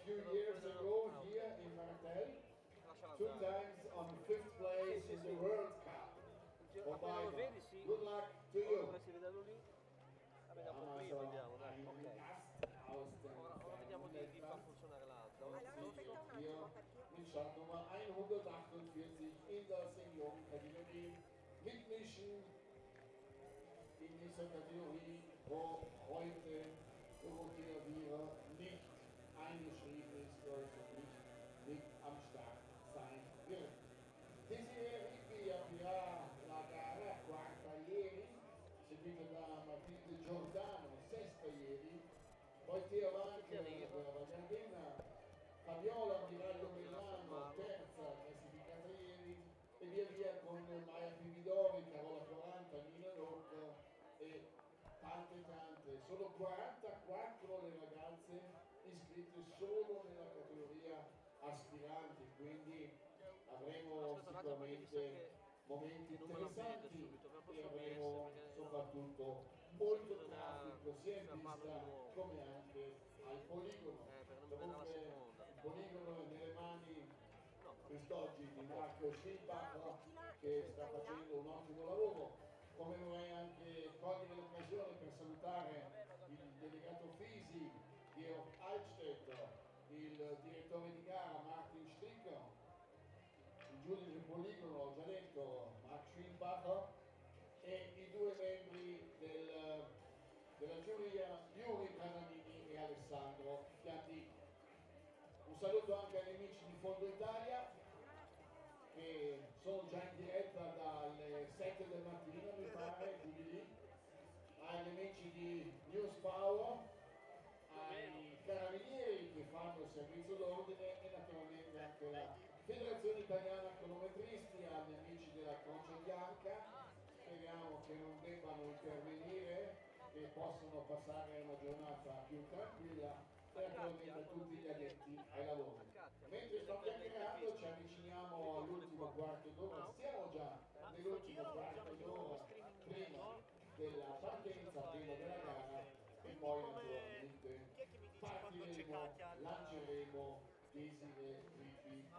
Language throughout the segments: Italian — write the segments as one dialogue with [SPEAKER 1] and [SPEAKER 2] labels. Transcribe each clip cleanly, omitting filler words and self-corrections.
[SPEAKER 1] few years ago here in Martel, 2 times on 5th place in the World Cup.
[SPEAKER 2] Appena lo vedi, sì.
[SPEAKER 1] Good luck to
[SPEAKER 2] Ora
[SPEAKER 1] you.
[SPEAKER 2] dovresti vederlo lì. Vabbè, dopo prima vediamo, dai. Ok. Ora vediamo di far funzionare l'altro.
[SPEAKER 1] Hier mit Startnummer 148 in der Seniorenkategorie mitmischen in dieser Kategorie, wo heute Dorothea Wierer nicht eingeschrieben ist, also nicht am Start sein wird. Desideri avvia la gara quarta ieri, seguita da Matilde Giordano, sesta ieri, poi Teo Vanker della Vagardena, Fabiola Miraglio Milano, terza classificata ieri, e via via con Maia Pividori, Carola 40, Nina Rocca e tante. Sono 44 le ragazze iscritte solo nella categoria aspiranti, quindi avremo sicuramente momenti interessanti e avremo soprattutto molto traffico sia in pista come anche al poligono. Comunque il poligono è nelle mani quest'oggi di Marco Schilbach, che sta facendo un ottimo lavoro. Come vorrei anche cogliere l'occasione per salutare il delegato Fisi Georg Altstedt, il direttore di gara Martin Stricker, il giudice poligono, ho già detto, Mark Schwinbacher, e i due membri della giuria, Yuri Grananini e Alessandro Fiandini. Un saluto anche agli amici di Fondo Italia, che sono già in diretta dalle 7 del mattino, mi pare, quindi lì, agli amici di News Power, ai carabinieri che fanno il servizio d'ordine e naturalmente anche la Federazione Italiana Cronometristi, agli amici della Croce Bianca. Speriamo che non debbano intervenire, che possano passare una giornata più tranquilla, e naturalmente a tutti gli addetti ai lavori. Mentre sto chiacchierando ci avviciniamo all'ultimo quarto d'ora, siamo già nell'ultimo quarto d'ora prima della partenza, prima della gara, e poi naturalmente partiremo, lanceremo Desire Trippi,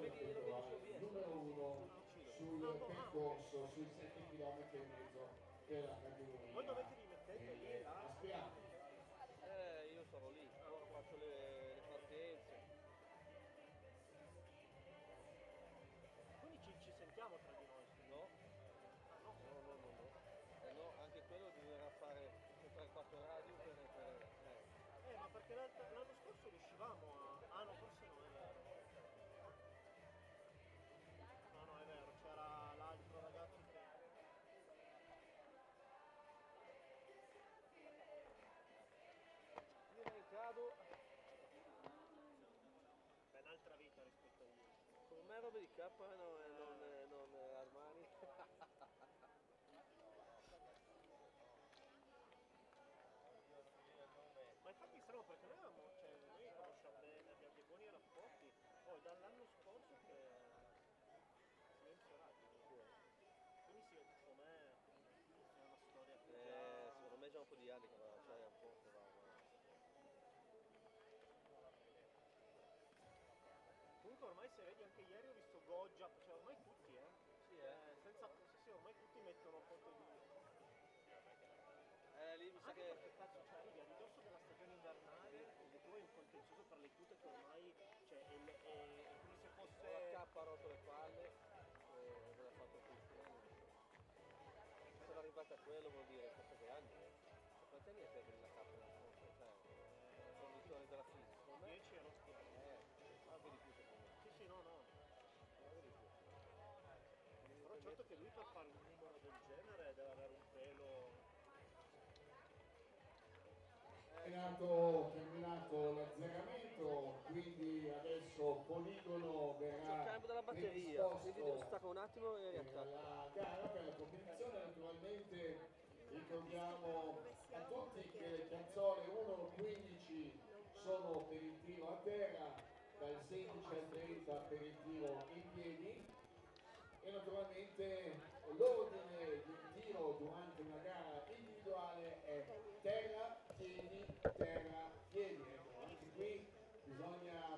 [SPEAKER 1] numero 1 sul percorso, sui 7 km e mezzo della categoria.
[SPEAKER 3] Voi dovete rimettete
[SPEAKER 1] aspiranti.
[SPEAKER 2] Io sono lì, ora faccio le partenze.
[SPEAKER 3] Quindi ci sentiamo tra di noi?
[SPEAKER 2] No? No, anche quello bisognerà fare un 3-4 radio per
[SPEAKER 3] ma perché l'anno scorso riuscivamo a... Ah no, forse non è vero. No, è vero, c'era l'altro ragazzo che...
[SPEAKER 2] Io mi cado.
[SPEAKER 3] Beh, un'altra vita rispetto a lui.
[SPEAKER 2] Come me robe di K non Armani.
[SPEAKER 3] Ma infatti strano perché noi conosciamo bene, abbiamo dei buoni rapporti, poi dall'anno scorso che silenzionati. Quindi sì, com'è una storia che
[SPEAKER 2] secondo me è già un po' di anni che va, cioè un po' che va.
[SPEAKER 3] Comunque ormai se vedi anche ieri ho visto Goggia, cioè ormai tutti
[SPEAKER 2] Sì,
[SPEAKER 3] sì, ormai tutti mettono foto di...
[SPEAKER 2] Lì mi sa
[SPEAKER 3] anche
[SPEAKER 2] che...
[SPEAKER 3] perché cazzo arrivi a ridosso della stagione invernale e tu hai un contenzioso per le tute che ormai è come se fosse...
[SPEAKER 2] La K ha rotto le palle e ve l'ha fatto tutto. Se sono arrivata a quello vuol dire che anni, quanti anni è per la K della Francia? Cioè, condizione della fisica?
[SPEAKER 3] 10 e rotto.
[SPEAKER 2] Anche di più secondo me.
[SPEAKER 3] Sì, no.
[SPEAKER 2] Anche di più.
[SPEAKER 3] Però certo che lui per fare un numero del genere deve avere un pelo...
[SPEAKER 1] È terminato l'azzeramento, quindi adesso poligono verrà
[SPEAKER 2] C'è il cambio della batteria, quindi devo staccare un attimo e riattacco.
[SPEAKER 1] La gara per la competizione. Naturalmente ricordiamo a tutti che le cazzole 1-15 sono per il tiro a terra, dal 16 al 30 per il tiro in piedi, e naturalmente l'ordine di tiro durante una gara individuale è terra, piedi, ecco, anche qui bisogna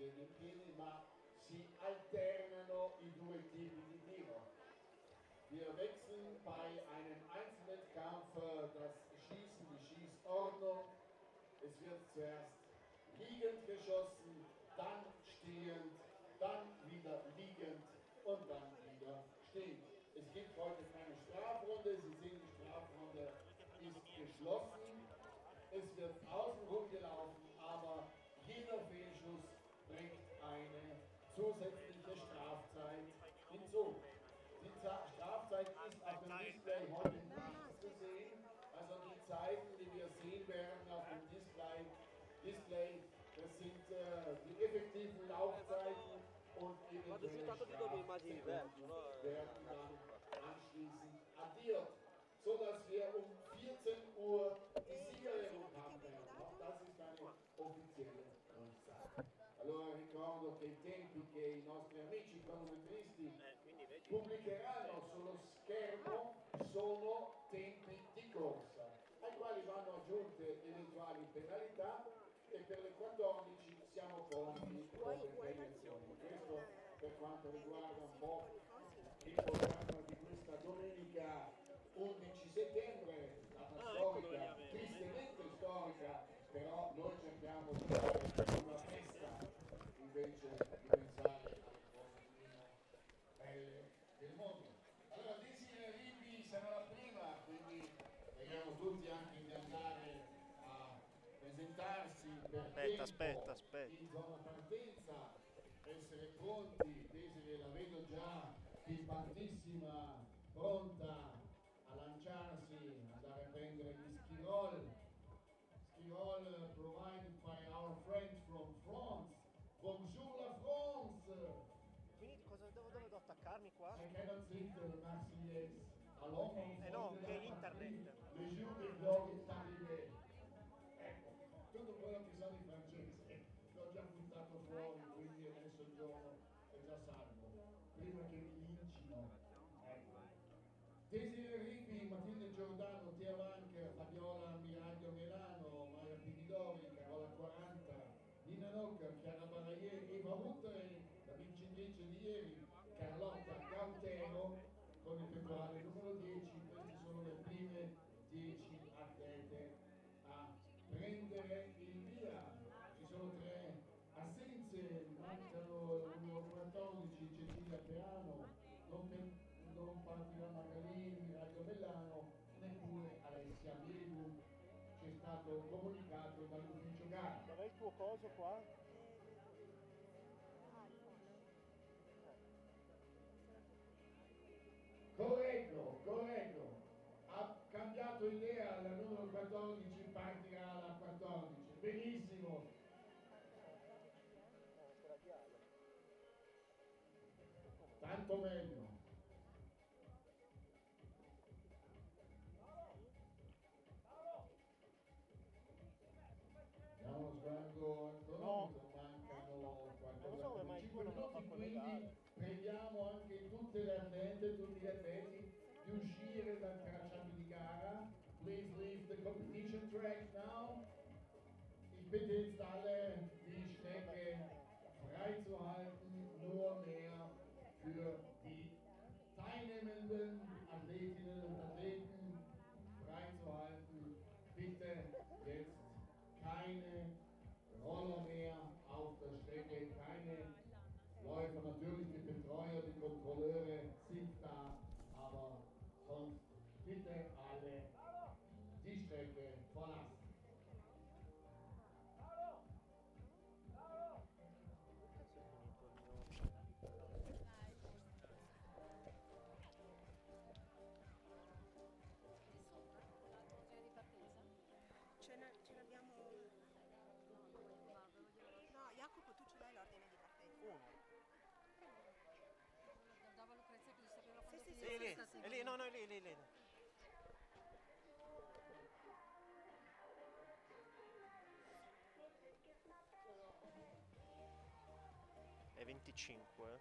[SPEAKER 1] Partite in piedi, ma si alternano i due Tipi di Timo. Wir wechseln bei einem Einzelwettkampf das Schießen, die Schießordnung. Es wird zuerst liegend geschossen, dann stehend, dann wieder liegend und dann wieder stehend. Es gibt heute keine Strafrunde, Sie sehen, die Strafrunde ist geschlossen. Es wird außenrum gelaufen, aber jeder Fehlschuss bringt eine zusätzliche Strafzeit hinzu. Die Strafzeit ist auf dem Display heute nicht zu sehen. Also die Zeiten, die wir sehen werden auf dem Display, das sind die effektiven Laufzeiten und eventuelle Strafzeiten werden dann anschließend addiert, sodass wir um 14 Uhr die Siegerehrung haben werden. Auch das ist eine offizielle Durchsage. Allora ricordo che i tempi che i nostri amici cronometristi pubblicheranno sullo schermo sono tempi di corsa, ai quali vanno aggiunte eventuali penalità e per le 14 siamo pronti con le premiazioni. Questo per quanto riguarda un po' il programma di questa domenica 11 settembre, data storica, tristemente storica, però noi cerchiamo di fare una festa invece di pensare alle cose meno belle del mondo. Allora, Desiree Ripi sarà la prima, quindi preghiamo tutti anche di andare a presentarsi per
[SPEAKER 3] Aspetta.
[SPEAKER 1] in zona partenza, essere pronti. Desiree la vedo già pimpantissima, pronta a lanciarsi, andare a prendere gli ski roll provided by our friends from France. Bonjour la France!
[SPEAKER 3] Quindi dove devo attaccarmi qua?
[SPEAKER 1] I cannot sing the Marseillaise a London.
[SPEAKER 3] No, che internet.
[SPEAKER 1] Le jour des glory est arrivé. Ecco, tutto quello che so di francese l'ho già buttato fuori, quindi adesso il giorno è già salvo. Prima che mi lincino. Ecco. Desiree Ripi, Matilde Giordano, Tia Vanker, Fabiola Miraglio Milano, Maria Pididori, Carola 40, Nina Nocca, Chiara Baraier, Eva Rutteri, la vincitrice di ieri, Carlotta Gautero, con il pettorale numero 10. Queste sono le prime 10 atlete a prendere il via. Ci sono 3 assenze, mancano il numero 14 Cecilia Peano, non partirà Magalini, Radio Bellano, neppure Alessia Mirigu. Ci è stato comunicato dall'ufficio gara.
[SPEAKER 3] Dov'è il tuo coso qua?
[SPEAKER 1] Corretto. Ha cambiato idea, la numero 14 partirà alla 14. Benissimo. Tanto meglio. Diamo uno sguardo al cronometro, mancano 45 minuti, quindi preghiamo anche tutte le atlete, tutti gli atleti di uscire dal tracciato di gara. Please leave the competition track now. Ich bitte jetzt alle, die Strecke freizuhalten, nur mehr für die teilnehmenden Athletinnen und Athleten freizuhalten. Bitte jetzt keine Roller mehr auf der Strecke, keine Läufer, natürlich die Betreuer, die Kontrolleure sind da, aber sonst bitte alle die Strecke verlassen.
[SPEAKER 4] Ce l'abbiamo. No, Jacopo, tu ce l'hai l'ordine di partenza?
[SPEAKER 3] Uno.
[SPEAKER 5] Guardava Lucrezia che sapeva quando
[SPEAKER 4] Sì,
[SPEAKER 3] È lì, no, è lì. È 25.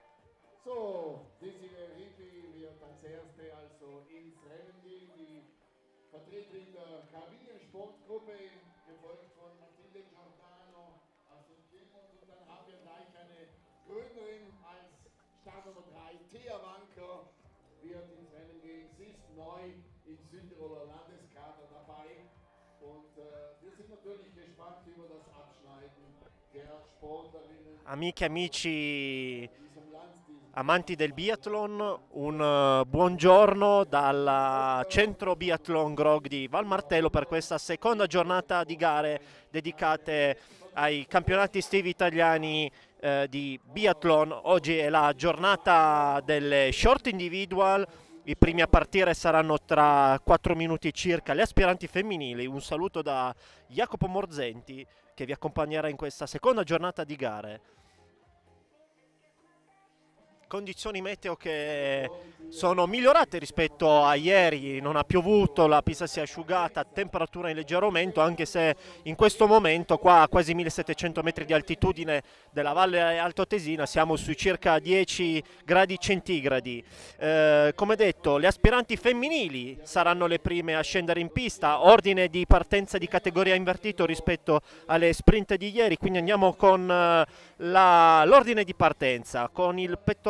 [SPEAKER 1] So, Desiree Ripi wird als Erste also ins Rennen gehen. Die vertreten der Karabiner-Sportgruppe, gefolgt von Mathilde Giordano aus dem Piemont. Und dann haben wir gleich eine Gründerin als Startnummer 3, Thea Wanker, wird ins Rennen gehen. Sie ist neu im Südtiroler Landeskader dabei. Und wir sind natürlich gespannt über das Abschneiden der Sportlerinnen.
[SPEAKER 6] Amiche e amici amanti del biathlon, un buongiorno dal centro biathlon Grog di Valmartello per questa seconda giornata di gare dedicate ai campionati estivi italiani di biathlon. Oggi è la giornata delle short individual. I primi a partire saranno tra 4 minuti circa le aspiranti femminili. Un saluto da Jacopo Morzenti che vi accompagnerà in questa seconda giornata di gare. Condizioni meteo che sono migliorate rispetto a ieri, non ha piovuto, la pista si è asciugata, temperatura in leggero aumento, anche se in questo momento qua a quasi 1700 metri di altitudine della Valle Altoatesina siamo sui circa 10 gradi centigradi. Come detto, le aspiranti femminili saranno le prime a scendere in pista, ordine di partenza di categoria invertito rispetto alle sprint di ieri, quindi andiamo con l'ordine di partenza. Con il pettorale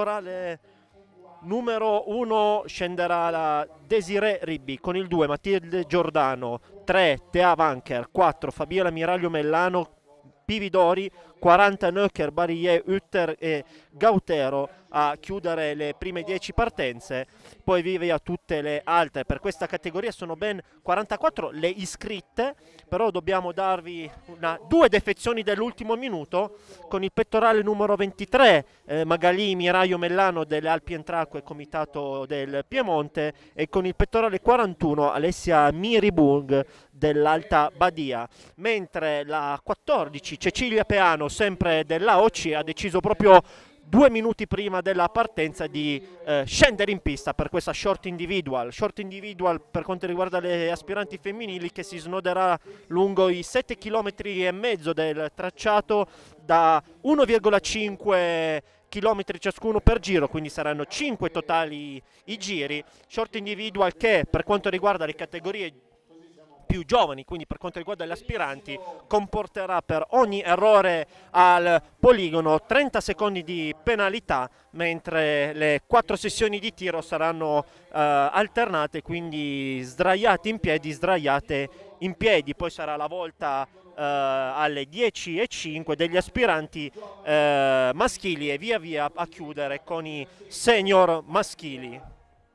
[SPEAKER 6] numero 1 scenderà la Desiree Ribbi, con il 2 Matilde Giordano, 3 Thea Wanker, 4 Fabiola Miraglio Mellano, Pividori, 40 Nöcker, Barillet, Utter e Gautero a chiudere le prime 10 partenze. Poi via tutte le altre. Per questa categoria sono ben 44 le iscritte, però dobbiamo darvi due defezioni dell'ultimo minuto. Con il pettorale numero 23 Magalì Miraglio Mellano delle Alpi Entraco e Comitato del Piemonte, e con il pettorale 41 Alessia Miribung dell'Alta Badia, mentre la 14 Cecilia Peano, sempre dell'AOC, ha deciso proprio 2 minuti prima della partenza di scendere in pista per questa short individual per quanto riguarda le aspiranti femminili, che si snoderà lungo i 7,5 km del tracciato da 1,5 km ciascuno per giro, quindi saranno 5 totali i giri. Short individual che per quanto riguarda le categorie più giovani, quindi per quanto riguarda gli aspiranti, comporterà per ogni errore al poligono 30 secondi di penalità, mentre le 4 sessioni di tiro saranno alternate, quindi sdraiate in piedi. Poi sarà la volta alle 10:05 degli aspiranti maschili e via via a chiudere con i senior maschili.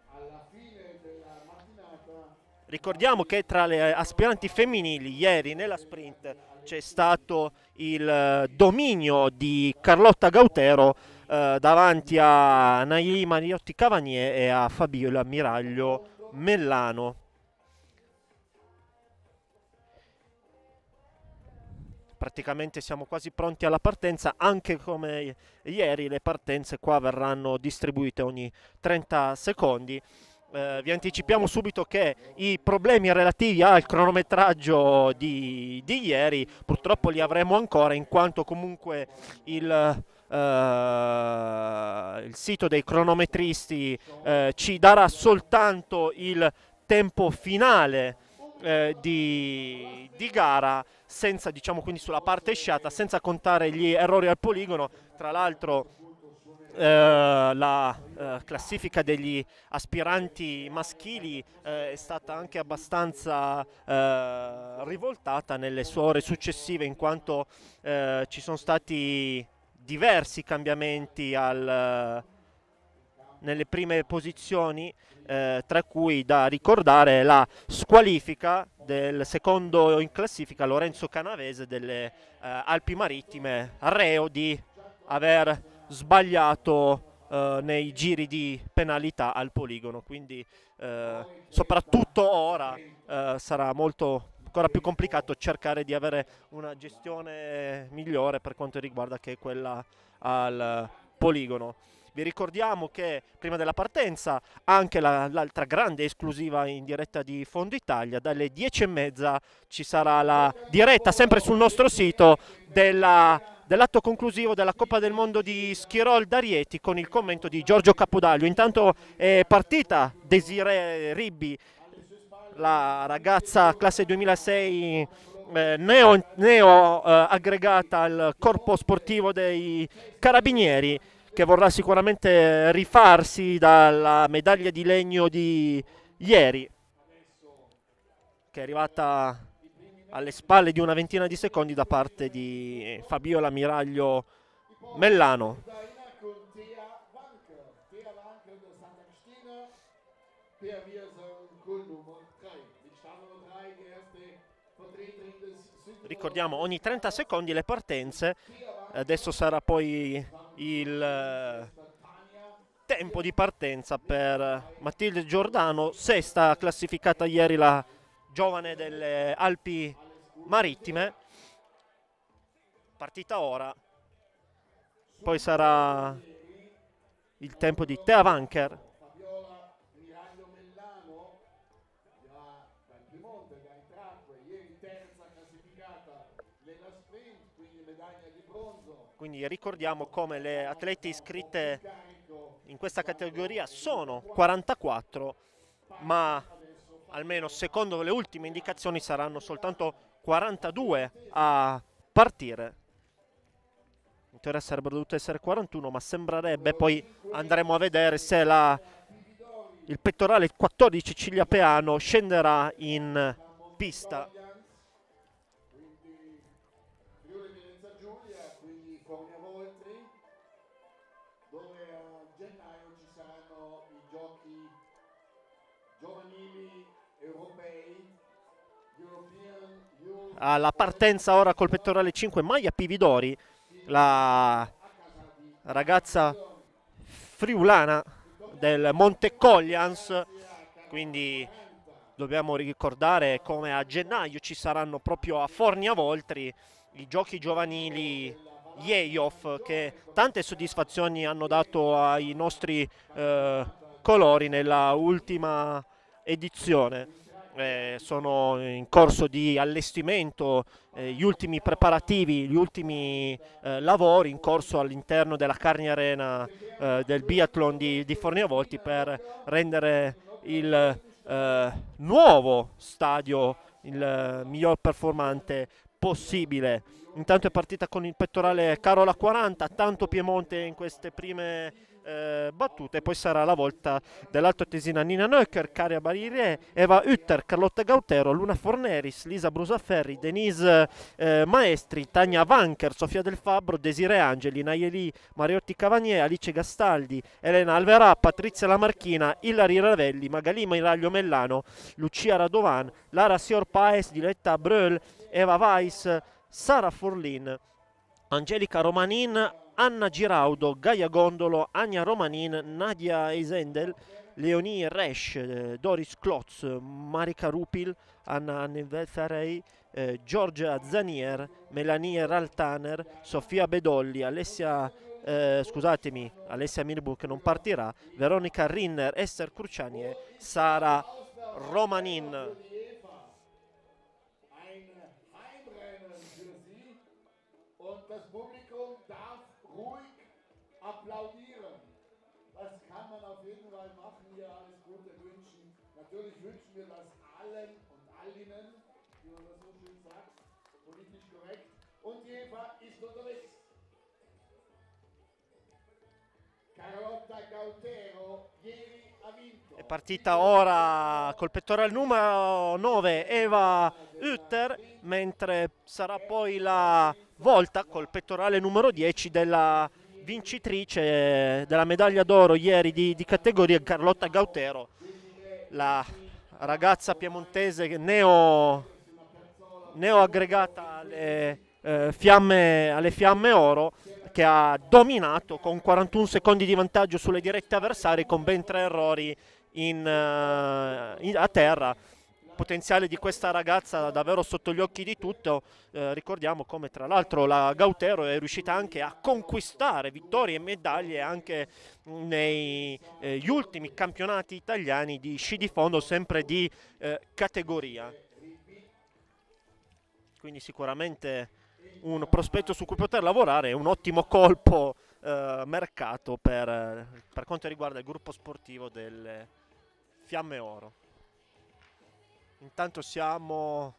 [SPEAKER 6] Ricordiamo che tra le aspiranti femminili ieri nella sprint c'è stato il dominio di Carlotta Gautero davanti a Naili Mariotti Cavagnier e a Fabiola Miraglio Mellano. Praticamente siamo quasi pronti alla partenza. Anche come ieri le partenze qua verranno distribuite ogni 30 secondi. Vi anticipiamo subito che i problemi relativi al cronometraggio di ieri purtroppo li avremo ancora, in quanto comunque il sito dei cronometristi ci darà soltanto il tempo finale di gara, senza, diciamo, quindi sulla parte sciata, senza contare gli errori al poligono. Tra l'altro la classifica degli aspiranti maschili è stata anche abbastanza rivoltata nelle sue ore successive, in quanto ci sono stati diversi cambiamenti nelle prime posizioni, tra cui da ricordare la squalifica del secondo in classifica Lorenzo Canavese delle Alpi Marittime, reo di aver sbagliato nei giri di penalità al poligono. Quindi soprattutto ora sarà ancora più complicato cercare di avere una gestione migliore per quanto riguarda che quella al poligono. Vi ricordiamo che prima della partenza anche l'altra grande esclusiva in diretta di Fondo Italia, dalle 10:30 ci sarà la diretta sempre sul nostro sito dell'atto conclusivo della Coppa del Mondo di Schirol d'Arieti, con il commento di Giorgio Capodaglio. Intanto è partita Desiree Ribbi la ragazza classe 2006 neo aggregata al corpo sportivo dei Carabinieri, che vorrà sicuramente rifarsi dalla medaglia di legno di ieri, che è arrivata alle spalle di una ventina di secondi da parte di Fabiola Miraglio Mellano.
[SPEAKER 1] Con Thea Wanker. Thea Wanker de Santa Cristina. Per Viersen Kuhl Nummer 3. Mit Startnummer 3, die erste Vertreterin des
[SPEAKER 6] Ricordiamo ogni 30 secondi le partenze. Adesso sarà poi il tempo di partenza per Matilde Giordano, sesta classificata ieri, la giovane delle Alpi Marittime. Partita ora. Poi sarà il tempo di Thea Wanker.
[SPEAKER 1] Fabiola Miraglio Mellano, già dal Piemonte, dai Tracque, ieri terza classificata nella sprint, quindi medaglia di bronzo.
[SPEAKER 6] Quindi ricordiamo come le atlete iscritte in questa categoria sono 44, ma almeno secondo le ultime indicazioni saranno soltanto 42 a partire. In teoria sarebbero dovute essere 41, ma sembrerebbe, poi andremo a vedere se il pettorale 14 Cigliapeano scenderà in pista.
[SPEAKER 1] Quindi Friuli Venezia Giulia, quindi Formia Voltri, dove a gennaio ci saranno i giochi giovanili europei, European Youth.
[SPEAKER 6] Alla partenza ora col pettorale 5 Maia Pividori, la ragazza friulana del Montecoglians. Quindi dobbiamo ricordare come a gennaio ci saranno proprio a Fornia Voltri i giochi giovanili Yeof, che tante soddisfazioni hanno dato ai nostri colori nella ultima edizione. Sono in corso di allestimento gli ultimi preparativi, gli ultimi lavori in corso all'interno della Carni Arena del biathlon di Fornia Voltri, per rendere il nuovo stadio il miglior performante possibile. Intanto è partita con il pettorale Carola 40, tanto Piemonte in queste prime battute. Poi sarà la volta dell'altoatesina Nina Nöcker, Caria Barriere, Eva Utter, Carlotta Gautero, Luna Forneris, Lisa Brusaferri, Denise Maestri, Tania Wanker, Sofia Del Fabbro, Desiree Angeli, Nayeli Mariotti Cavagnier, Alice Gastaldi, Elena Alverà, Patrizia Lamarchina, Ilari Ravelli, Magali Miraglio Mellano, Lucia Radovan, Lara Sior Paes, Diletta Bröl, Eva Weiss, Sara Forlin, Angelica Romanin, Anna Giraudo, Gaia Gondolo, Ania Romanin, Nadia Eisendel, Leonie Resch, Doris Klotz, Marika Rupil, Anna Nevefarei, Giorgia Zanier, Melanie Raltaner, Sofia Bedolli, Alessia Mirbu, che non partirà, Veronica Rinner, Esther Cruciani e Sara Romanin.
[SPEAKER 1] Das Publikum darf ruhig applaudieren. Das kann man auf jeden Fall machen, hier alles Gute wünschen. Natürlich wünschen wir das allen und allinnen, wie man das so schön sagt, politisch korrekt. Und die Eva ist unterwegs. Carlotta Gautero, ieri ha vinto.
[SPEAKER 6] È partita ora col pettorale numero 9 Eva Utter, mentre sarà poi la volta col pettorale numero 10 della vincitrice della medaglia d'oro ieri di categoria, Carlotta Gautero, la ragazza piemontese neo aggregata alle fiamme oro, che ha dominato con 41 secondi di vantaggio sulle dirette avversarie, con ben 3 errori a terra. Potenziale di questa ragazza davvero sotto gli occhi di tutto. Ricordiamo come tra l'altro la Gautero è riuscita anche a conquistare vittorie e medaglie anche negli ultimi campionati italiani di sci di fondo, sempre di categoria. Quindi sicuramente un prospetto su cui poter lavorare e un ottimo colpo mercato per quanto riguarda il gruppo sportivo delle Fiamme Oro. Intanto siamo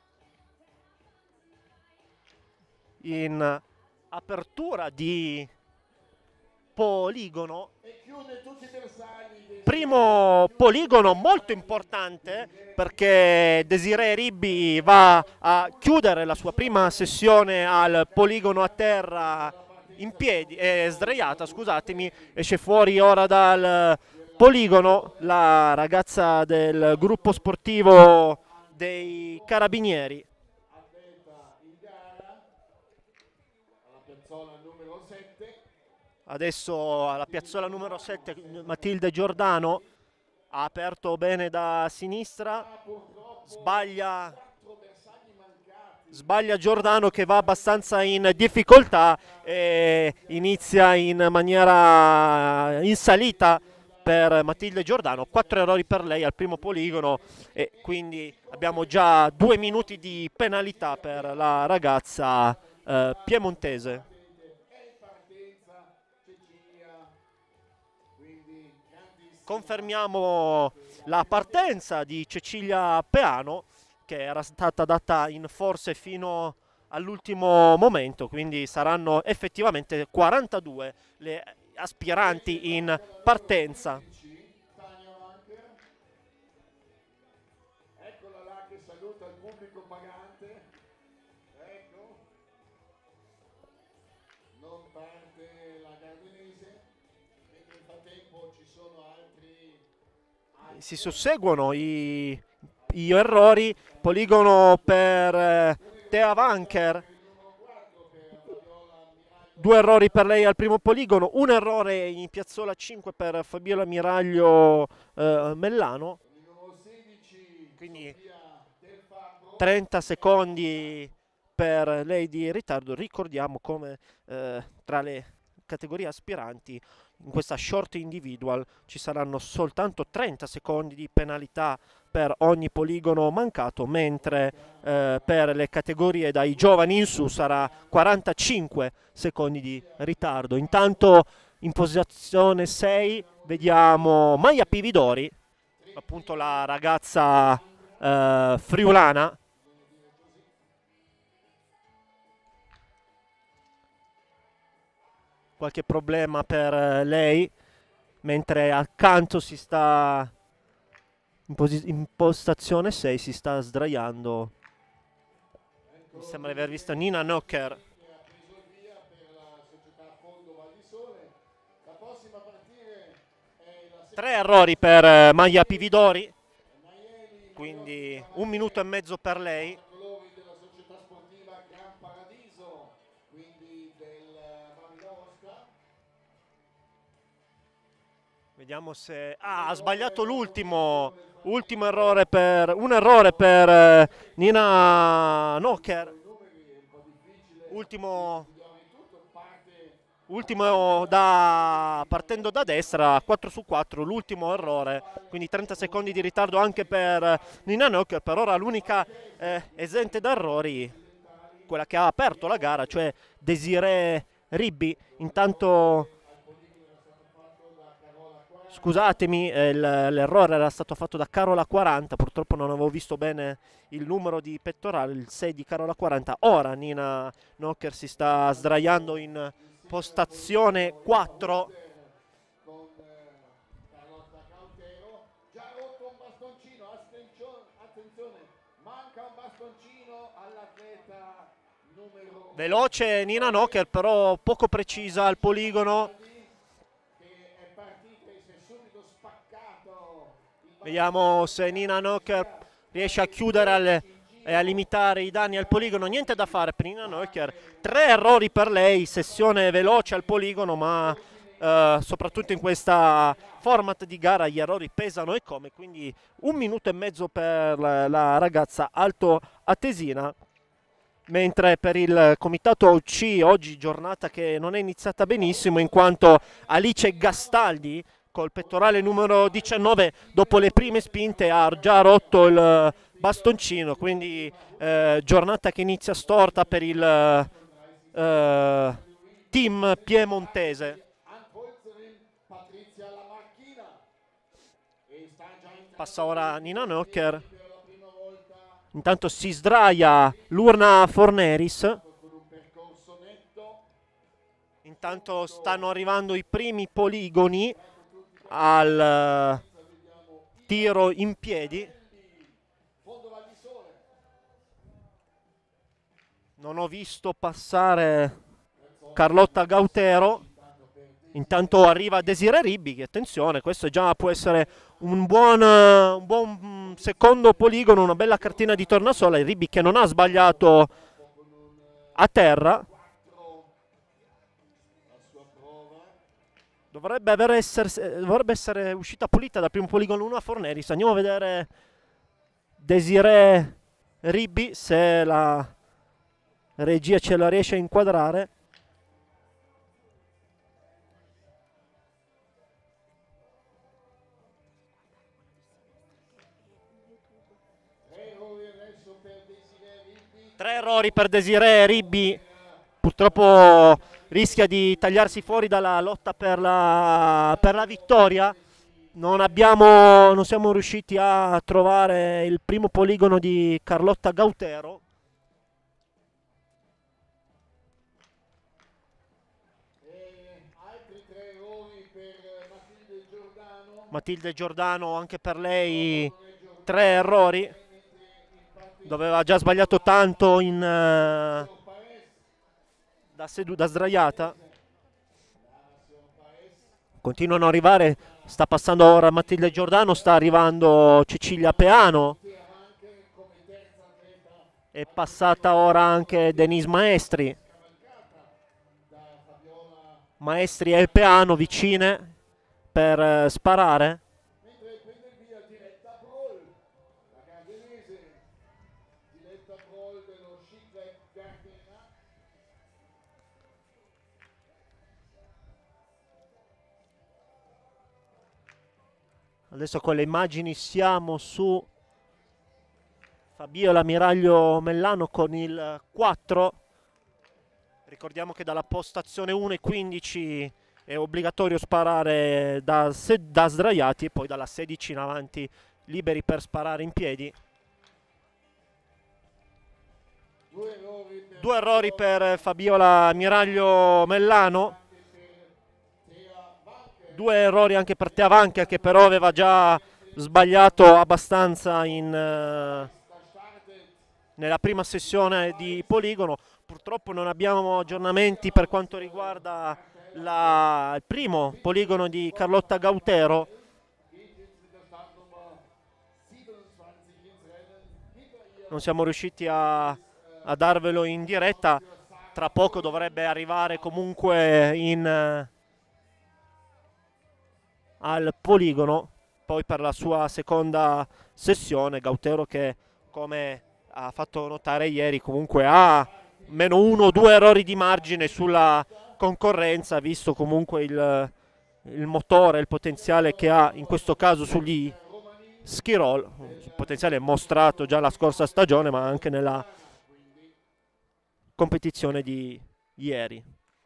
[SPEAKER 6] in apertura di poligono.
[SPEAKER 1] E chiude tutti i bersagli.
[SPEAKER 6] Primo poligono molto importante perché Desiree Ribbi va a chiudere la sua prima sessione al poligono a terra in piedi, sdraiata, scusatemi. Esce fuori ora dal poligono la ragazza del gruppo sportivo dei Carabinieri.
[SPEAKER 1] Atleta in gara alla piazzola numero 7.
[SPEAKER 6] Adesso alla piazzola numero 7 Matilde Giordano ha aperto bene da sinistra, sbaglia Giordano che va abbastanza in difficoltà e inizia in maniera in salita per Matilde Giordano. 4 errori per lei al primo poligono e quindi abbiamo già 2 minuti di penalità per la ragazza piemontese. Confermiamo la partenza di Cecilia Peano, che era stata data in forse fino all'ultimo momento, quindi saranno effettivamente 42 le aspiranti in partenza.
[SPEAKER 1] Eccola là che saluta il pubblico pagante. Ecco. Non parte la Gardinese. Mentre nel frattempo ci sono altri.
[SPEAKER 6] Si susseguono i errori. Poligono per Tea Vanker. 2 errori per lei al primo poligono, un errore in piazzola 5 per Fabiola Miraglio Mellano, quindi 30 secondi per lei di ritardo. Ricordiamo come tra le categorie aspiranti in questa short individual ci saranno soltanto 30 secondi di penalità per ogni poligono mancato, mentre per le categorie dai giovani in su sarà 45 secondi di ritardo. Intanto in posizione 6 vediamo Maia Pividori, appunto la ragazza friulana. Qualche problema per lei, mentre accanto si sta in postazione 6 si sta sdraiando. Mi sembra di aver visto Nina Nocker. 3 errori per Maia Pividori, quindi 1 minuto e mezzo per lei. Vediamo se ha sbagliato l'ultimo errore per un errore per Nina Nocker. Ultimo partendo da destra, 4 su 4, l'ultimo errore, quindi 30 secondi di ritardo anche per Nina Nocker. Per ora l'unica esente da errori, quella che ha aperto la gara, cioè Desiree Ribbi. Intanto, scusatemi, l'errore era stato fatto da Carola 40, purtroppo non avevo visto bene il numero di pettorale, il 6 di Carola 40. Ora Nina Nocker si sta sdraiando in postazione 4.
[SPEAKER 1] Con Carlotta Cautero, già rotto un bastoncino, attenzione, manca un bastoncino all'atleta numero.
[SPEAKER 6] Veloce Nina Nocker, però poco precisa al poligono. Vediamo se Nina Nocker riesce a chiudere e a limitare i danni al poligono. Niente da fare per Nina Nocker, 3 errori per lei, sessione veloce al poligono, ma soprattutto in questa format di gara gli errori pesano e come, quindi 1 minuto e mezzo per la ragazza altoatesina. Mentre per il comitato OC oggi giornata che non è iniziata benissimo, in quanto Alice Gastaldi col pettorale numero 19 dopo le prime spinte ha già rotto il bastoncino, quindi giornata che inizia storta per il team piemontese. Passa ora Nina Nocker. Intanto si sdraia l'urna Forneris.
[SPEAKER 1] con un percorso netto.
[SPEAKER 6] Intanto stanno arrivando i primi poligoni al tiro in piedi.
[SPEAKER 1] Fondo Val di Sole.
[SPEAKER 6] Non ho visto passare Carlotta Gautero. Intanto arriva Desiree Ribbi, che attenzione, questo già può essere un buon secondo poligono, una bella cartina di tornasole. Ribbi che non ha sbagliato a terra. Dovrebbe essere uscita pulita dal primo poligono 1 a Forneris. Andiamo a vedere Desiree Ribbi, se la regia ce la riesce a inquadrare. Tre errori per Desiree Ribbi. Purtroppo rischia di tagliarsi fuori dalla lotta per la vittoria. Non siamo riusciti a trovare il primo poligono di Carlotta Gautero.
[SPEAKER 1] Altri 3 errori per Matilde Giordano.
[SPEAKER 6] Matilde Giordano, anche per lei 3 errori. Doveva già sbagliato tanto da sdraiata. Continuano ad arrivare, sta passando ora Matilde Giordano, sta arrivando Cecilia Peano. È passata ora anche Denise Maestri. Maestri e Peano vicine per sparare.
[SPEAKER 1] Mentre prende il via Diletta Broll, la gardenese. Diletta Broll dello Sci Club Gardena.
[SPEAKER 6] Adesso con le immagini siamo su Fabiola Miraglio Mellano con il 4. Ricordiamo che dalla postazione 1 e 15 è obbligatorio sparare da sdraiati e poi dalla 16 in avanti liberi per sparare in piedi. 2 errori per Fabiola Miraglio Mellano. 2 errori anche per Tea Vanker, che però aveva già sbagliato abbastanza nella prima sessione di poligono. Purtroppo non abbiamo aggiornamenti per quanto riguarda il primo poligono di Carlotta Gautero. Non siamo riusciti a darvelo in diretta. Tra poco dovrebbe arrivare comunque al poligono, poi per la sua seconda sessione. Gautero che, come ha fatto notare ieri, comunque ha meno 1 o 2 errori di margine sulla concorrenza, visto comunque il motore, il potenziale che ha in questo caso sugli ski roll, il potenziale mostrato già la scorsa stagione ma anche nella competizione di ieri.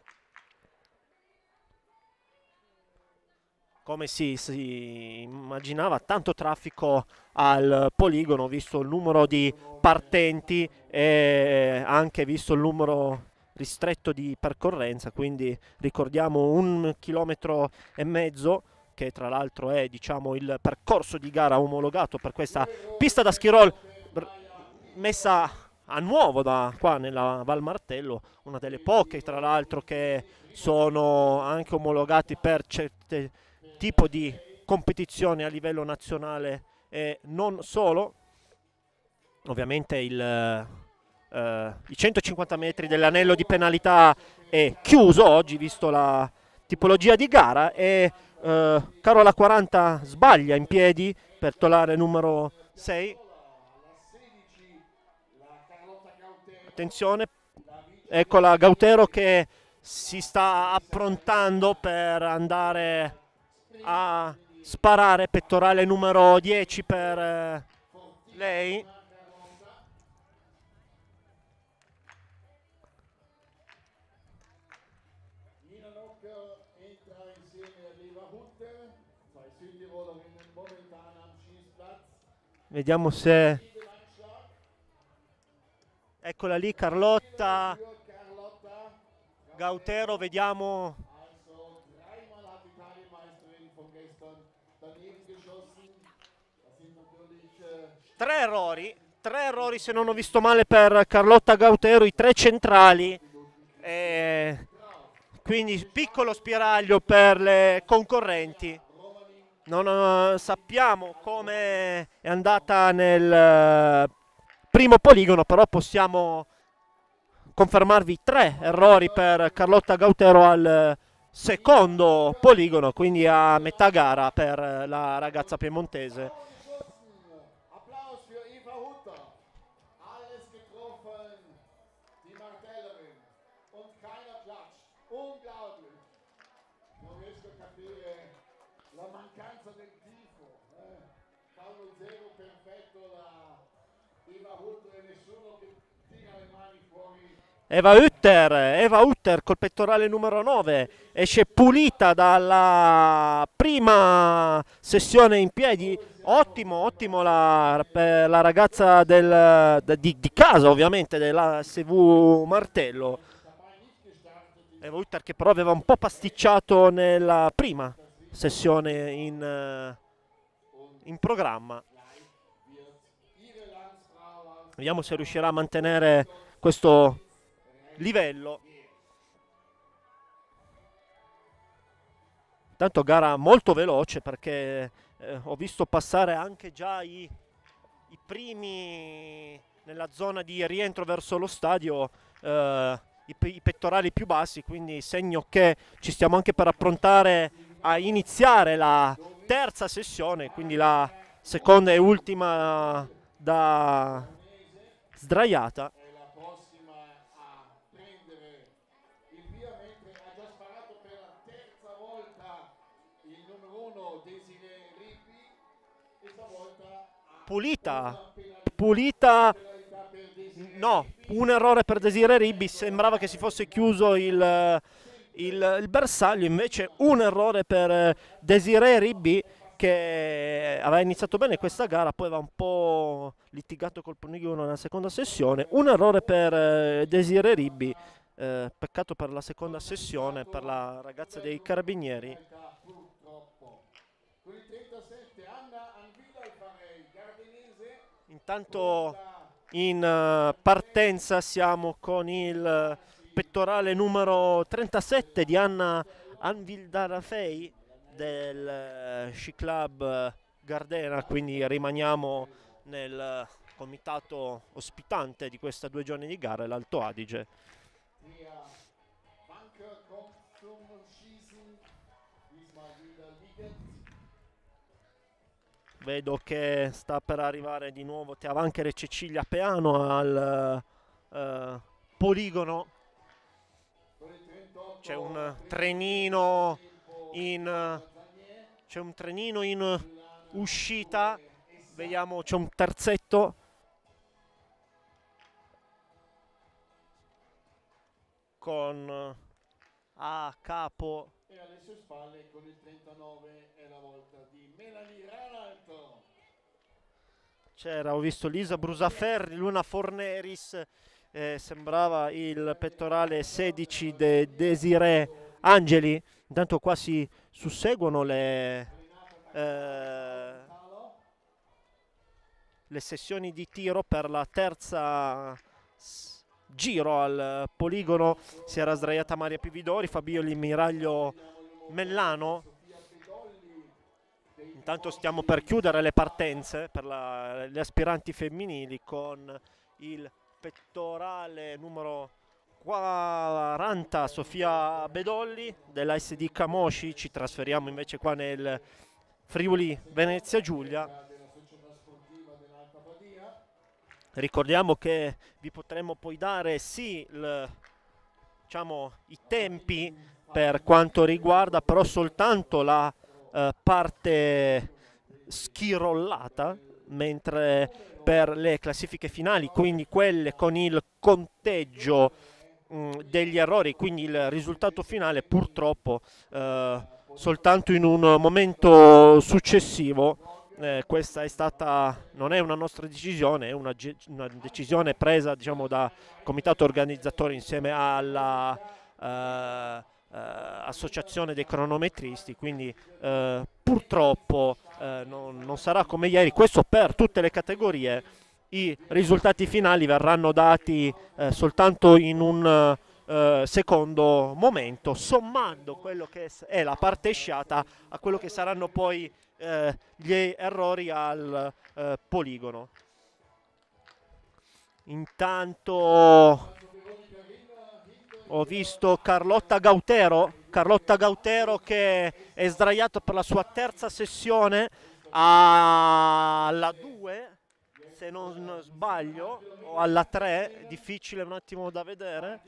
[SPEAKER 6] Come si immaginava, tanto traffico al poligono, visto il numero di partenti e anche visto il numero ristretto di percorrenza. Quindi ricordiamo 1,5 km, che tra l'altro è, diciamo, il percorso di gara omologato per questa pista da ski roll messa a nuovo da qua nella Val Martello, una delle poche tra l'altro che sono anche omologati per certe tipo di competizione a livello nazionale e non solo. Ovviamente i 150 metri dell'anello di penalità è chiuso oggi, visto la tipologia di gara, e Carola 40 sbaglia in piedi per tolare numero 6. Attenzione, eccola Gautero che si sta approntando per andare a sparare. Pettorale numero 10 per lei. Vediamo se Eccola lì Carlotta
[SPEAKER 1] für Carlotta.
[SPEAKER 6] Gautero, vediamo.
[SPEAKER 1] Also dreimal hat die Italienmeisterin von gestern daneben geschossen. Das sind natürlich
[SPEAKER 6] 3 errori se non ho visto male per Carlotta Gautero, i 3 centrali. Quindi piccolo spiraglio per le concorrenti. Non sappiamo come è andata nel primo poligono, però possiamo confermarvi 3 errori per Carlotta Gautero al secondo poligono, quindi a metà gara per la ragazza piemontese.
[SPEAKER 1] Applaus für Eva Hutter. Alles getroffen. Die Martellerin. Und keiner klatscht. Unglaublich. Non riesco a capire la mancanza del tifo. Fallo zero perfetto da Eva Hutter e nessuno che tira le mani fuori.
[SPEAKER 6] Eva Hutter col pettorale numero 9 esce pulita dalla prima sessione in piedi. Ottimo per la ragazza di casa, ovviamente, della SV Martello. Eva Hutter che però aveva un po' pasticciato nella prima sessione in programma. Vediamo se riuscirà a mantenere questo livello. Intanto gara molto veloce, perché ho visto passare anche già i primi nella zona di rientro verso lo stadio, i pettorali più bassi, quindi segno che ci stiamo anche per approntare a iniziare la terza sessione, quindi la seconda e ultima da sdraiata.
[SPEAKER 1] È la prossima a prendere il via, mentre ha già sparato per la terza volta il numero 1 Desiree Rippi, e stavolta ha
[SPEAKER 6] Pulita,
[SPEAKER 1] penalità per Desiree.
[SPEAKER 6] no, un errore per Desiree Ribbi, sembrava che si fosse chiuso il bersaglio, invece un errore per Desiree Ribbi, che aveva iniziato bene questa gara, poi aveva un po' litigato col poligono nella seconda sessione. Un errore per Desiree Ribbi, peccato per la seconda sessione per la ragazza dei Carabinieri.
[SPEAKER 1] Purtroppo. Con il 37 Anna Anvila-Alfarei, Gardenese.
[SPEAKER 6] Intanto in partenza siamo con il pettorale numero 37 di Anna Anvildarafei del Sci Club Gardena, quindi rimaniamo nel comitato ospitante di questa 2 giorni di gara, l'Alto Adige.
[SPEAKER 1] Der Banker kommt zum Schießen. Diesmal wieder liegend.
[SPEAKER 6] Vedo che sta per arrivare di nuovo Teavankher e Cecilia Peano al poligono.
[SPEAKER 1] Con il 38
[SPEAKER 6] C'è un trenino in uscita, vediamo, c'è un terzetto. Con a capo
[SPEAKER 1] e alle sue spalle con il 39 è la volta di Melanie Ranalto.
[SPEAKER 6] c'era, ho visto Lisa Brusaferri, Luna Forneris, sembrava il pettorale 16 de Desiree Angeli. Intanto qua si susseguono le sessioni di tiro per la terza giro. Al poligono si era sdraiata Maria Pividori, Fabioli, Miraglio, Mellano. Intanto stiamo per chiudere le partenze per le aspiranti femminili con il pettorale numero 40 Sofia Bedolli della SD Camosci. Ci trasferiamo invece qua nel Friuli Venezia Giulia. Ricordiamo che vi potremo poi dare sì diciamo, i tempi per quanto riguarda però soltanto la parte schirollata, mentre per le classifiche finali, quindi quelle con il conteggio degli errori, quindi il risultato finale, purtroppo soltanto in un momento successivo questa è stata, non è una nostra decisione, è una decisione presa, diciamo, da comitato organizzatore insieme alla associazione dei cronometristi, quindi purtroppo non sarà come ieri. Questo per tutte le categorie. I risultati finali verranno dati soltanto in un secondo momento, sommando quello che è la parte sciata a quello che saranno poi gli errori al poligono. Intanto ho visto Carlotta Gautero che è sdraiato per la sua terza sessione alla 2, se non sbaglio, o alla 3, difficile un attimo da vedere.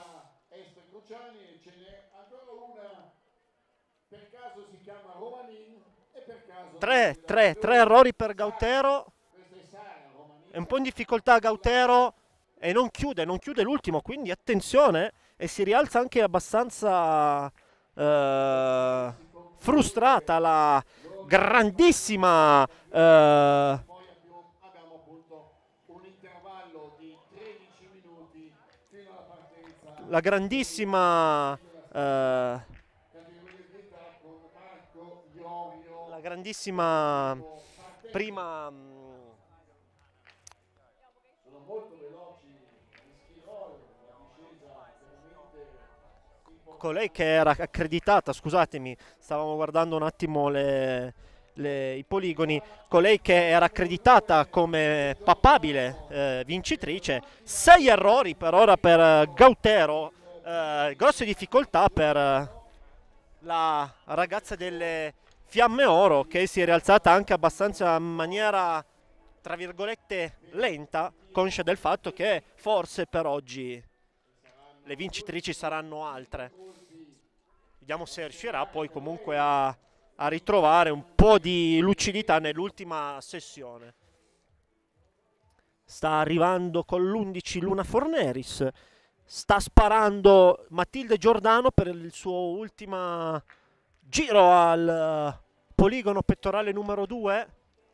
[SPEAKER 6] Tre errori per Gautero. È un po' in difficoltà Gautero e non chiude l'ultimo, quindi attenzione, e si rialza anche abbastanza frustrata la grandissima prima colei che era accreditata, scusatemi, stavamo guardando un attimo i poligoni, colei che era accreditata come papabile vincitrice. 6 errori per ora per Gautero, grosse difficoltà per la ragazza delle Fiamme Oro, che si è rialzata anche abbastanza in maniera, tra virgolette, lenta, conscia del fatto che forse per oggi le vincitrici saranno altre. Vediamo se riuscirà poi comunque a ritrovare un po' di lucidità nell'ultima sessione. Sta arrivando con l'11 Luna Forneris, sta sparando Matilde Giordano per il suo ultimo giro al poligono pettorale numero 2.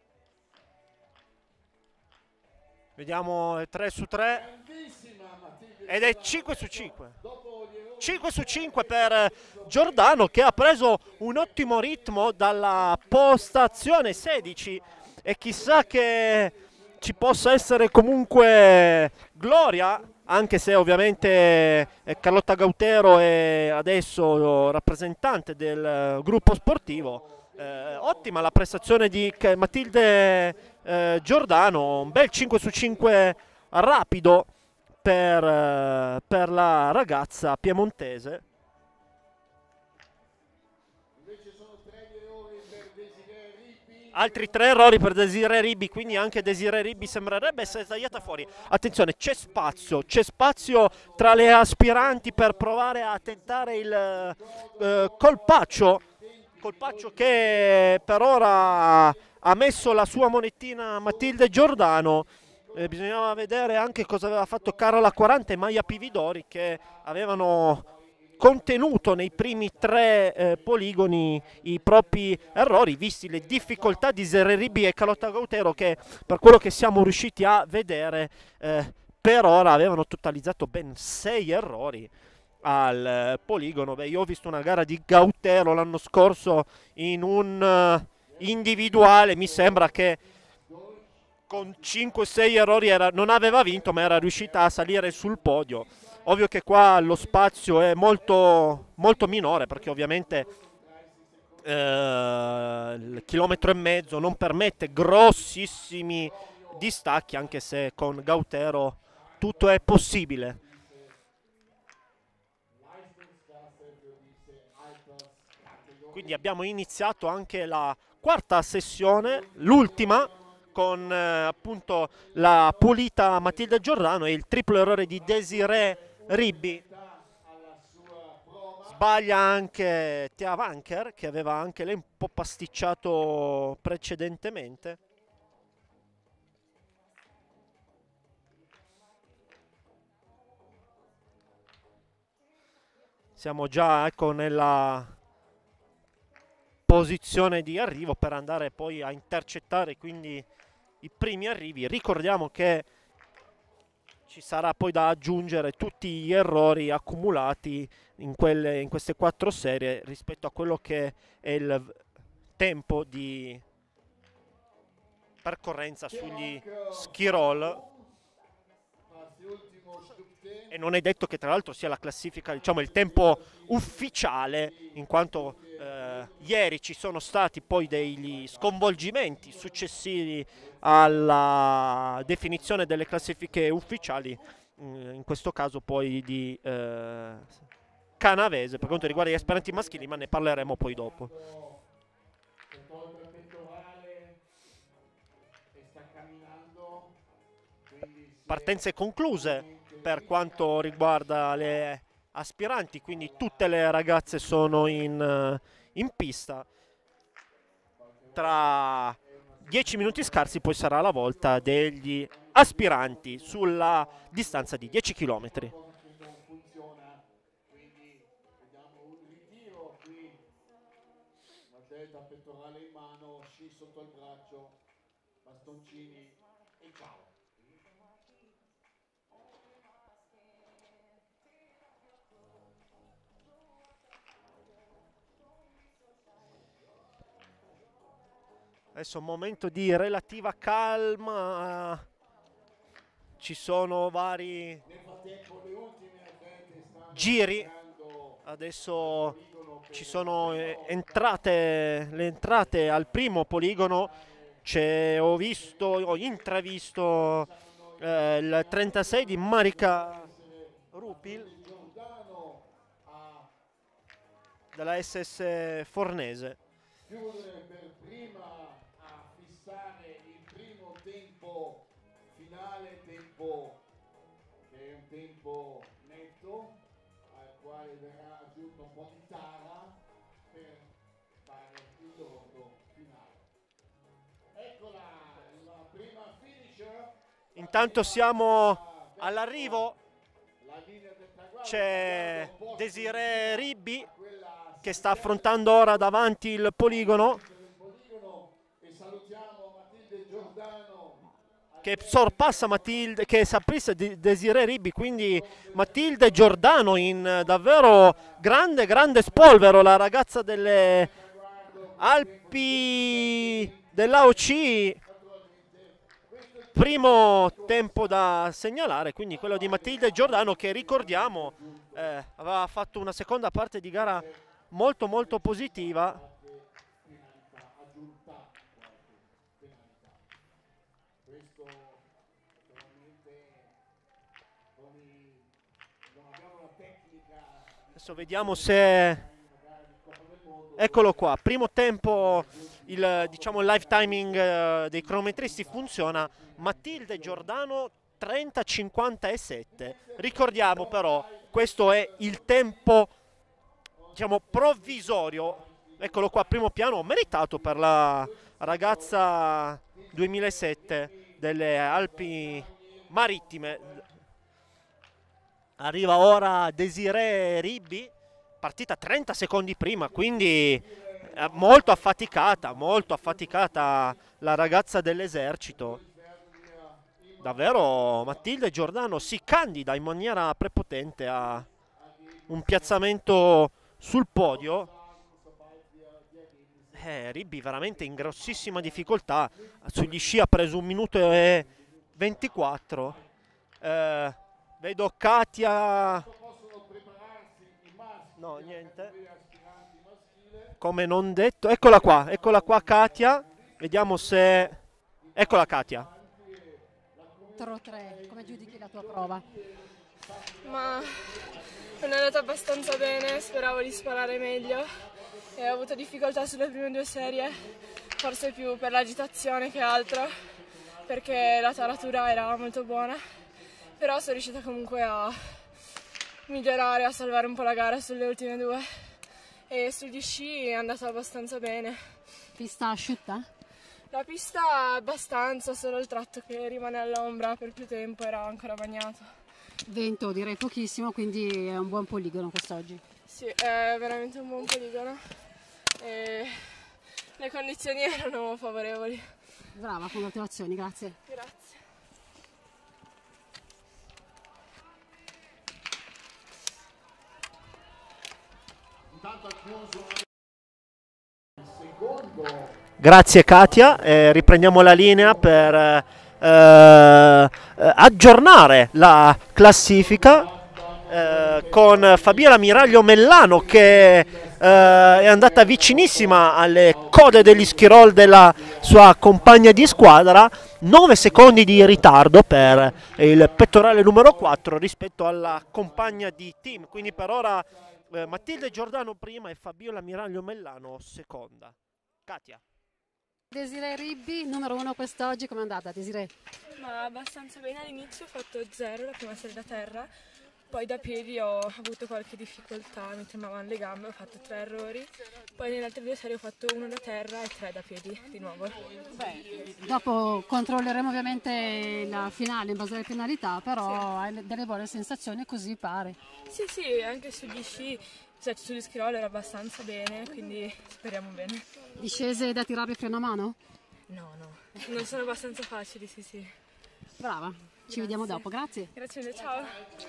[SPEAKER 6] Vediamo 3 su 3 ed è 5 su 5. 5 su 5 per Giordano, che ha preso un ottimo ritmo dalla postazione 16, e chissà che ci possa essere comunque gloria, anche se ovviamente Carlotta Gautero è adesso rappresentante del gruppo sportivo. Ottima la prestazione di Matilde Giordano, un bel 5 su 5 rapido per la ragazza piemontese. Altri 3 errori per Desiree Ribbi, quindi anche Desiree Ribbi sembrerebbe essere tagliata fuori. Attenzione, c'è spazio tra le aspiranti per provare a tentare il colpaccio che per ora ha messo la sua monetina Matilde Giordano. Bisognava vedere anche cosa aveva fatto Carola 40 e Maia Pividori, che avevano contenuto nei primi 3 poligoni i propri errori, visti le difficoltà di Zereribi e Carlotta Gautero, che per quello che siamo riusciti a vedere per ora avevano totalizzato ben 6 errori al poligono. Beh, io ho visto una gara di Gautero l'anno scorso in un individuale, mi sembra che con 5-6 errori non aveva vinto, ma era riuscita a salire sul podio. Ovvio che qua lo spazio è molto, molto minore, perché ovviamente il chilometro e mezzo non permette grossissimi distacchi, anche se con Gautero tutto è possibile. Quindi abbiamo iniziato anche la quarta sessione, l'ultima, con appunto la pulita Matilde Giordano e il triplo errore di Desiree Ribbi. Sbaglia anche Thea Vanker, che aveva anche lei un po' pasticciato precedentemente. Siamo già, ecco, nella posizione di arrivo per andare poi a intercettare quindi i primi arrivi. Ricordiamo che ci sarà poi da aggiungere tutti gli errori accumulati in queste 4 serie rispetto a quello che è il tempo di percorrenza sugli ski roll. E non è detto che tra l'altro sia la classifica, diciamo il tempo ufficiale, in quanto ieri ci sono stati poi degli sconvolgimenti successivi alla definizione delle classifiche ufficiali, in questo caso poi di Canavese per quanto riguarda gli aspiranti maschili, ma ne parleremo poi dopo. Partenze concluse per quanto riguarda le aspiranti, quindi tutte le ragazze sono in pista. Tra 10 minuti scarsi poi sarà la volta degli aspiranti sulla distanza di 10 km.
[SPEAKER 1] Pettorale in mano, sci sotto il braccio, bastoncini e ciao.
[SPEAKER 6] Adesso un momento di relativa calma, ci sono vari giri, adesso ci sono le entrate al primo poligono, ho intravisto il 36 di Marica Rupil della SS Fornese.
[SPEAKER 1] Chiudere per prima a fissare il primo tempo finale, tempo che è un tempo netto al quale verrà aggiunto un po' di tara per fare il lordo finale. Eccola la prima finisher.
[SPEAKER 6] Intanto siamo all'arrivo, c'è Desiree Ribbi che sta affrontando ora davanti il poligono, che sorpassa Matilde, che sapprissa Desiree Ribbi, quindi Matilde Giordano in davvero grande spolvero, la ragazza delle Alpi dell'AOC. Primo tempo da segnalare, quindi quello di Matilde Giordano, che ricordiamo aveva fatto una seconda parte di gara molto positiva. Adesso vediamo se, eccolo qua, primo tempo, diciamo il live timing dei cronometristi funziona. Matilde Giordano 30:57. Ricordiamo però, questo è il tempo, diciamo, provvisorio. Eccolo qua, primo piano meritato per la ragazza 2007 delle Alpi Marittime. Arriva ora Desiree Ribbi, partita 30 secondi prima, quindi molto affaticata la ragazza dell'esercito. Davvero Matilde Giordano si candida in maniera prepotente a un piazzamento sul podio. Ribbi veramente in grossissima difficoltà, sugli sci ha preso 1 minuto e 24. Vedo Katia, no niente, come non detto, eccola qua Katia, vediamo se, eccola Katia.
[SPEAKER 5] 3, come giudichi la tua prova?
[SPEAKER 7] Ma non è andata abbastanza bene, speravo di sparare meglio e ho avuto difficoltà sulle prime 2 serie, forse più per l'agitazione che altro, perché la taratura era molto buona, però sono riuscita comunque a migliorare, a salvare un po' la gara sulle ultime 2 e sugli sci è andata abbastanza bene.
[SPEAKER 5] Pista asciutta?
[SPEAKER 7] La pista abbastanza, solo il tratto che rimane all'ombra per più tempo era ancora bagnato.
[SPEAKER 5] Vento direi pochissimo, quindi è un buon poligono quest'oggi.
[SPEAKER 7] Sì, è veramente un buon poligono. E le condizioni erano favorevoli.
[SPEAKER 5] Brava, congratulazioni, grazie.
[SPEAKER 7] Grazie.
[SPEAKER 1] Intanto ha chiuso il secondo.
[SPEAKER 6] Grazie Katia, riprendiamo la linea per aggiornare la classifica con Fabiola Miraglio Mellano che è andata vicinissima alle code degli schirol della sua compagna di squadra, 9 secondi di ritardo per il pettorale numero 4 rispetto alla compagna di team, quindi per ora Matilde Giordano prima e Fabiola Miraglio Mellano seconda. Katia.
[SPEAKER 5] Desiree Ribbi, numero 1 quest'oggi, com'è andata Desiree?
[SPEAKER 7] Ma abbastanza bene, all'inizio ho fatto 0 la prima serie da terra, poi da piedi ho avuto qualche difficoltà, mi tremavano le gambe, ho fatto 3 errori, poi nelle altre 2 serie ho fatto 1 da terra e 3 da piedi di nuovo.
[SPEAKER 5] Beh, dopo controlleremo ovviamente la finale in base alle penalità, però hai delle buone sensazioni, così pare.
[SPEAKER 7] Sì, sì, anche sugli sci, cioè sugli schiroli era abbastanza bene, quindi speriamo bene.
[SPEAKER 5] Discese da tirare freno a mano?
[SPEAKER 7] No, non sono abbastanza facili, sì, sì.
[SPEAKER 5] Brava, ci vediamo dopo, grazie.
[SPEAKER 7] Grazie mille, ciao.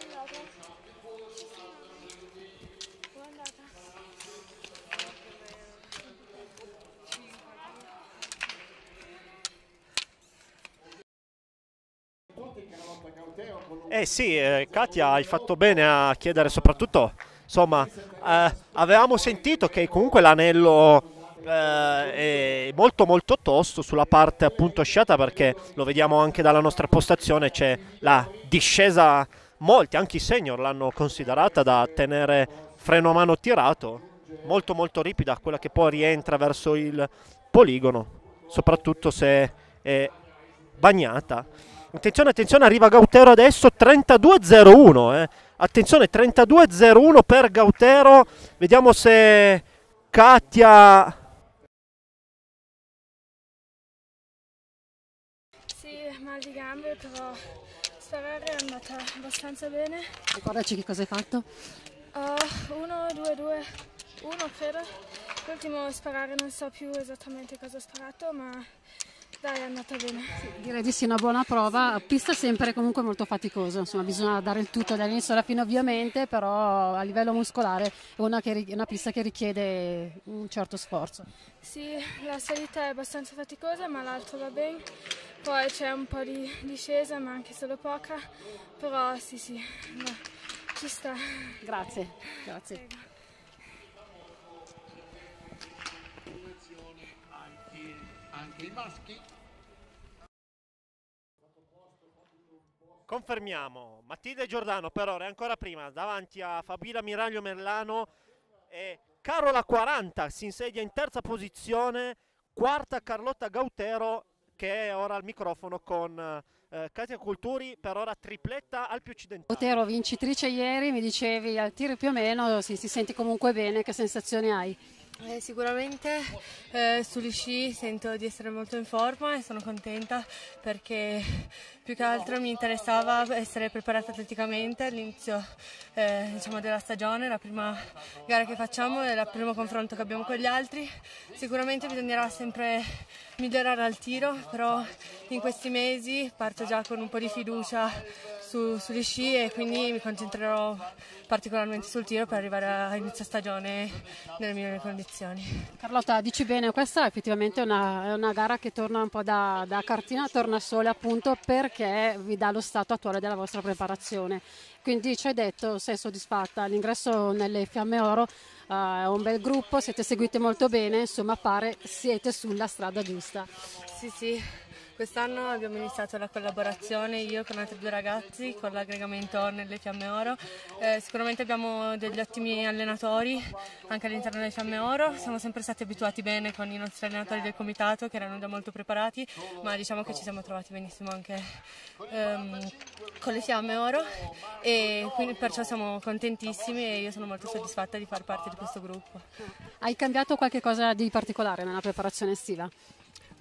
[SPEAKER 6] Sì, Katia, hai fatto bene a chiedere soprattutto, insomma, avevamo sentito che comunque l'anello è molto molto tosto sulla parte appunto sciata, perché lo vediamo anche dalla nostra postazione, c'è la discesa, molti, anche i senior l'hanno considerata da tenere freno a mano tirato, molto molto ripida, quella che poi rientra verso il poligono, soprattutto se è bagnata. Attenzione, attenzione, arriva Gautero adesso, 32.01, attenzione, 32.01 per Gautero, vediamo se Katia...
[SPEAKER 7] Sì, mal di gambe, però sparare è andata abbastanza bene.
[SPEAKER 5] Ricordaci che cosa hai fatto?
[SPEAKER 7] 1, 2, 2, 1 credo. L'ultimo sparare non so più esattamente cosa ho sparato, ma dai, è andata bene.
[SPEAKER 5] Direi di sì, una buona prova. Pista sempre comunque molto faticosa, insomma bisogna dare il tutto dall'inizio alla fine ovviamente, però a livello muscolare è una pista che richiede un certo sforzo.
[SPEAKER 7] Sì, la salita è abbastanza faticosa, ma l'altro va bene. Poi c'è un po' di discesa, ma anche solo poca, però sì, ci sta.
[SPEAKER 5] Grazie, grazie.
[SPEAKER 1] Anche i maschi.
[SPEAKER 6] Confermiamo, Matilde Giordano per ora è ancora prima, davanti a Fabiola Miraglio Mellano, e Carola 40 si insedia in terza posizione, quarta Carlotta Gautero che è ora al microfono con Katia Culturi, per ora tripletta al più occidentale.
[SPEAKER 5] Gautero, vincitrice ieri, mi dicevi al tiro più o meno, si senti comunque bene, che sensazioni hai?
[SPEAKER 7] Sicuramente sugli sci sento di essere molto in forma e sono contenta perché più che altro mi interessava essere preparata atleticamente all'inizio diciamo della stagione, la prima gara che facciamo è il primo confronto che abbiamo con gli altri. Sicuramente bisognerà sempre migliorare al tiro, però in questi mesi parto già con un po' di fiducia sugli sci e quindi mi concentrerò particolarmente sul tiro per arrivare a inizio stagione nelle migliori condizioni.
[SPEAKER 5] Carlotta, dici bene, questa effettivamente è una gara che torna un po' da cartina, torna sole appunto perché vi dà lo stato attuale della vostra preparazione. Quindi ci hai detto, sei soddisfatta, l'ingresso nelle Fiamme Oro è un bel gruppo, siete seguite molto bene, insomma pare siete sulla strada giusta.
[SPEAKER 7] Sì. Quest'anno abbiamo iniziato la collaborazione io con altri 2 ragazzi con l'aggregamento nelle Fiamme Oro. Sicuramente abbiamo degli ottimi allenatori anche all'interno delle Fiamme Oro, siamo sempre stati abituati bene con i nostri allenatori del comitato che erano già molto preparati, ma diciamo che ci siamo trovati benissimo anche con le Fiamme Oro e quindi perciò siamo contentissimi e io sono molto soddisfatta di far parte di questo gruppo.
[SPEAKER 5] Hai cambiato qualche cosa di particolare nella preparazione estiva?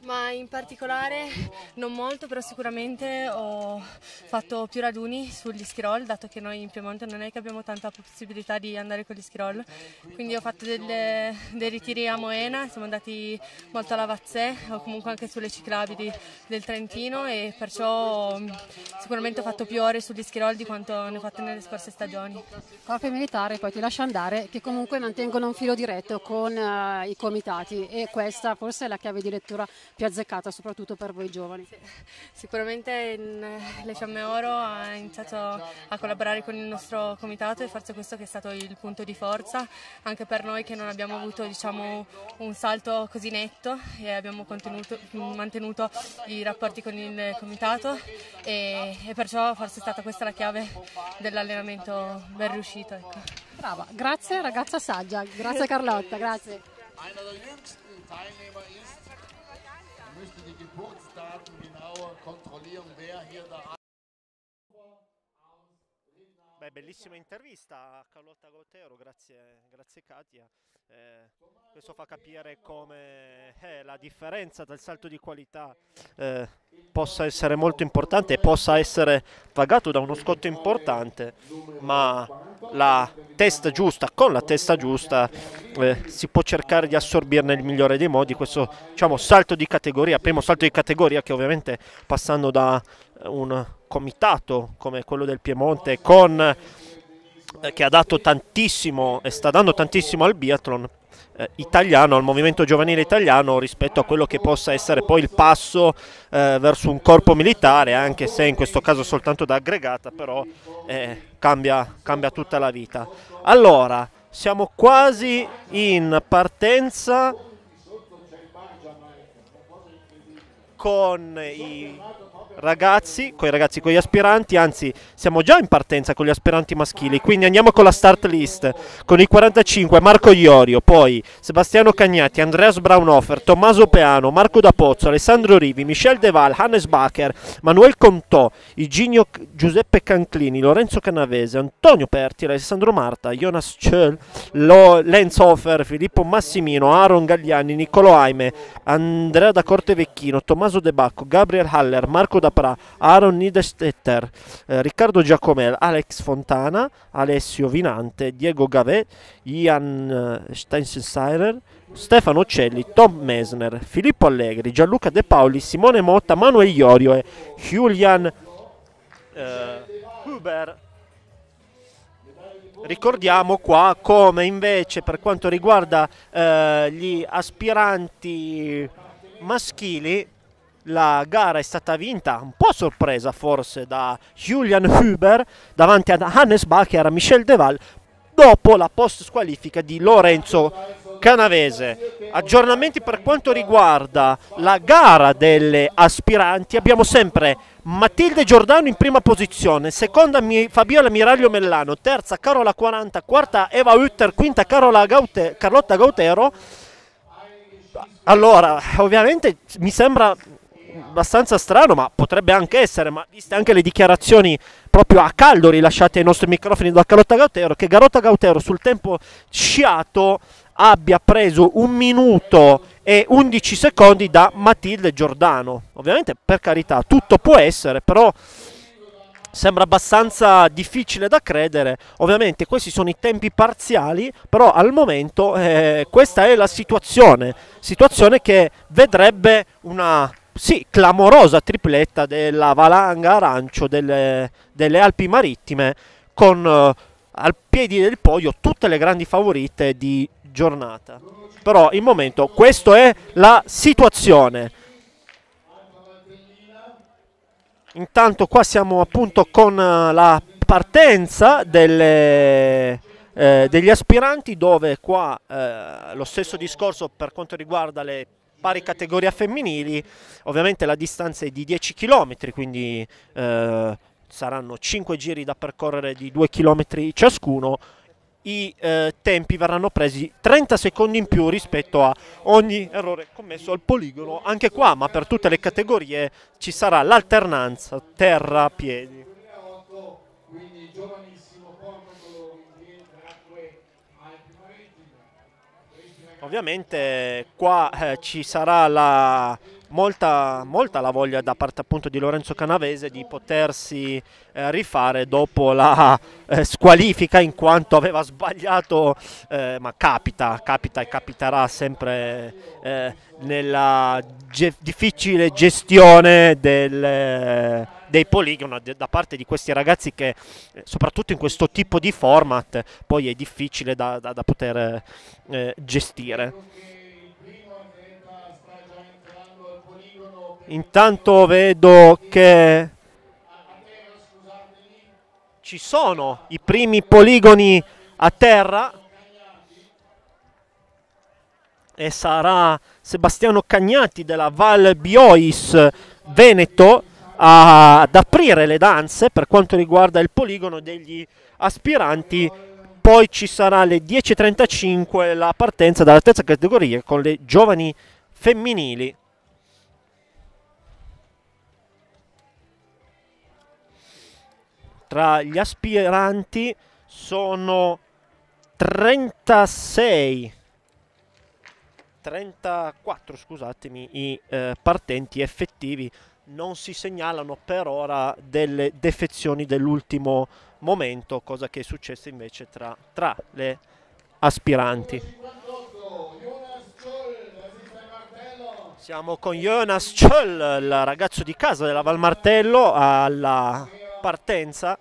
[SPEAKER 7] Ma in particolare non molto, però sicuramente ho fatto più raduni sugli ski roll, dato che noi in Piemonte non è che abbiamo tanta possibilità di andare con gli ski roll, quindi ho fatto dei ritiri a Moena, siamo andati molto alla Vazzè o comunque anche sulle ciclabili del Trentino, e perciò sicuramente ho fatto più ore sugli ski roll di quanto ne ho fatte nelle scorse stagioni.
[SPEAKER 5] Corpo militare, poi ti lascio andare, che comunque mantengono un filo diretto con i comitati, e questa forse è la chiave di lettura più azzeccata, soprattutto per voi giovani.
[SPEAKER 7] Sicuramente le Fiamme Oro ha iniziato a collaborare con il nostro comitato, e forse questo che è stato il punto di forza anche per noi, che non abbiamo avuto, diciamo, un salto così netto, e abbiamo mantenuto i rapporti con il comitato, e perciò forse è stata questa la chiave dell'allenamento ben riuscito. Ecco.
[SPEAKER 5] Brava, grazie ragazza saggia, grazie Carlotta, grazie.
[SPEAKER 1] Einer der jüngsten Teilnehmer ist, man müsste die Geburtsdaten genauer kontrollieren, wer hier da.
[SPEAKER 6] Beh, bellissima intervista a Carlotta Gautero, grazie Katia. Questo fa capire come la differenza del salto di qualità possa essere molto importante e possa essere pagato da uno scotto importante, ma la testa giusta, con la testa giusta si può cercare di assorbire nel migliore dei modi questo, diciamo, salto di categoria, primo salto di categoria, che ovviamente, passando da un comitato come quello del Piemonte, che ha dato tantissimo e sta dando tantissimo al biathlon italiano, al movimento giovanile italiano, rispetto a quello che possa essere poi il passo verso un corpo militare, anche se in questo caso soltanto da aggregata, però cambia tutta la vita. Allora, siamo quasi in partenza con con gli aspiranti, anzi siamo già in partenza con gli aspiranti maschili, quindi andiamo con la start list, con i 45 Marco Iorio, poi Sebastiano Cagnati, Andreas Braunhofer, Tommaso Peano, Marco D'Apozzo, Alessandro Rivi, Michel Deval, Hannes Bacher, Manuel Contò, Iginio Giuseppe Canclini, Lorenzo Canavese, Antonio Perti, Alessandro Marta, Jonas Schöll, Lenz Hofer, Filippo Massimino, Aaron Gagliani, Niccolò Aime, Andrea da Cortevecchino, Tommaso De Bacco, Gabriel Haller, Marco Dapra, Aaron Niederstetter, Riccardo Giacomel, Alex Fontana, Alessio Vinante, Diego Gavet, Ian Steinsensirer, Stefano Celli, Tom Mesner, Filippo Allegri, Gianluca De Paoli, Simone Motta, Manuel Iorio e Julian Huber. Ricordiamo qua come invece per quanto riguarda gli aspiranti maschili, la gara è stata vinta, un po' a sorpresa forse, da Julian Huber davanti ad Hannes Bacher e Michel Deval, dopo la post squalifica di Lorenzo Canavese. Aggiornamenti per quanto riguarda la gara delle aspiranti: abbiamo sempre Matilde Giordano in prima posizione, seconda Fabiola Miraglio Mellano, terza Carola 40, quarta Eva Hutter, quinta Carlotta Gautero. Allora, ovviamente mi sembra abbastanza strano, ma potrebbe anche essere, ma viste anche le dichiarazioni proprio a caldo rilasciate ai nostri microfoni da Carlotta Gautero, che Carlotta Gautero sul tempo sciato abbia preso 1 minuto e 11 secondi da Matilde Giordano. Ovviamente, per carità, tutto può essere, però sembra abbastanza difficile da credere. Ovviamente questi sono i tempi parziali, però al momento questa è la situazione che vedrebbe una clamorosa tripletta della valanga arancio delle Alpi Marittime, con al piedi del podio tutte le grandi favorite di giornata. Però il momento, questa è la situazione. Intanto qua siamo appunto con la partenza degli aspiranti, dove qua lo stesso discorso per quanto riguarda le pari categoria femminili. Ovviamente la distanza è di 10 km, quindi saranno 5 giri da percorrere di 2 km ciascuno. I tempi verranno presi 30 secondi in più rispetto a ogni errore commesso al poligono, anche qua, ma per tutte le categorie ci sarà l'alternanza terra-piedi. Ovviamente qua ci sarà molta la voglia da parte appunto di Lorenzo Canavese di potersi rifare dopo la squalifica, in quanto aveva sbagliato, ma capita e capiterà sempre nella difficile gestione dei poligoni da parte di questi ragazzi, che soprattutto in questo tipo di format poi è difficile da poter gestire. Intanto vedo che ci sono i primi poligoni a terra e sarà Sebastiano Cagnati della Val Biois Veneto ad aprire le danze per quanto riguarda il poligono degli aspiranti. Poi ci sarà alle 10:35 la partenza dalla terza categoria con le giovani femminili. Tra gli aspiranti sono 34 scusatemi, i partenti effettivi. Non si segnalano per ora delle defezioni dell'ultimo momento, cosa che è successa invece tra le aspiranti. Siamo con Jonas Scholl, il ragazzo di casa della Val Martello, alla partenza.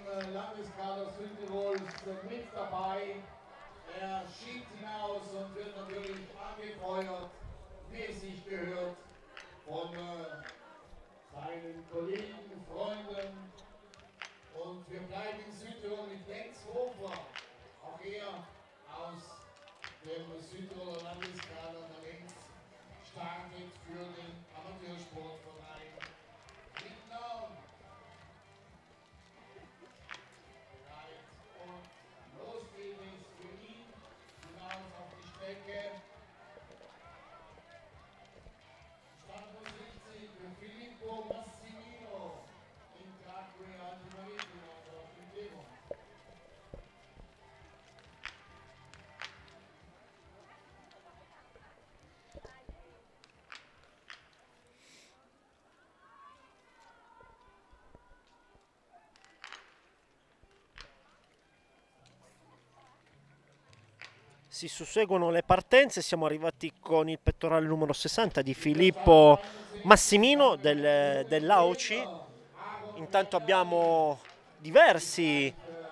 [SPEAKER 6] Si susseguono le partenze, siamo arrivati con il pettorale numero 60 di Filippo Massimino dell'Auci. Intanto abbiamo diversi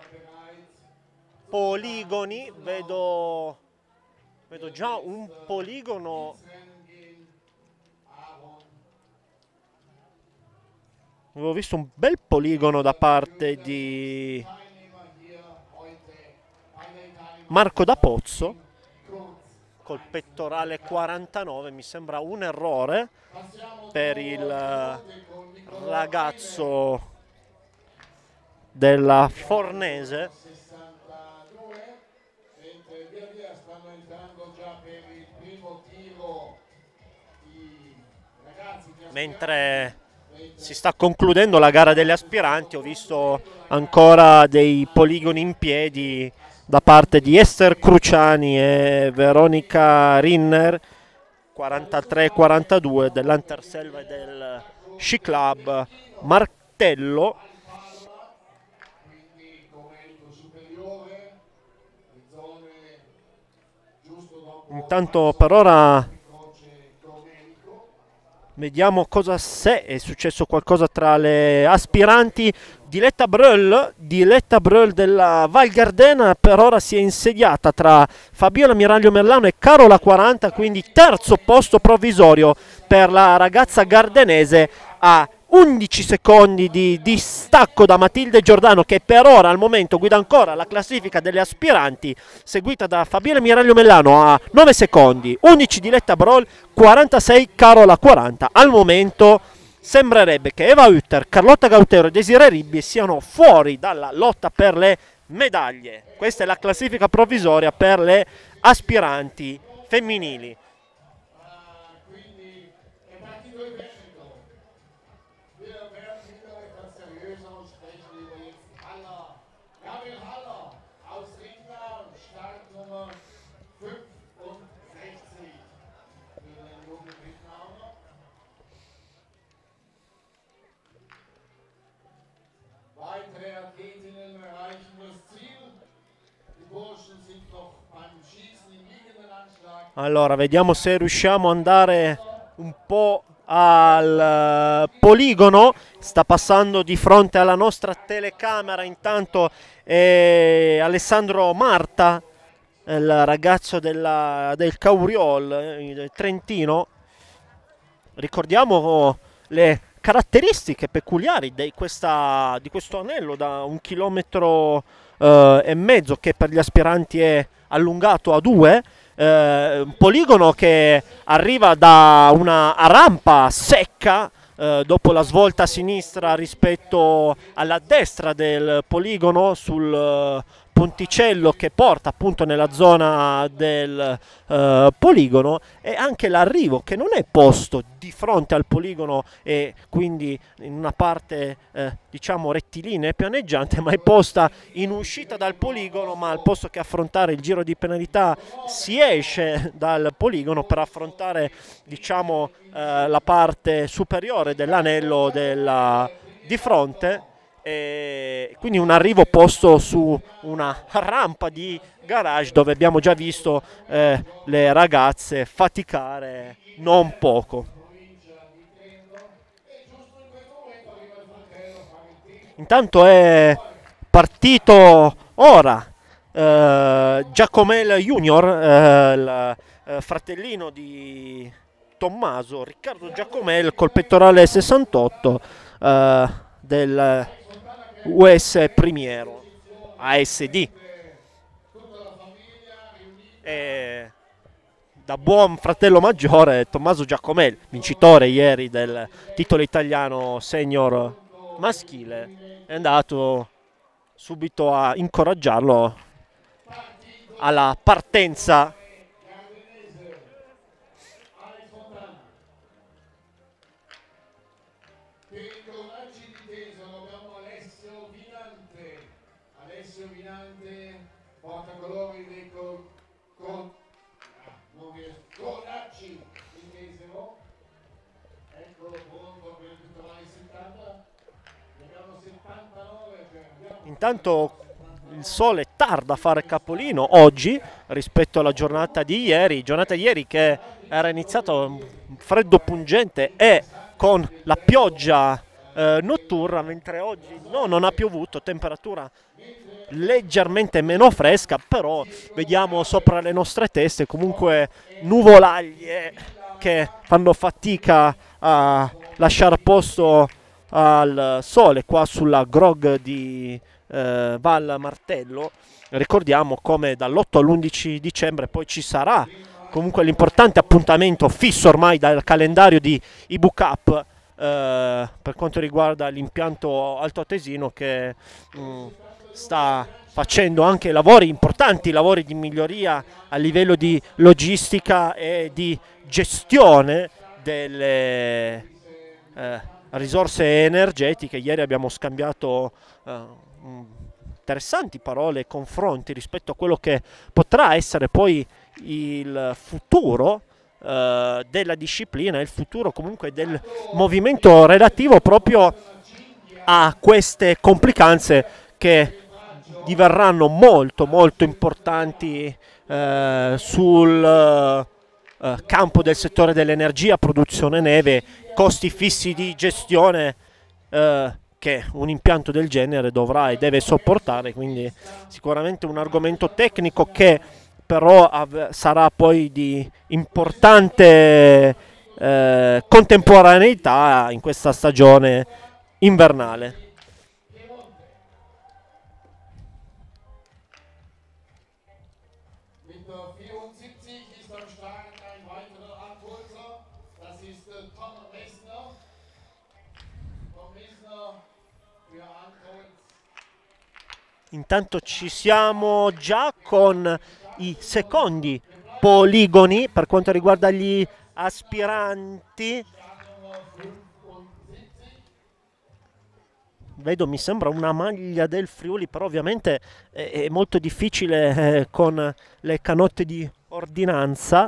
[SPEAKER 6] poligoni, vedo già un poligono, avevo visto un bel poligono da parte di Marco da Pozzo col pettorale 49. Mi sembra un errore per il ragazzo della Fornese, mentre si sta concludendo la gara delle aspiranti. Ho visto ancora dei poligoni in piedi da parte di Esther Cruciani e Veronica Rinner, 43-42 dell'Anterselva e del Sci Club Martello. Intanto per ora vediamo se è successo qualcosa tra le aspiranti. Diletta Bröll della Val Gardena per ora si è insediata tra Fabiola Miraglio Merlano e Carola 40, quindi terzo posto provvisorio per la ragazza gardenese, a 11 secondi di distacco da Matilde Giordano, che per ora al momento guida ancora la classifica delle aspiranti, seguita da Fabiola Miraglio Mellano a 9 secondi, 11 Diletta Bröll, 46 Carola 40. Al momento sembrerebbe che Eva Hutter, Carlotta Gautero e Desiree Ribbi siano fuori dalla lotta per le medaglie. Questa è la classifica provvisoria per le aspiranti femminili.
[SPEAKER 1] Athletinnen erreichen das Ziel. Die Burschen sind noch beim Schießen im liegenden Anschlag.
[SPEAKER 6] Allora, vediamo se riusciamo ad andare un po' al poligono. Sta passando di fronte alla nostra telecamera intanto Alessandro Marta, il ragazzo del Cauriol trentino. Ricordiamo le caratteristiche peculiari di questo anello da 1,5 chilometri, che per gli aspiranti è allungato a 2. Un poligono che arriva da una rampa secca dopo la svolta a sinistra rispetto alla destra del poligono, sul ponticello che porta appunto nella zona del poligono, e anche l'arrivo che non è posto di fronte al poligono e quindi in una parte diciamo rettilinea e pianeggiante, ma è posta in uscita dal poligono, ma al posto che affrontare il giro di penalità si esce dal poligono per affrontare diciamo la parte superiore dell'anello di fronte. E quindi un arrivo posto su una rampa di garage dove abbiamo già visto le ragazze faticare non poco. Intanto è partito ora Giacomel Junior, il fratellino di Tommaso, Riccardo Giacomel, col pettorale 68 del US Primiero ASD, e da buon fratello maggiore Tommaso Giacomel, vincitore ieri del titolo italiano senior maschile, è andato subito a incoraggiarlo alla partenza.
[SPEAKER 1] Portacolori dei Conacci in Desero, eccolo pronto per titolare 70, abbiamo 79.
[SPEAKER 6] Intanto il sole tarda a fare capolino oggi rispetto alla giornata di ieri che era iniziata freddo pungente e con la pioggia notturna, mentre oggi non ha piovuto, temperatura leggermente meno fresca, però vediamo sopra le nostre teste comunque nuvolaglie che fanno fatica a lasciare posto al sole qua sulla Grog di Val Martello. Ricordiamo come dall'8 all'11 dicembre poi ci sarà comunque l'importante appuntamento fisso ormai dal calendario di Ibu Cup per quanto riguarda l'impianto altoatesino, che sta facendo anche importanti lavori di miglioria a livello di logistica e di gestione delle risorse energetiche. Ieri abbiamo scambiato interessanti parole e confronti rispetto a quello che potrà essere poi il futuro della disciplina, il futuro comunque del movimento relativo proprio a queste complicanze che diverranno molto importanti sul campo del settore dell'energia, produzione neve, costi fissi di gestione che un impianto del genere dovrà e deve sopportare. Quindi sicuramente un argomento tecnico che però sarà poi di importante contemporaneità in questa stagione invernale. Intanto ci siamo già con i secondi poligoni per quanto riguarda gli aspiranti. Vedo, mi sembra una maglia del Friuli, però ovviamente è molto difficile con le canotte di ordinanza.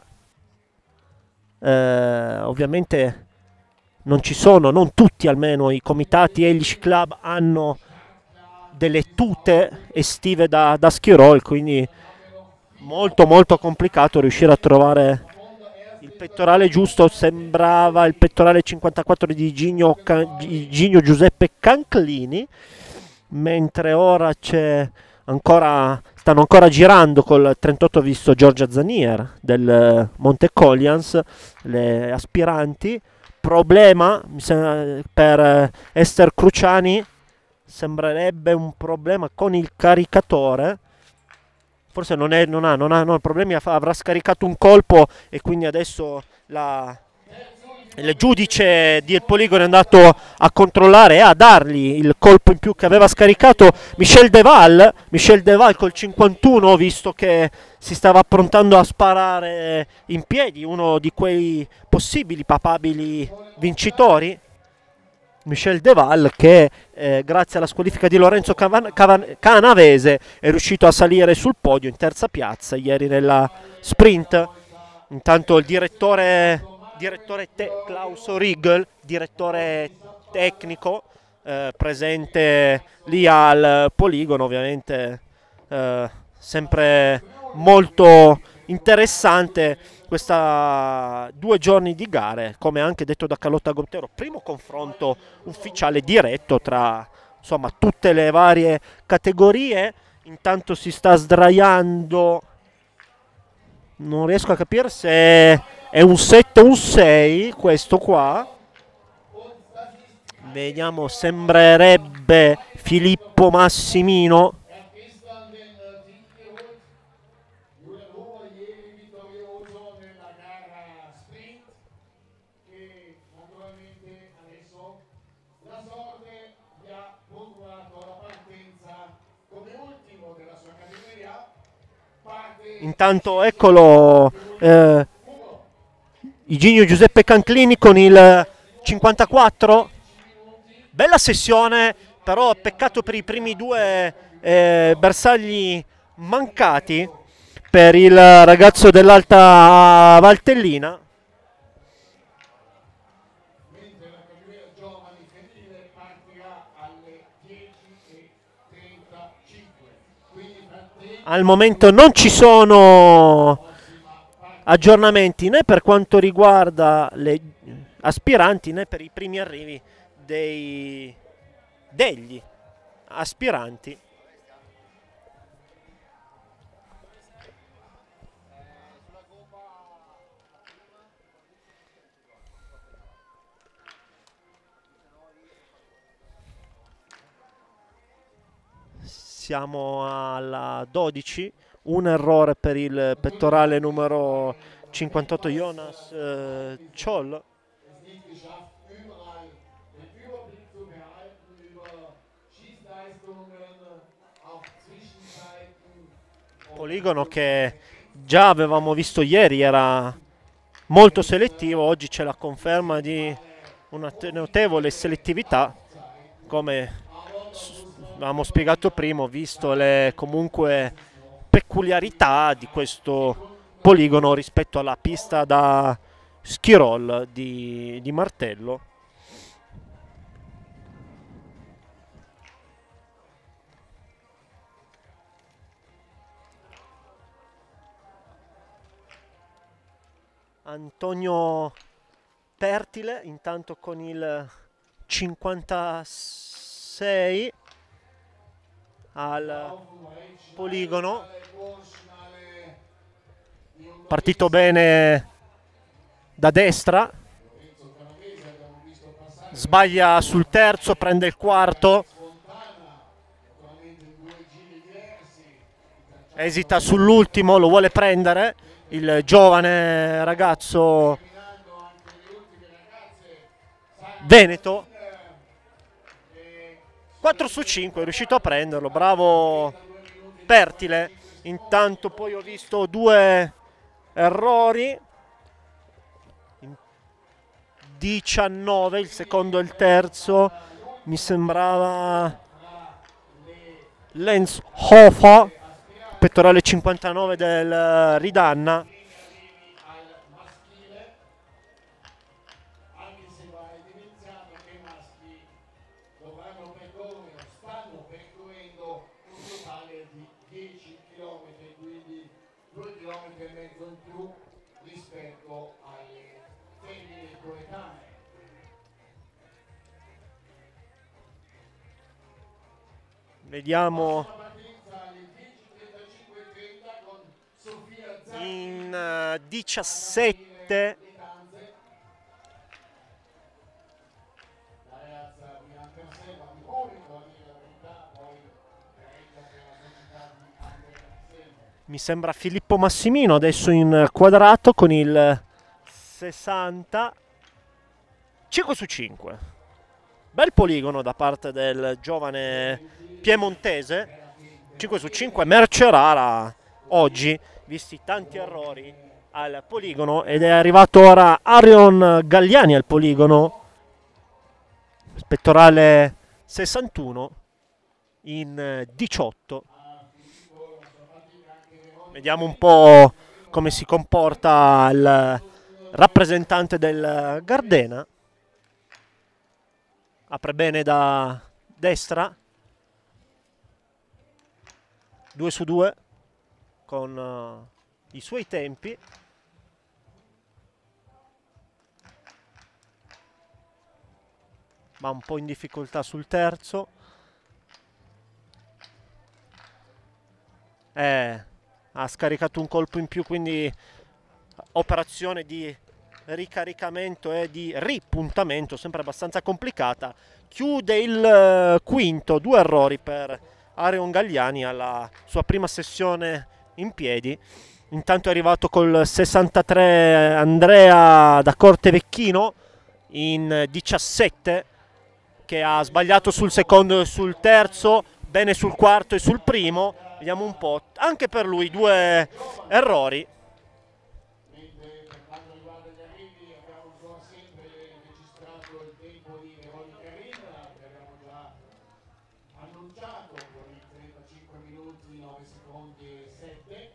[SPEAKER 6] Ovviamente non tutti almeno i comitati e gli sci club hanno delle tute estive da ski roll, quindi molto molto complicato riuscire a trovare il pettorale giusto. Sembrava il pettorale 54 di Gigno Giuseppe Canclini, mentre ora stanno ancora girando col 38 visto Giorgia Zanier del Monte Collians, le aspiranti. Problema per Esther Cruciani, sembrerebbe un problema con il caricatore. Forse non ha problemi, avrà scaricato un colpo e quindi adesso il giudice del poligono è andato a controllare e a dargli il colpo in più che aveva scaricato Michel Deval col 51, visto che si stava approntando a sparare in piedi, uno di quei possibili papabili vincitori. Michel Deval che grazie alla squalifica di Lorenzo Canavese è riuscito a salire sul podio in terza piazza ieri nella sprint. Intanto il direttore Klaus Riegel, direttore tecnico, presente lì al poligono, ovviamente sempre molto interessante questa 2 giorni di gare, come anche detto da Carlotta Gontero, primo confronto ufficiale diretto tra insomma tutte le varie categorie. Intanto si sta sdraiando, non riesco a capire se è un 7 o un 6 questo qua, vediamo, sembrerebbe Filippo Massimino. Intanto eccolo Iginio Giuseppe Canclini con il 54. Bella sessione, però peccato per i primi 2 bersagli mancati per il ragazzo dell'Alta Valtellina.
[SPEAKER 1] Mentre la categoria giovani femminile partirà alle 10:35.
[SPEAKER 6] Al momento non ci sono aggiornamenti né per quanto riguarda le aspiranti né per i primi arrivi degli aspiranti. Siamo alla 12, un errore per il pettorale numero 58 Jonas Scholl. Poligono che già avevamo visto ieri era molto selettivo, oggi c'è la conferma di una notevole selettività, come avevamo spiegato prima, visto le comunque peculiarità di questo poligono rispetto alla pista da ski roll di Martello. Antonio Pertile intanto con il 56 al poligono, partito bene da destra, sbaglia sul terzo, prende il quarto, esita sull'ultimo, lo vuole prendere il giovane ragazzo veneto. 4 su 5 è riuscito a prenderlo, bravo Pertile. Intanto poi ho visto 2 errori, 19 il secondo e il terzo, mi sembrava Lenz Hofer, pettorale 59 del Ridanna.
[SPEAKER 1] Stanno percorrendo mezzo in più rispetto alle femmine coetanee.
[SPEAKER 6] Vediamo in 17. Mi sembra Filippo Massimino adesso in quadrato con il 60. 5 su 5. Bel poligono da parte del giovane piemontese. 5 su 5, merce rara oggi, visti tanti errori al poligono, ed è arrivato ora Arion Galliani al poligono, pettorale 61 in 18. Vediamo un po' come si comporta il rappresentante del Gardena. Apre bene da destra, 2 su 2 con i suoi tempi. Va un po' in difficoltà sul terzo. Ha scaricato un colpo in più, quindi operazione di ricaricamento e di ripuntamento sempre abbastanza complicata. Chiude il quinto, 2 errori per Arion Galliani alla sua prima sessione in piedi. Intanto è arrivato col 63 Andrea da Cortevecchino in 17, che ha sbagliato sul secondo e sul terzo, bene sul quarto e sul primo. Vediamo un po', anche per lui 2 errori.
[SPEAKER 1] Mentre per quanto riguarda gli arrivi abbiamo ancora sempre registrato il tempo di Veronica Ribera, che abbiamo già annunciato con i 35 minuti, 9 secondi e 7.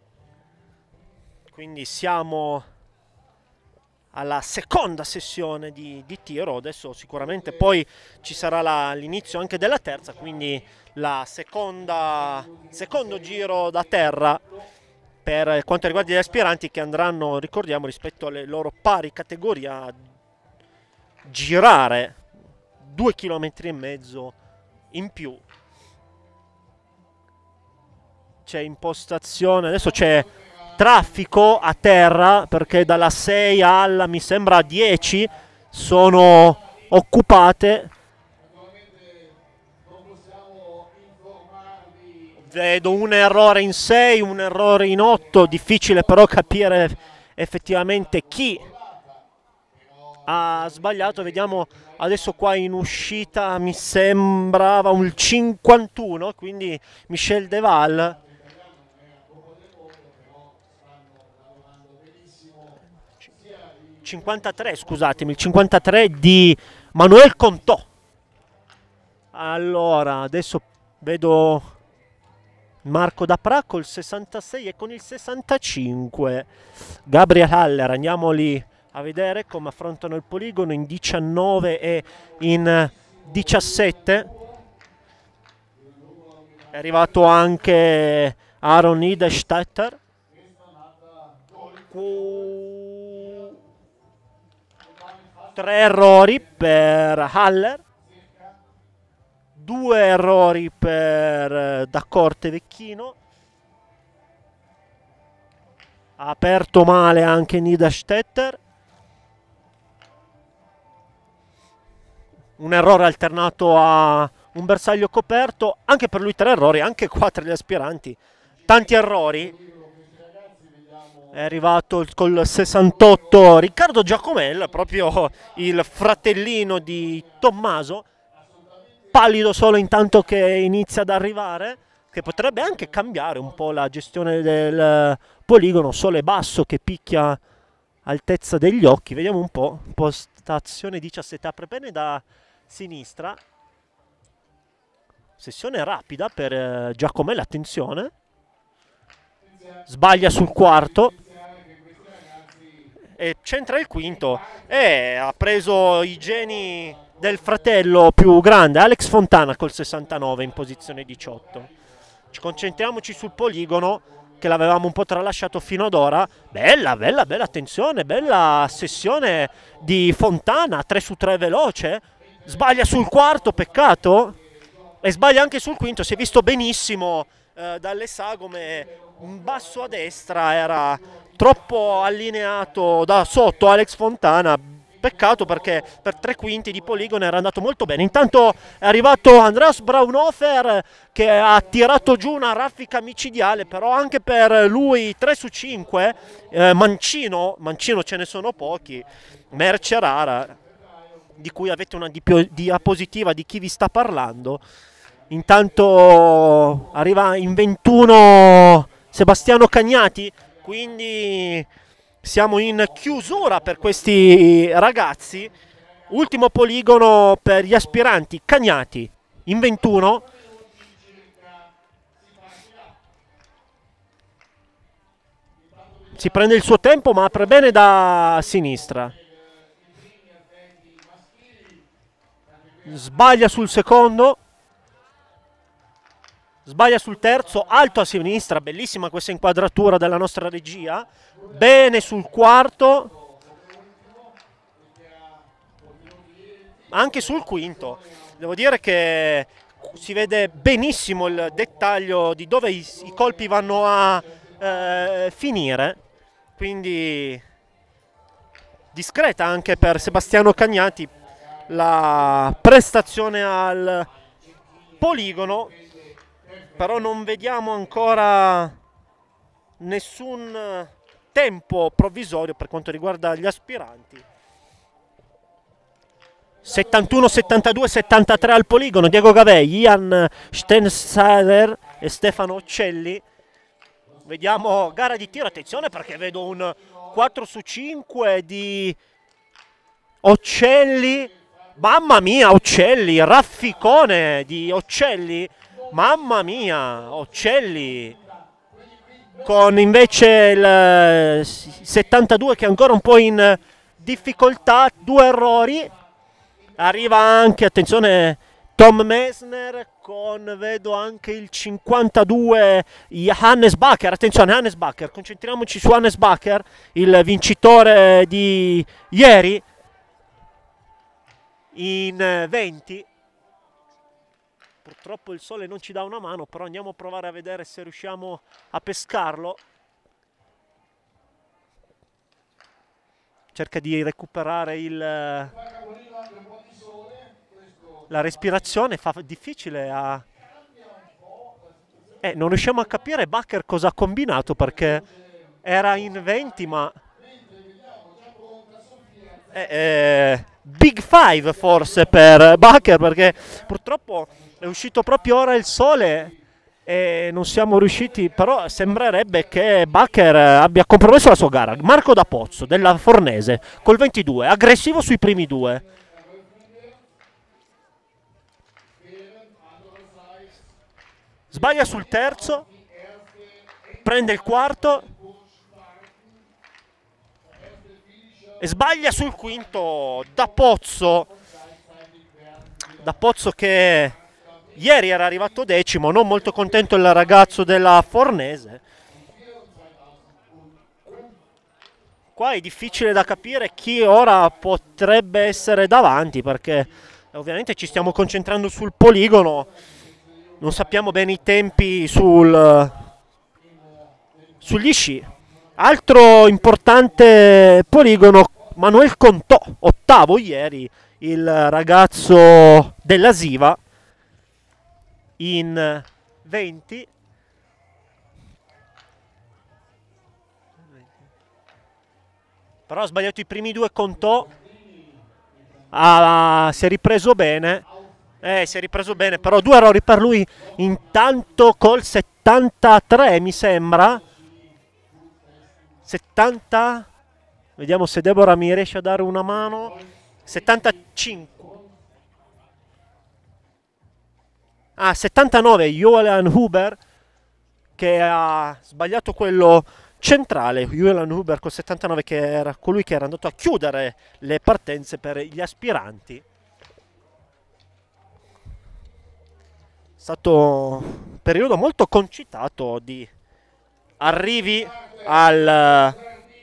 [SPEAKER 6] Quindi siamo alla seconda sessione di tiro. Adesso sicuramente poi ci sarà l'inizio anche della terza, quindi la secondo giro da terra per quanto riguarda gli aspiranti, che andranno, ricordiamo, rispetto alle loro pari categorie a girare 2,5 km in più. C'è impostazione, adesso c'è traffico a terra perché dalla 6 alla, mi sembra, 10 sono occupate. Vedo un errore in 6, un errore in 8, difficile però capire effettivamente chi ha sbagliato. Vediamo adesso qua in uscita, mi sembrava un 51, quindi Michel Deval. 53, scusatemi, il 53 di Manuel Contò. Allora, adesso vedo Marco Dapra col 66 e con il 65 Gabriel Haller. Andiamoli a vedere come affrontano il poligono in 19 e in 17. È arrivato anche Aaron Idestetter. 3 errori per Haller, 2 errori per da Cortevecchino. Ha aperto male anche Niederstetter. Un errore alternato a un bersaglio coperto, anche per lui 3 errori, anche qua tra gli aspiranti tanti errori. È arrivato col 68 Riccardo Giacomella, proprio il fratellino di Tommaso, pallido solo intanto che inizia ad arrivare, che potrebbe anche cambiare un po' la gestione del poligono. Sole basso che picchia altezza degli occhi. Vediamo un po', postazione 17, apre bene da sinistra, sessione rapida per Giacomella, attenzione, sbaglia sul quarto e centra il quinto, e ha preso i geni del fratello più grande Alex Fontana col 69 in posizione 18. Concentriamoci sul poligono, che l'avevamo un po' tralasciato fino ad ora. Bella, bella, bella, attenzione, bella sessione di Fontana, 3 su 3 veloce, sbaglia sul quarto, peccato, e sbaglia anche sul quinto. Si è visto benissimo dalle sagome, in basso a destra era troppo allineato da sotto Alex Fontana. Peccato, perché per 3 quinti di poligono era andato molto bene. Intanto è arrivato Andreas Braunhofer, che ha tirato giù una raffica micidiale, però anche per lui 3 su 5. Mancino ce ne sono pochi, merce rara, di cui avete una diapositiva di chi vi sta parlando. Intanto arriva in 21 Sebastiano Cagnati, quindi siamo in chiusura per questi ragazzi. Ultimo poligono per gli aspiranti. Cagnati in 21. Si prende il suo tempo, ma apre bene da sinistra. Sbaglia sul secondo. Sbaglia sul terzo, alto a sinistra. Bellissima questa inquadratura della nostra regia. Bene sul quarto, anche sul quinto. Devo dire che si vede benissimo il dettaglio di dove i colpi vanno a finire, quindi discreta anche per Sebastiano Cagnati la prestazione al poligono, però non vediamo ancora nessun tempo provvisorio per quanto riguarda gli aspiranti. 71, 72, 73 al poligono. Diego Gavei, Ian Stensader e Stefano Occelli. Vediamo gara di tiro. Attenzione, perché vedo un 4 su 5 di Occelli. Mamma mia, Occelli, rafficone di Occelli. Mamma mia, Occelli, con invece il 72 che è ancora un po' in difficoltà, 2 errori. Arriva anche, attenzione, Tom Messner, con vedo anche il 52 Hannes Bacher. Attenzione, Hannes Bacher, concentriamoci su Hannes Bacher, il vincitore di ieri in 20. Purtroppo il sole non ci dà una mano, però andiamo a provare a vedere se riusciamo a pescarlo. Cerca di recuperare la respirazione, fa difficile a... non riusciamo a capire Bacher cosa ha combinato, perché era in 20, ma... Big Five forse per Bacher, perché purtroppo è uscito proprio ora il sole e non siamo riusciti, però sembrerebbe che Bacher abbia compromesso la sua gara. Marco da Pozzo della Fornese col 22, aggressivo sui primi 2. Sbaglia sul terzo, prende il quarto e sbaglia sul quinto. Da Pozzo che ieri era arrivato 10º, non molto contento il ragazzo della Fornese. Qua è difficile da capire chi ora potrebbe essere davanti, perché ovviamente ci stiamo concentrando sul poligono, non sappiamo bene i tempi sugli sci. Altro importante poligono, Manuel Contò, 8º ieri, il ragazzo della Siva in 20. Però ha sbagliato i primi 2 Contò. Si è ripreso bene. Si è ripreso bene, però 2 errori per lui. Intanto col 73 mi sembra. 70. Vediamo se Deborah mi riesce a dare una mano. 75. 79 Johan Huber, che ha sbagliato quello centrale. Johan Huber col 79, che era colui che era andato a chiudere le partenze per gli aspiranti. È stato un periodo molto concitato di arrivi al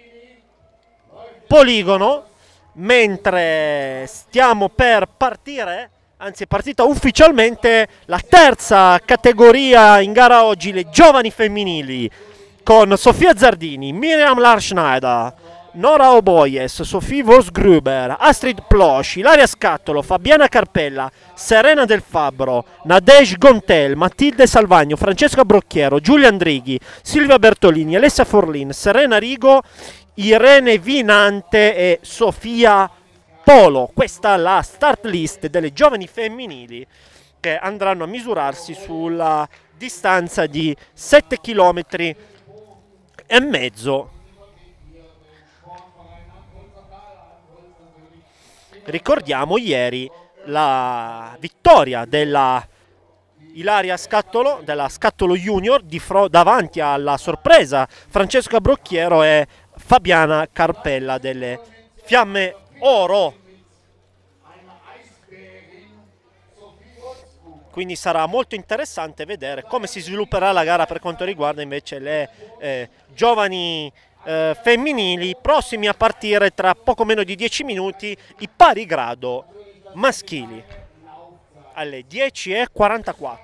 [SPEAKER 6] poligono, mentre stiamo per partire, anzi è partita ufficialmente la terza categoria in gara oggi, le giovani femminili, con Sofia Zardini, Miriam Larschneider, Nora Oboyes, Sofie Vosgruber, Astrid Plosch, Ilaria Scattolo, Fabiana Carpella, Serena Del Fabbro, Nadege Gontel, Matilde Salvagno, Francesca Brocchiero, Giulia Andrighi, Silvia Bertolini, Alessia Forlin, Serena Rigo, Irene Vinante e Sofia Polo. Questa è la start list delle giovani femminili che andranno a misurarsi sulla distanza di 7 km e mezzo. Ricordiamo ieri la vittoria della Ilaria Scattolo, della Scattolo Junior, davanti alla sorpresa Francesca Brocchiero e Fabiana Carpella delle Fiamme Oro. Quindi sarà molto interessante vedere come si svilupperà la gara per quanto riguarda invece le giovani femminili, prossimi a partire tra poco meno di 10 minuti i pari grado maschili alle 10:44.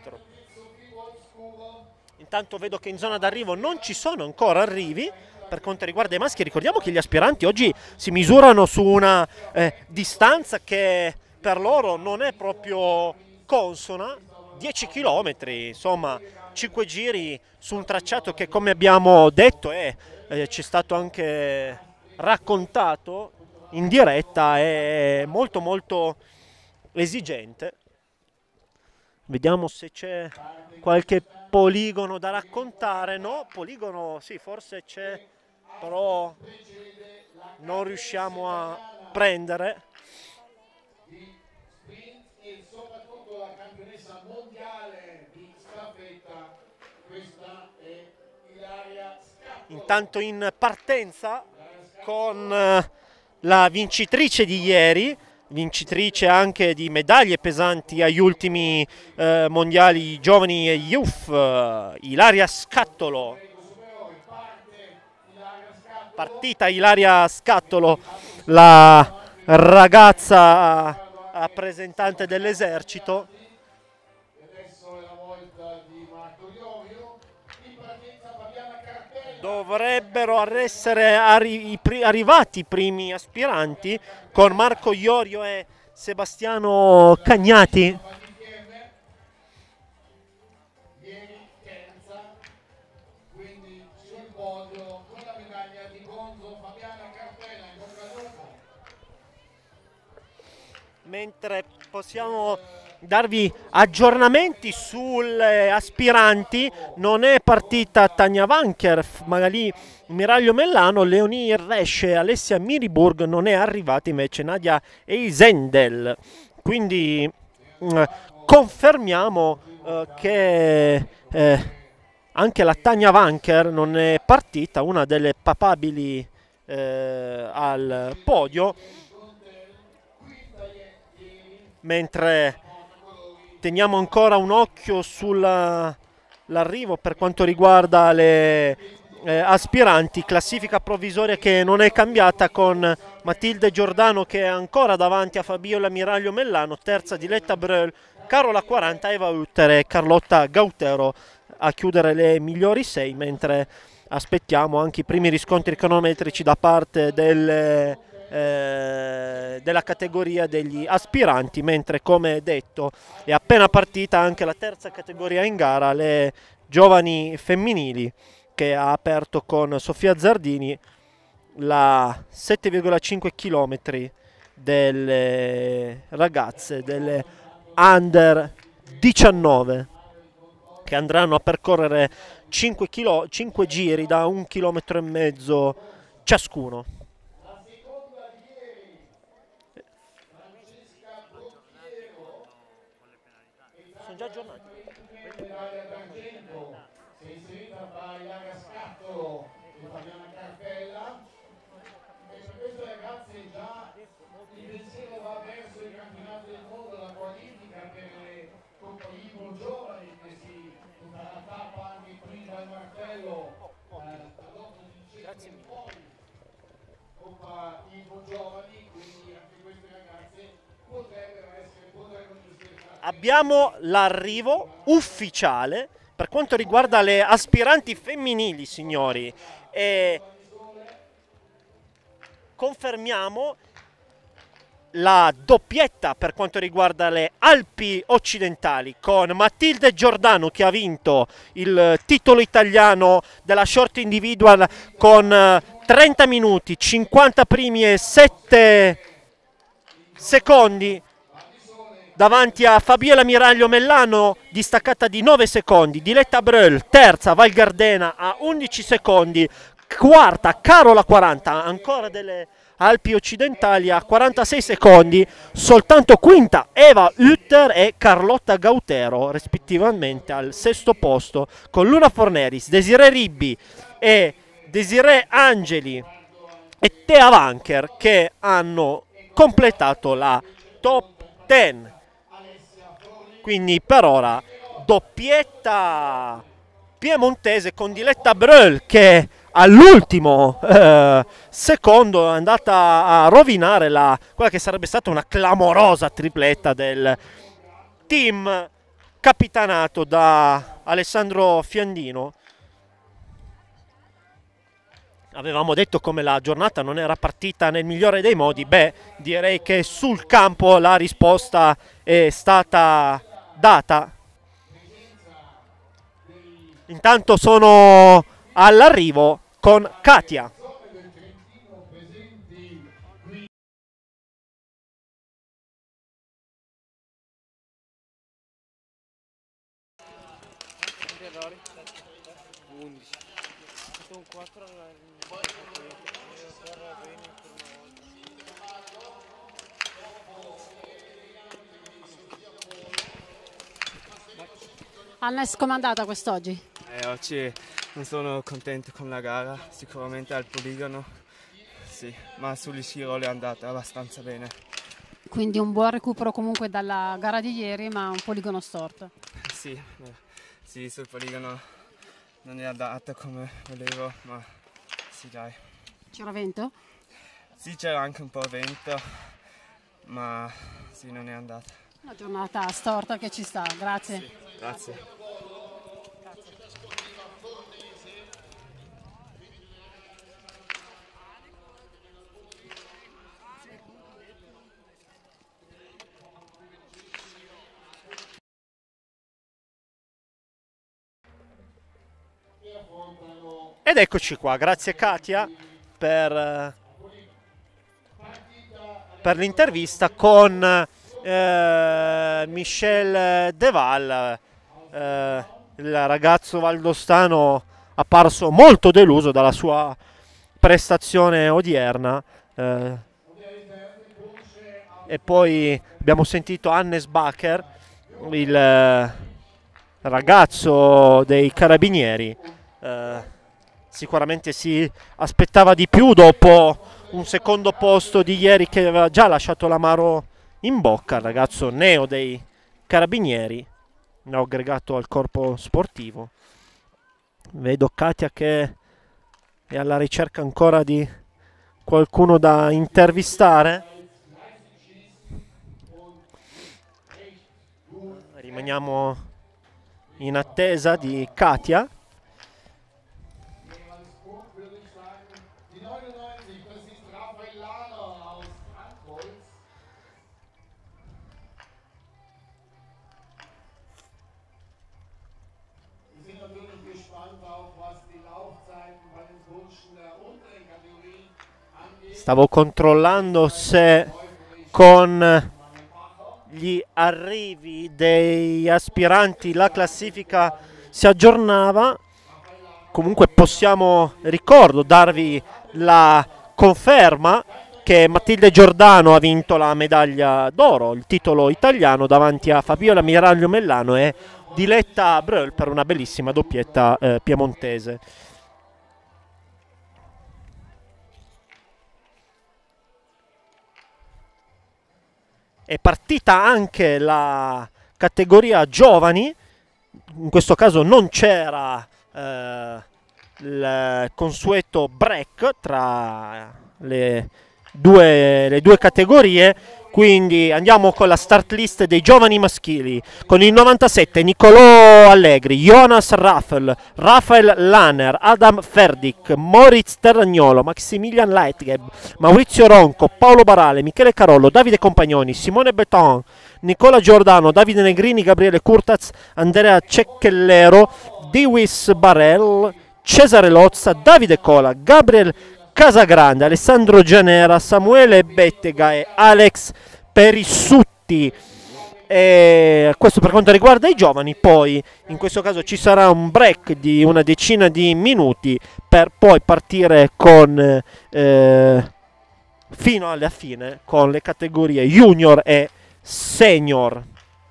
[SPEAKER 6] Intanto vedo che in zona d'arrivo non ci sono ancora arrivi per quanto riguarda i maschi. Ricordiamo che gli aspiranti oggi si misurano su una distanza che per loro non è proprio consona, 10 km, insomma 5 giri su un tracciato che, come abbiamo detto, ci è stato anche raccontato in diretta, è molto molto esigente. Vediamo se c'è qualche poligono da raccontare. No, poligono sì, forse c'è, però non riusciamo a prendere.
[SPEAKER 1] E soprattutto la campionessa mondiale di staffetta, questa è Ilaria Scattolo.
[SPEAKER 6] Intanto in partenza con la vincitrice di ieri, vincitrice anche di medaglie pesanti agli ultimi mondiali giovani e youth, Ilaria Scattolo. Partita Ilaria Scattolo, la ragazza rappresentante dell'esercito. Dovrebbero essere arrivati i primi aspiranti con Marco Iorio e Sebastiano Cagnati. Mentre possiamo darvi aggiornamenti sulle aspiranti, non è partita Tania Vanker, Magali Miraglio Mellano, Leonie Resce, Alessia Miriburg, non è arrivata invece Nadia Eisendel. Quindi confermiamo che anche la Tania Vanker non è partita, una delle papabili al podio, mentre teniamo ancora un occhio sull'arrivo per quanto riguarda le aspiranti. Classifica provvisoria che non è cambiata, con Matilde Giordano che è ancora davanti a Fabiola Miraglio Mellano, terza Diletta Bröll, Carola 40, Eva Utter e Carlotta Gautero a chiudere le migliori 6, mentre aspettiamo anche i primi riscontri cronometrici da parte della categoria degli aspiranti, mentre, come detto, è appena partita anche la terza categoria in gara, le giovani femminili, che ha aperto con Sofia Zardini la 7,5 km delle ragazze, delle under 19, che andranno a percorrere 5 giri da 1,5 km ciascuno. Sono già aggiornati.
[SPEAKER 1] Si è inserita fra Ilaria Scattolo e Fabiana Carpella, e per queste ragazze già il pensiero va verso il campionato del mondo, la qualifica per le Coppa Ivo Giovani, che si tutta la tappa anche qui dal martello
[SPEAKER 6] abbiamo l'arrivo ufficiale per quanto riguarda le aspiranti femminili, signori, e confermiamo la doppietta per quanto riguarda le Alpi occidentali, con Matilde Giordano che ha vinto il titolo italiano della short individual con 30 minuti, 50 primi e 7 secondi davanti a Fabiola Miraglio Mellano, distaccata di 9 secondi, Diletta Bröll terza, Val Gardena a 11 secondi, quarta Carola 40, ancora delle Alpi occidentali a 46 secondi, soltanto quinta Eva Hutter e Carlotta Gautero rispettivamente al sesto posto, con Luna Forneris, Desiree Ribbi e Desiree Angeli e Thea Vanker che hanno completato la top 10. Quindi per ora doppietta piemontese con Diletta Bröll che all'ultimo secondo è andata a rovinare quella che sarebbe stata una clamorosa tripletta del team capitanato da Alessandro Fiandino. Avevamo detto come la giornata non era partita nel migliore dei modi. Beh, direi che sul campo la risposta è stata data. Intanto sono all'arrivo con Katia.
[SPEAKER 5] Hannes, com'è andata quest'oggi?
[SPEAKER 8] Oggi non sono contento con la gara, sicuramente al poligono, sì, ma sugli sci roll è andata abbastanza bene.
[SPEAKER 5] Quindi un buon recupero comunque dalla gara di ieri, ma un poligono storto.
[SPEAKER 8] Sì, sul poligono non è andata come volevo, ma sì dai.
[SPEAKER 5] C'era vento?
[SPEAKER 8] Sì, c'era anche un po' vento, ma sì, non è andata.
[SPEAKER 5] Una giornata storta che ci sta, grazie.
[SPEAKER 8] Sì, grazie.
[SPEAKER 6] Ed eccoci qua, grazie Katia per l'intervista con Michel Deval, il ragazzo valdostano apparso molto deluso dalla sua prestazione odierna, e poi abbiamo sentito Hannes Bacher, il ragazzo dei carabinieri. Sicuramente si aspettava di più dopo un secondo posto di ieri che aveva già lasciato l'amaro in bocca. Il ragazzo neo dei carabinieri, ne ho aggregato al corpo sportivo. Vedo Katia che è alla ricerca ancora di qualcuno da intervistare. Rimaniamo in attesa di Katia. Stavo controllando se con gli arrivi degli aspiranti la classifica si aggiornava. Comunque possiamo, ricordo, darvi la conferma che Matilde Giordano ha vinto la medaglia d'oro, il titolo italiano, davanti a Fabiola Miraglio Mellano e Diletta Bröll per una bellissima doppietta piemontese. È partita anche la categoria giovani, in questo caso non c'era il consueto break tra le due categorie, Quindi andiamo con la start list dei giovani maschili. Con il 97 Niccolò Allegri, Jonas Raffel, Rafael Lanner, Adam Ferdic, Moritz Terragnolo, Maximilian Leitgeb, Maurizio Ronco, Paolo Barale, Michele Carollo, Davide Compagnoni, Simone Beton, Nicola Giordano, Davide Negrini, Gabriele Curtaz, Andrea Ceccellero, Dewis Barel, Cesare Lozza, Davide Cola, Gabriel Casagrande, Alessandro Gianera, Samuele Bettega e Alex Perissutti. E questo per quanto riguarda i giovani. Poi in questo caso ci sarà un break di una decina di minuti per poi partire con fino alla fine con le categorie junior e senior.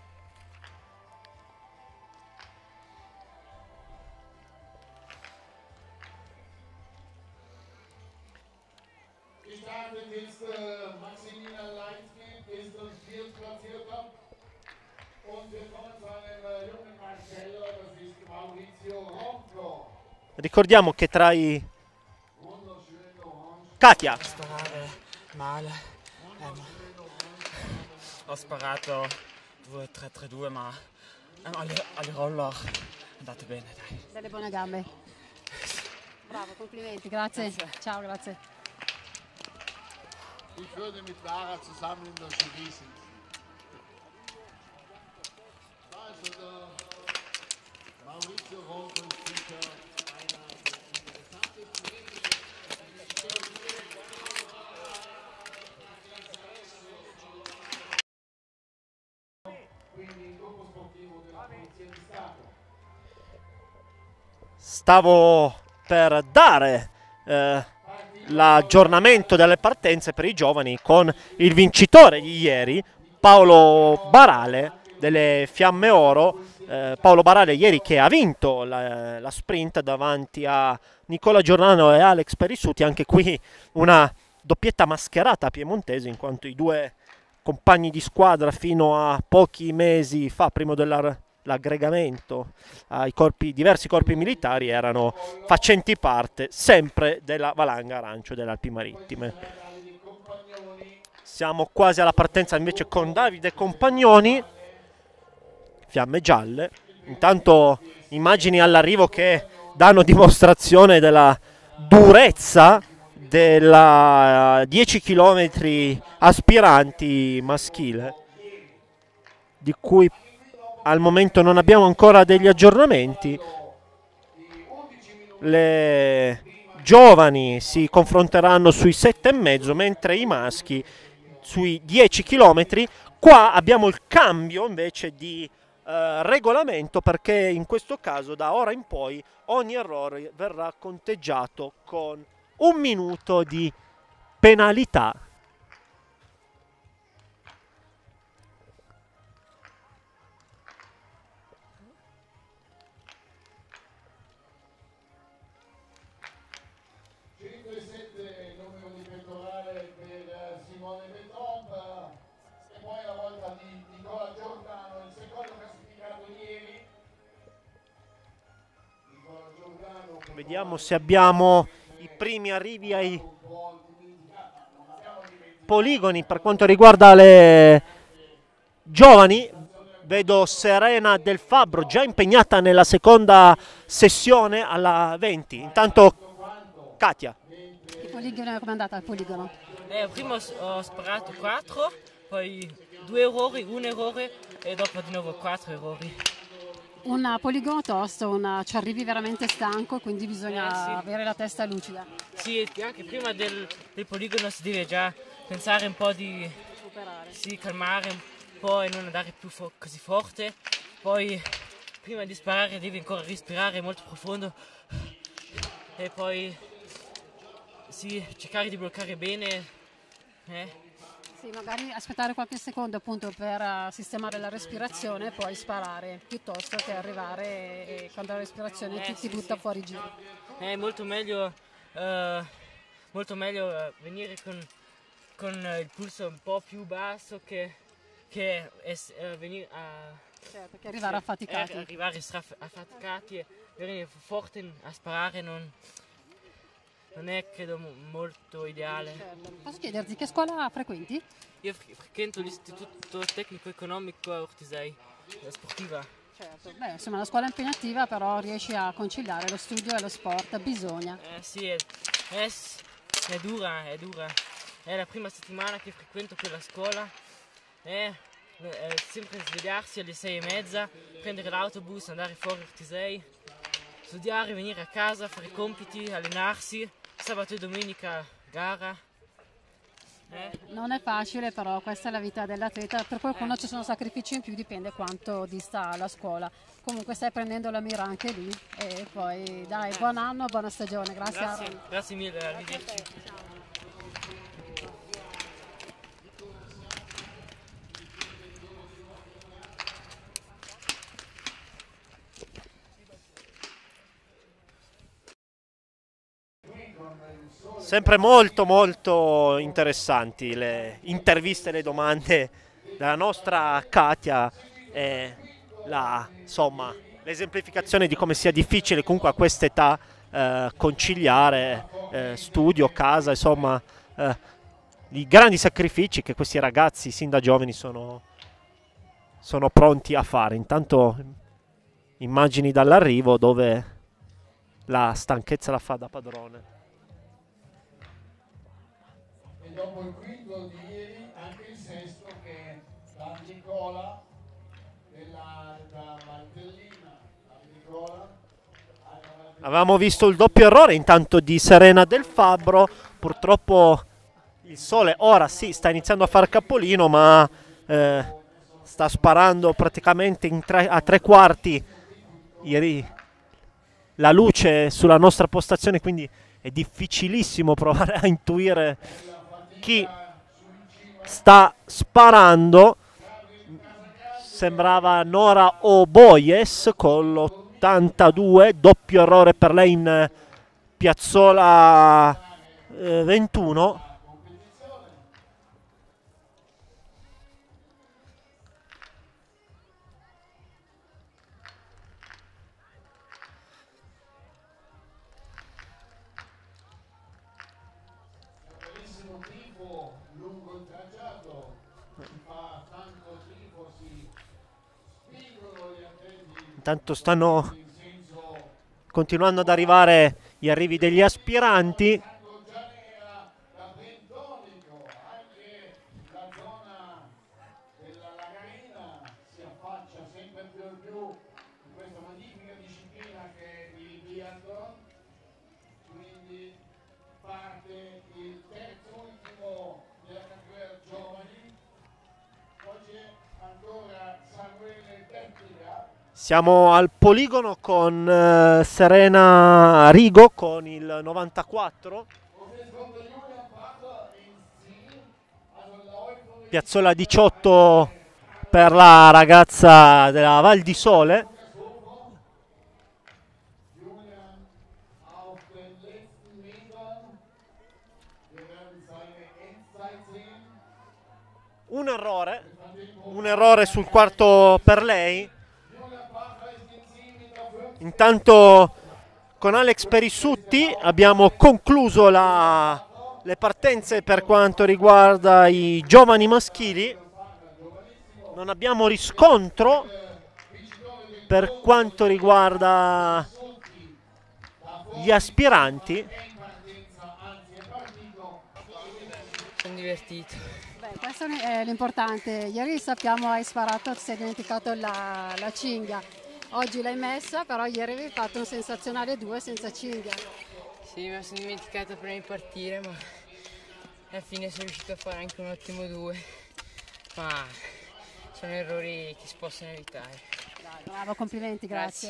[SPEAKER 1] Maximilian Leitgeb ist Viertplatzierter und wir kommen zu einem jungen Marcello, das ist Maurizio Ronco.
[SPEAKER 6] Ricordiamo che tra i Katia
[SPEAKER 8] Sparare male. Ho sparato 2-3-3-2, ma alle roller è andato bene, dai.
[SPEAKER 5] Delle buone gambe. Bravo, complimenti, grazie. Ciao, grazie.
[SPEAKER 1] Ich würde mit Lara zusammen in der Jury sitzen. Also der Maurizio Ronco ist sicher einer der interessantesten quindi il gruppo sportivo della Polizia di Stato.
[SPEAKER 6] Stavo per dare l'aggiornamento delle partenze per i giovani con il vincitore di ieri, Paolo Barale delle Fiamme Oro. Paolo Barale ieri che ha vinto la sprint davanti a Nicola Giordano e Alex Perissuti. Anche qui una doppietta mascherata piemontese, in quanto i due compagni di squadra fino a pochi mesi fa, prima dell'aggregamento ai diversi corpi militari, erano facenti parte sempre della Valanga Arancio delle Alpi Marittime. Siamo quasi alla partenza invece con Davide Compagnoni, Fiamme Gialle. Intanto immagini all'arrivo che danno dimostrazione della durezza della 10 km aspiranti maschile, di cui al momento non abbiamo ancora degli aggiornamenti. Le giovani si confronteranno sui 7,5, mentre i maschi sui 10 km. Qua abbiamo il cambio invece di regolamento, perché in questo caso da ora in poi ogni errore verrà conteggiato con 1 minuto di penalità.
[SPEAKER 1] Numero di pettorale per Simone Beton, e poi la volta di Nicola Giordano, il secondo classificato ieri. Nicola Giordano,
[SPEAKER 6] vediamo se abbiamo i primi arrivi ai poligoni per quanto riguarda le giovani. Vedo Serena Del Fabbro già impegnata nella seconda sessione alla 20. Intanto Katia.
[SPEAKER 5] Il poligono, come è andata il poligono?
[SPEAKER 3] Prima ho sparato 4, poi 2 errori, 1 errore e dopo di nuovo 4 errori.
[SPEAKER 5] Un poligono tosto, ci arrivi veramente stanco, quindi bisogna
[SPEAKER 3] sì,
[SPEAKER 5] avere la testa lucida.
[SPEAKER 3] Sì, anche prima del poligono si deve già pensare un po' di calmare un po' e non andare più così forte. Poi prima di sparare devi ancora respirare molto profondo e poi cercare di bloccare bene.
[SPEAKER 5] Sì, magari aspettare qualche secondo appunto per sistemare la respirazione e poi sparare, piuttosto che arrivare e quando la respirazione ti butta fuori giro.
[SPEAKER 3] È molto meglio venire con il pulso un po' più basso che venire
[SPEAKER 5] certo, che arrivare affaticati.
[SPEAKER 3] Arrivare affaticati e venire forte a sparare non è credo molto ideale.
[SPEAKER 5] Certo. Posso chiederti che scuola frequenti?
[SPEAKER 3] Io frequento l'istituto tecnico economico a Ortisei, sportiva.
[SPEAKER 5] Certo. Beh, insomma, la scuola è impegnativa, però riesci a conciliare lo studio e lo sport, bisogna.
[SPEAKER 3] Sì, è dura, è dura. È la prima settimana che frequento quella scuola. È sempre svegliarsi alle 6:30, prendere l'autobus, andare fuori Ortisei, studiare, venire a casa, fare i compiti, allenarsi, sabato e domenica gara.
[SPEAKER 5] Non è facile, però questa è la vita dell'atleta. Per qualcuno ci sono sacrifici in più, dipende quanto dista la scuola. Comunque stai prendendo la mira anche lì e poi dai, buon anno, buona stagione. Grazie.
[SPEAKER 3] Grazie mille, arrivederci.
[SPEAKER 6] Sempre molto molto interessanti le interviste e le domande della nostra Katia e insomma, l'esemplificazione di come sia difficile comunque a quest'età conciliare studio, casa, insomma i grandi sacrifici che questi ragazzi sin da giovani sono pronti a fare. Intanto immagini dall'arrivo dove la stanchezza la fa da padrone.
[SPEAKER 1] E dopo il quinto di ieri anche il sesto che da Nicola da Martellina a Nicola.
[SPEAKER 6] Avevamo visto il doppio errore intanto di Serena Del Fabbro, purtroppo il sole ora sì sta iniziando a far capolino, ma sta sparando praticamente a 3/4 la luce sulla nostra postazione, quindi è difficilissimo provare a intuire chi sta sparando. Sembrava Nora Oboyes con l'82, doppio errore per lei in piazzola 21. Intanto stanno continuando ad arrivare gli arrivi degli aspiranti. Siamo al poligono con Serena Rigo con il 94. Piazzola 18 per la ragazza della Val di Sole. Un errore sul quarto per lei. Intanto con Alex Perissutti abbiamo concluso le partenze per quanto riguarda i giovani maschili. Non abbiamo riscontro per quanto riguarda gli aspiranti.
[SPEAKER 3] Sono divertito.
[SPEAKER 5] Beh, questo è l'importante. Ieri sappiamo hai sparato, ti sei dimenticato la cinghia. Oggi l'hai messa, però ieri avevi fatto un sensazionale 2 senza cinghia.
[SPEAKER 3] Sì, mi sono dimenticata prima di partire, ma alla fine sono riuscito a fare anche un ottimo 2. Ma sono errori che si possono evitare.
[SPEAKER 5] Dai, bravo, complimenti, grazie.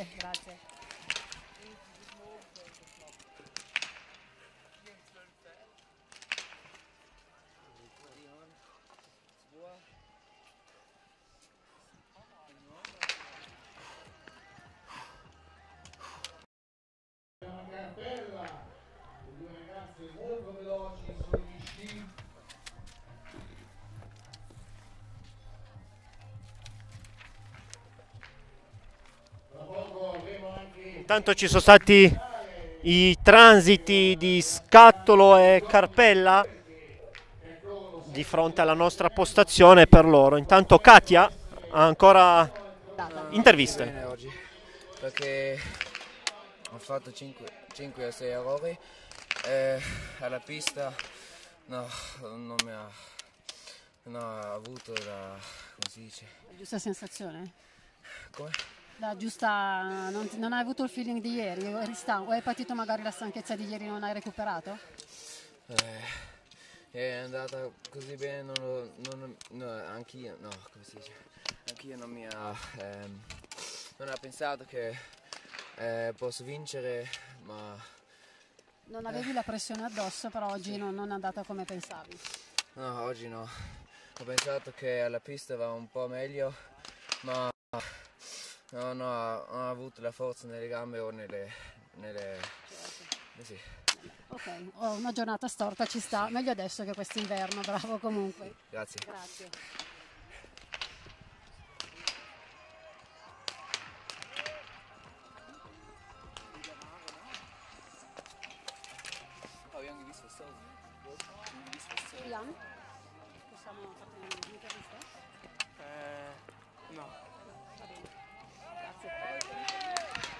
[SPEAKER 6] Intanto ci sono stati i transiti di Scattolo e Carpella di fronte alla nostra postazione per loro. Intanto Katia ha ancora interviste.
[SPEAKER 9] Bene oggi, perché ho fatto 5 o 6 errori e alla pista non mi ha avuto la, come si dice?
[SPEAKER 5] La giusta sensazione?
[SPEAKER 9] Come?
[SPEAKER 5] La giusta, non hai avuto il feeling di ieri? Eri stanco? O hai patito magari la stanchezza di ieri e non hai recuperato?
[SPEAKER 9] È andata così bene, anch'io, no, come si dice? Anch'io non ho pensato che posso vincere, ma...
[SPEAKER 5] Non avevi la pressione addosso, però oggi non è andata come pensavi.
[SPEAKER 9] No, oggi no. Ho pensato che alla pista va un po' meglio, ma non ho avuto la forza nelle gambe o nelle sì.
[SPEAKER 5] Ok, una giornata storta ci sta, meglio adesso che quest'inverno, bravo comunque.
[SPEAKER 9] Grazie.
[SPEAKER 5] Grazie. Jan? Possiamo farti un'intervista?
[SPEAKER 3] No.
[SPEAKER 5] Va bene. Grazie.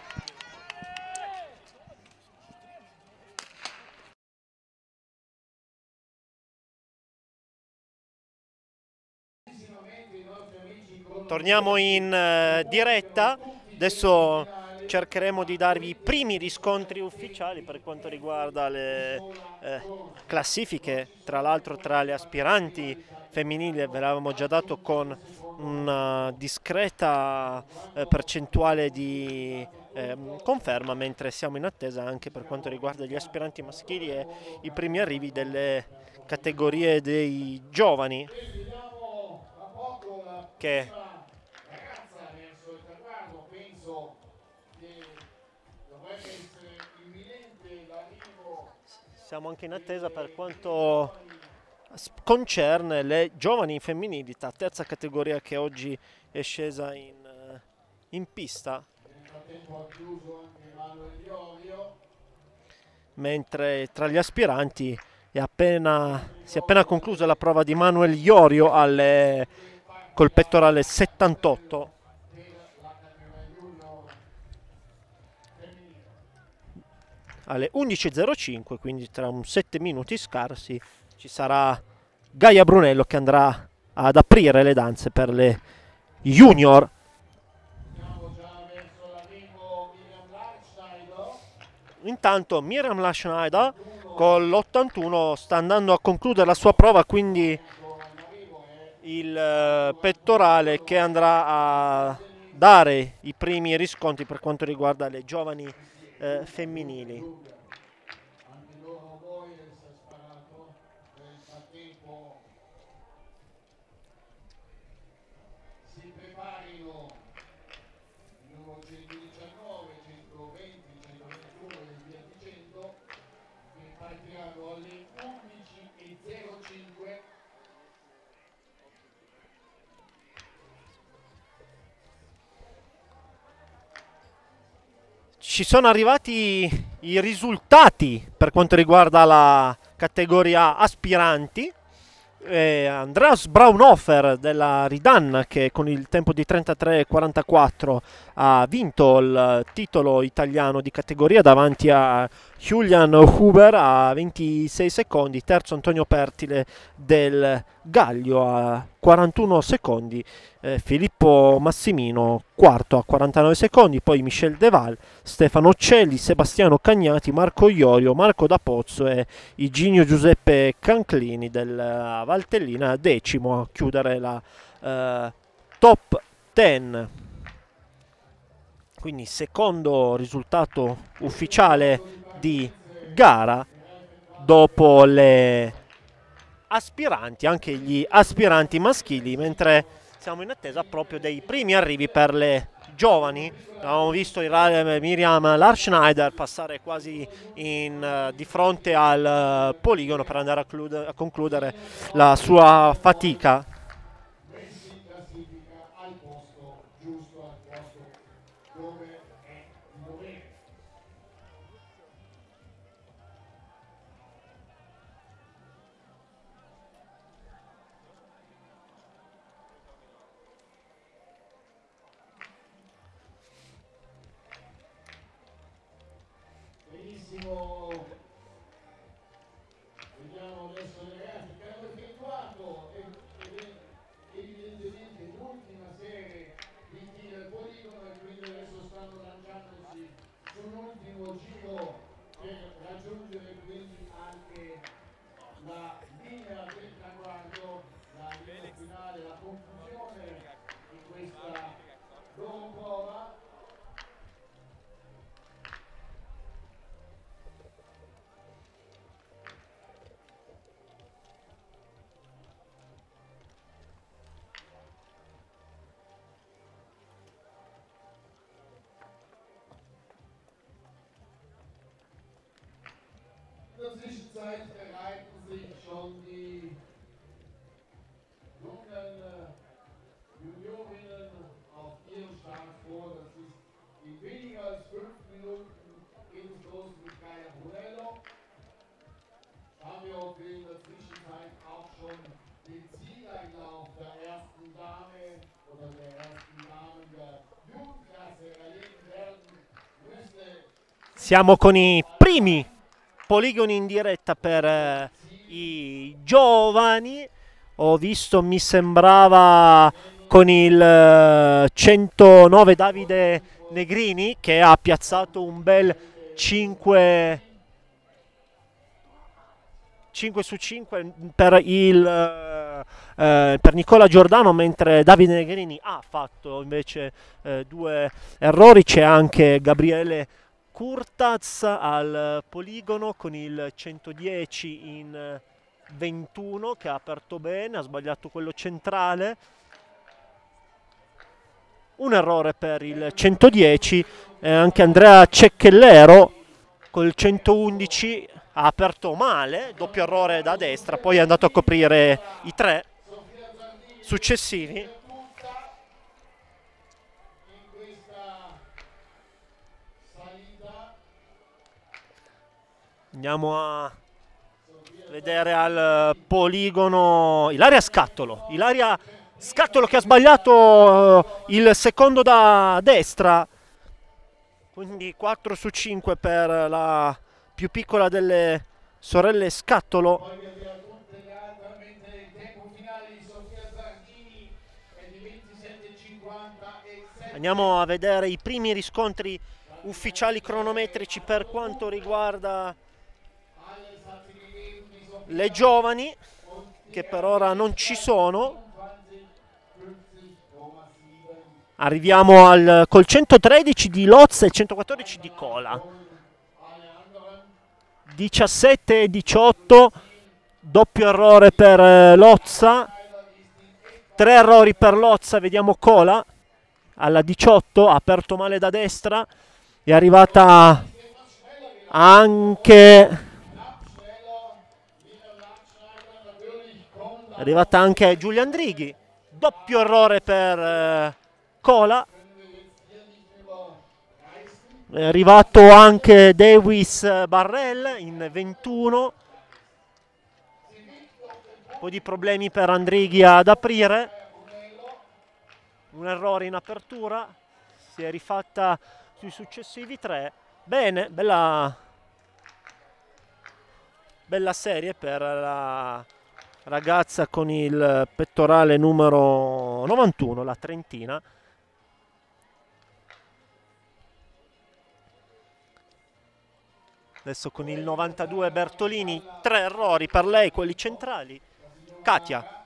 [SPEAKER 6] Torniamo in diretta, adesso cercheremo di darvi i primi riscontri ufficiali per quanto riguarda le classifiche, tra l'altro tra le aspiranti femminili ve l'avevamo già dato con una discreta percentuale di conferma, mentre siamo in attesa anche per quanto riguarda gli aspiranti maschili e i primi arrivi delle categorie dei giovani che siamo anche in attesa per quanto concerne le giovani femminili, la terza categoria che oggi è scesa in pista, mentre tra gli aspiranti si è appena conclusa la prova di Manuel Iorio col pettorale 78. Alle 11.05, quindi tra un 7 minuti scarsi, ci sarà Gaia Brunello che andrà ad aprire le danze per le junior. Intanto Miriam Laschneider con l'81 sta andando a concludere la sua prova, quindi il pettorale che andrà a dare i primi riscontri per quanto riguarda le giovani femminili. Ci sono arrivati i risultati per quanto riguarda la categoria aspiranti. Andreas Braunhofer della Ridan, che con il tempo di 33,44 ha vinto il titolo italiano di categoria davanti a Julian Huber a 26 secondi, terzo Antonio Pertile del Gaglio a 41 secondi, Filippo Massimino quarto a 49 secondi, poi Michel Deval, Stefano Celli, Sebastiano Cagnati, Marco Iorio, Marco D'Apozzo e Iginio Giuseppe Canclini del Valtellina, decimo a chiudere la top 10. Quindi secondo risultato ufficiale di gara dopo le aspiranti, anche gli aspiranti maschili, mentre siamo in attesa proprio dei primi arrivi per le giovani. Abbiamo visto Miriam Laschneider passare quasi di fronte al poligono per andare a concludere la sua fatica.
[SPEAKER 1] benissimo. Vediamo adesso le ragazze che hanno effettuato evidentemente l'ultima serie di tiri al poligono e quindi adesso stanno lanciandosi su un ultimo giro per raggiungere quindi anche la linea del traguardo, la linea finale, la conclusione di questa loro prova. In der Zwischenzeit bereiten sich schon die jungen Juniorinnen auf ihren Start vor. Das ist in weniger als 5 Minuten geht es los mit Gaia Brunello. Haben wir auch in der Zwischenzeit auch schon den Zieleinlauf der ersten Dame oder der ersten Damen der Jugendklasse erleben werden.
[SPEAKER 6] Siamo con i primi poligoni in diretta per i giovani. Ho visto, mi sembrava con il 109 Davide Negrini che ha piazzato un bel 5 su 5 per Nicola Giordano, mentre Davide Negrini ha fatto invece 2 errori. C'è anche Gabriele Kurtaz al poligono con il 110 in 21 che ha aperto bene, ha sbagliato quello centrale. Un errore per il 110, anche Andrea Ceccellero col 111 ha aperto male, doppio errore da destra, poi è andato a coprire i 3 successivi. Andiamo a vedere al poligono Ilaria Scattolo. Ilaria Scattolo che ha sbagliato il secondo da destra. Quindi 4 su 5 per la più piccola delle sorelle Scattolo. Andiamo a vedere i primi riscontri ufficiali cronometrici per quanto riguarda le giovani, che per ora non ci sono. Arriviamo col 113 di Lozza e 114 di Cola. 17 e 18, doppio errore per Lozza, 3 errori per Lozza. Vediamo Cola alla 18, ha aperto male da destra, è arrivata anche Giulia Andrighi, doppio errore per Cola, è arrivato anche Davis Barrel in 21, un po' di problemi per Andrighi ad aprire, un errore in apertura, si è rifatta sui successivi 3. Bene, bella serie per la ragazza con il pettorale numero 91, la trentina. Adesso con il 92 Bertolini, 3 errori per lei, quelli centrali. Katia.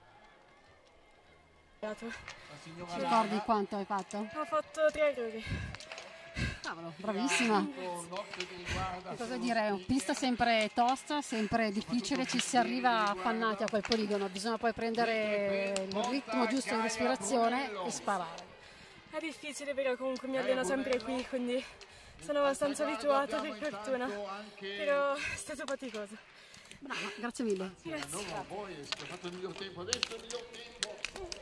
[SPEAKER 5] Ricordi quanto hai fatto?
[SPEAKER 7] Ho fatto 3 errori.
[SPEAKER 5] Cavolo, bravissima. Cosa dire, pista sempre tosta, sempre difficile, ci si arriva affannati a quel poligono, bisogna poi prendere il ritmo giusto di respirazione e sparare.
[SPEAKER 7] È difficile, però comunque mi alleno sempre qui, quindi sono abbastanza abituata, per fortuna, però è stato faticoso.
[SPEAKER 5] Brava, grazie mille.
[SPEAKER 7] Grazie.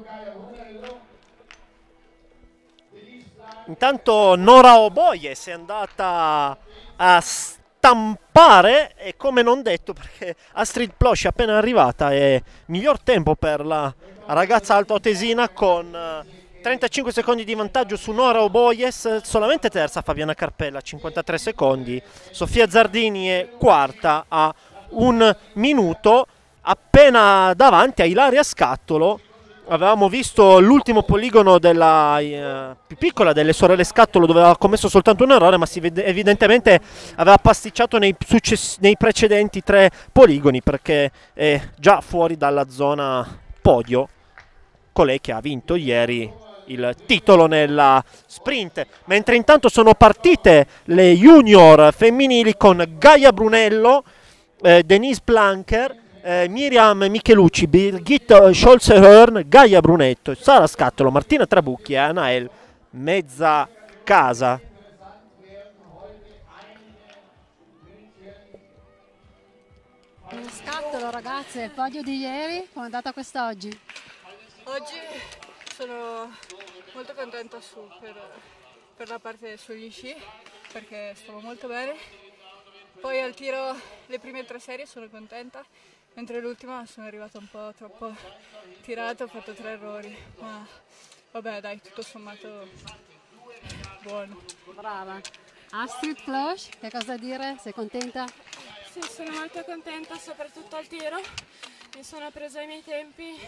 [SPEAKER 6] Intanto Nora Oboyes è andata a stampare, e come non detto, perché Astrid Plosch è appena arrivata, è miglior tempo per la ragazza altoatesina con 35 secondi di vantaggio su Nora Oboyes, solamente terza Fabiana Carpella 53 secondi, Sofia Zardini è quarta a 1 minuto, appena davanti a Ilaria Scattolo. Avevamo visto l'ultimo poligono della più piccola delle sorelle Scattolo, dove aveva commesso soltanto un errore, ma evidentemente aveva pasticciato nei precedenti 3 poligoni, perché è già fuori dalla zona podio colei che ha vinto ieri il titolo nella sprint. Mentre intanto sono partite le junior femminili con Gaia Brunello, Denise Planker, Miriam Michelucci, Birgit Scholzehörn, Gaia Brunetto, Sara Scattolo, Martina Trabucchi e Anael Mezzacasa.
[SPEAKER 5] Scattolo, ragazze, il podio di ieri, come è andata quest'oggi?
[SPEAKER 7] Oggi sono molto contenta per la parte sugli sci, perché stavo molto bene. Poi al tiro le prime 3 serie sono contenta, mentre l'ultima sono arrivata un po' troppo tirata, ho fatto 3 errori, ma vabbè dai, tutto sommato buono.
[SPEAKER 5] Brava. Astrid Plosch, che cosa dire? Sei contenta?
[SPEAKER 7] Sì, sono molto contenta, soprattutto al tiro. Mi sono presa i miei tempi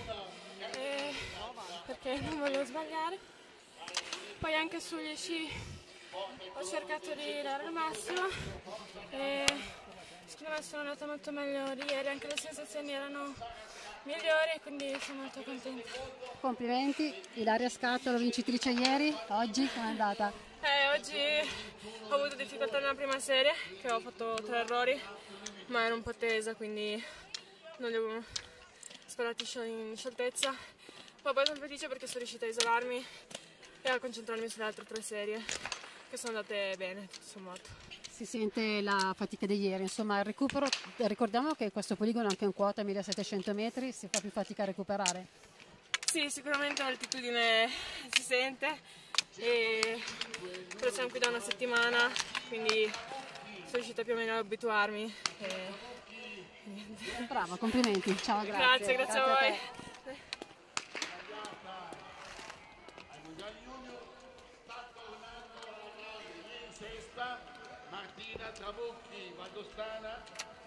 [SPEAKER 7] perché non volevo sbagliare. Poi anche sugli sci ho cercato di dare il massimo e secondo me sono andata molto meglio di ieri, anche le sensazioni erano migliori, quindi sono molto contenta.
[SPEAKER 5] Complimenti, Ilaria Scattolo, vincitrice ieri, oggi come è andata?
[SPEAKER 7] Oggi ho avuto difficoltà nella prima serie, che ho fatto 3 errori, ma ero un po' tesa, quindi non devo sperare in scioltezza. Ma poi sono felice perché sono riuscita a isolarmi e a concentrarmi sulle altre 3 serie, che sono andate bene, tutto sommato.
[SPEAKER 5] Si sente la fatica di ieri, insomma il recupero, ricordiamo che questo poligono anche in quota 1700 metri, si fa più fatica a recuperare?
[SPEAKER 7] Sì, sicuramente l'altitudine si sente, però siamo qui da una settimana, quindi sono riuscita più o meno ad abituarmi.
[SPEAKER 5] Brava, complimenti, ciao, grazie.
[SPEAKER 7] Grazie a voi.
[SPEAKER 1] Martina Trabucchi, Valdostana.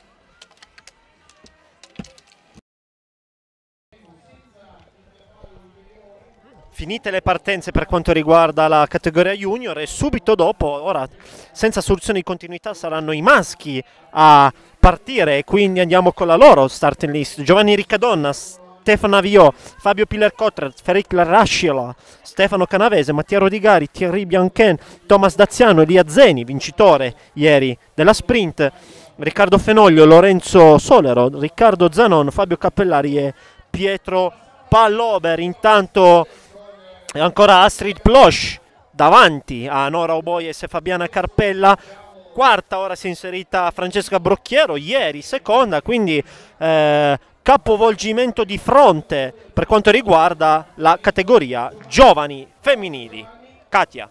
[SPEAKER 6] Finite le partenze per quanto riguarda la categoria junior, e subito dopo, ora senza soluzione di continuità, saranno i maschi a partire, e quindi andiamo con la loro starting list. Giovanni Riccadonna, Stefano Avio, Fabio Piller-Cotter, Feric Larasciola, Stefano Canavese, Mattia Rodigari, Thierry Bianchen, Thomas Daziano, Elia Zeni, vincitore ieri della sprint, Riccardo Fenoglio, Lorenzo Solero, Riccardo Zanon, Fabio Cappellari e Pietro Pallober. Intanto ancora Astrid Plosch davanti a Nora Oboyes e Fabiana Carpella. Quarta ora si è inserita Francesca Brocchiero, ieri seconda, quindi capovolgimento di fronte per quanto riguarda la categoria giovani femminili. Katia.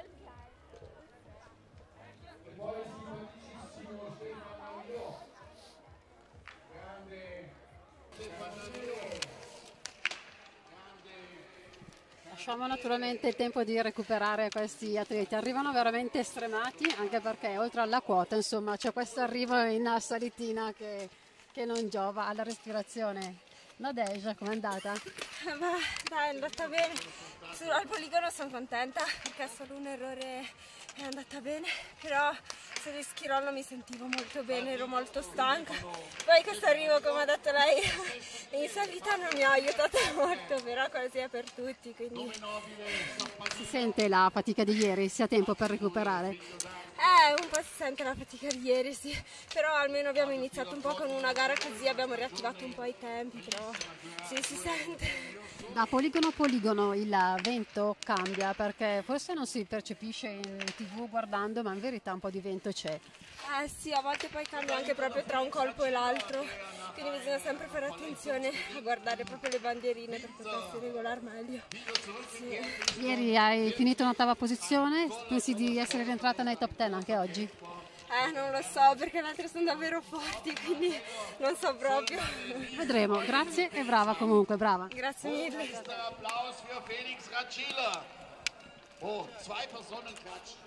[SPEAKER 5] Lasciamo naturalmente il tempo di recuperare questi atleti, arrivano veramente stremati, anche perché oltre alla quota insomma c'è questo arrivo in salitina che non giova alla respirazione. Nadeja, com'è andata?
[SPEAKER 4] Ma dai, è andata bene. Al poligono sono contenta perché solo un errore è andata bene, però sullo schirollo mi sentivo molto bene, ero molto stanca. Poi questo arrivo, come ha detto lei, in salita non mi ha aiutato molto, però così è per tutti. Quindi
[SPEAKER 5] Si sente la fatica di ieri, si ha tempo per recuperare?
[SPEAKER 4] un po' si sente la fatica di ieri, sì, però almeno abbiamo iniziato un po' con una gara così, abbiamo riattivato un po' i tempi, però sì, si sente.
[SPEAKER 5] Da poligono a poligono il vento cambia, perché forse non si percepisce in TV guardando, ma in verità un po' di vento c'è.
[SPEAKER 4] Sì, a volte poi cambia anche proprio tra un colpo e l'altro, quindi bisogna sempre fare attenzione a guardare proprio le bandierine per potersi regolare meglio. Sì.
[SPEAKER 5] Ieri hai finito in 8ª posizione, pensi di essere rientrata nei top 10 anche oggi?
[SPEAKER 4] Non lo so, perché le altre sono davvero forti, quindi non so proprio.
[SPEAKER 5] Vedremo, grazie e brava comunque, brava.
[SPEAKER 4] Grazie mille.
[SPEAKER 1] Applaus für Felix Ratschiller. Oh, 2 Personen klatschen.